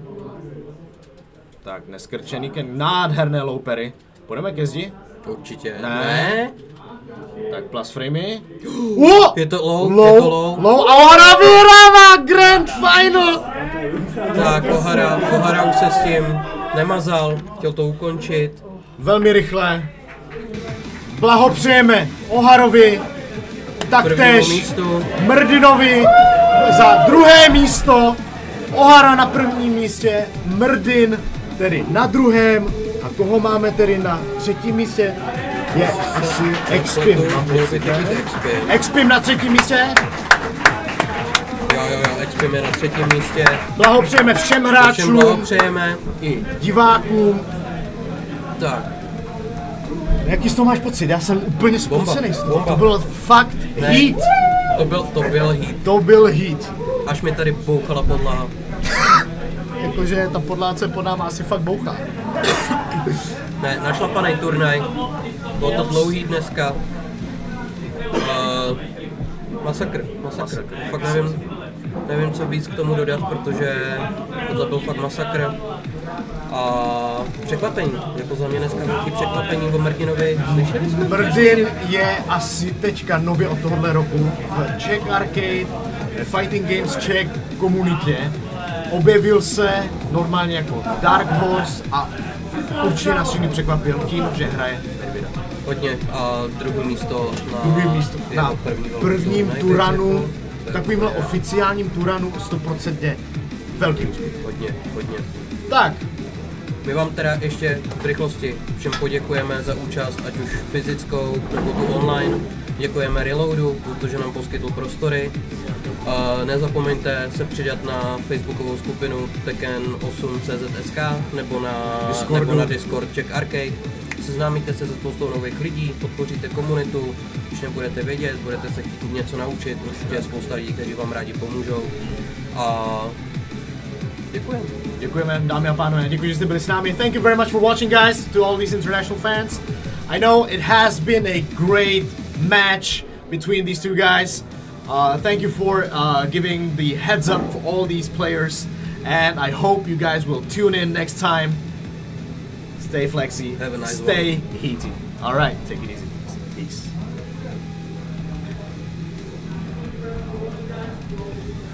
Tak, neskrčený Ken. Nádherné loupery. Půjdeme ke zdi? Určitě. Ne. Tak plus framey. Je to low. A Ohara vyhrává Grand Final! Tak, Ohara už se s tím nemazal, chtěl to ukončit. Velmi rychle. Blahopřejeme Oharovi, taktéž místu. Mrdinovi za druhé místo. Ohara na prvním místě, Mrdin tedy na druhém. A koho máme tedy na třetím místě? Je asi Expim. Expim na třetím místě. Jo, Expim je na třetím místě. Blahopřejeme všem hráčům Blahopřejeme. i divákům. Tak. Jaký z toho máš pocit? Já jsem úplně spocený z toho. Bomba. To byl fakt hit. To byl hit. Hit. Až mi tady bouchala podlaha. Jakože ta podláce pod náma asi fakt bouchá. Ne, našlapanej turnaj. Bylo to dlouhý dneska. Masakr. Fakt nevím, co víc k tomu dodat, protože tohle byl fakt masakr. A překvapení, jako za mě dneska velký překvapení o Mrdinovi. Slyšeli jsme? Mrdin je asi teďka nově od tohohle roku v Czech Arcade Fighting Games Czech komunitě objevil se normálně jako Dark Horse a určitě nás všechny překvapil tím, že hraje Medvěda. Hodně a druhé místo Na prvním Turanu, takovýmhle oficiálním Turanu 100% velký úspěch. Hodně. Tak, My vám teda ještě v rychlosti všem poděkujeme za účast, ať už fyzickou nebo tu online. Děkujeme Reloadu, protože nám poskytl prostory. Nezapomeňte se přidat na facebookovou skupinu Tekken 8 CZSK nebo na Discord Czech Arcade. Seznámíte se se spoustou nových lidí, podpoříte komunitu, když nebudete vědět, budete se chtít něco naučit, určitě je spousta lidí, kteří vám rádi pomůžou. A děkujeme. děkujeme, dámy a pánové, děkuji, že jste byli s námi. Thank you very much for watching, guys, to all these international fans. I know it has been a great match between these two guys. Thank you for giving the heads up for all these players, and I hope you guys will tune in next time. Stay flexy, Have a nice stay heaty. All right, take it easy. Peace.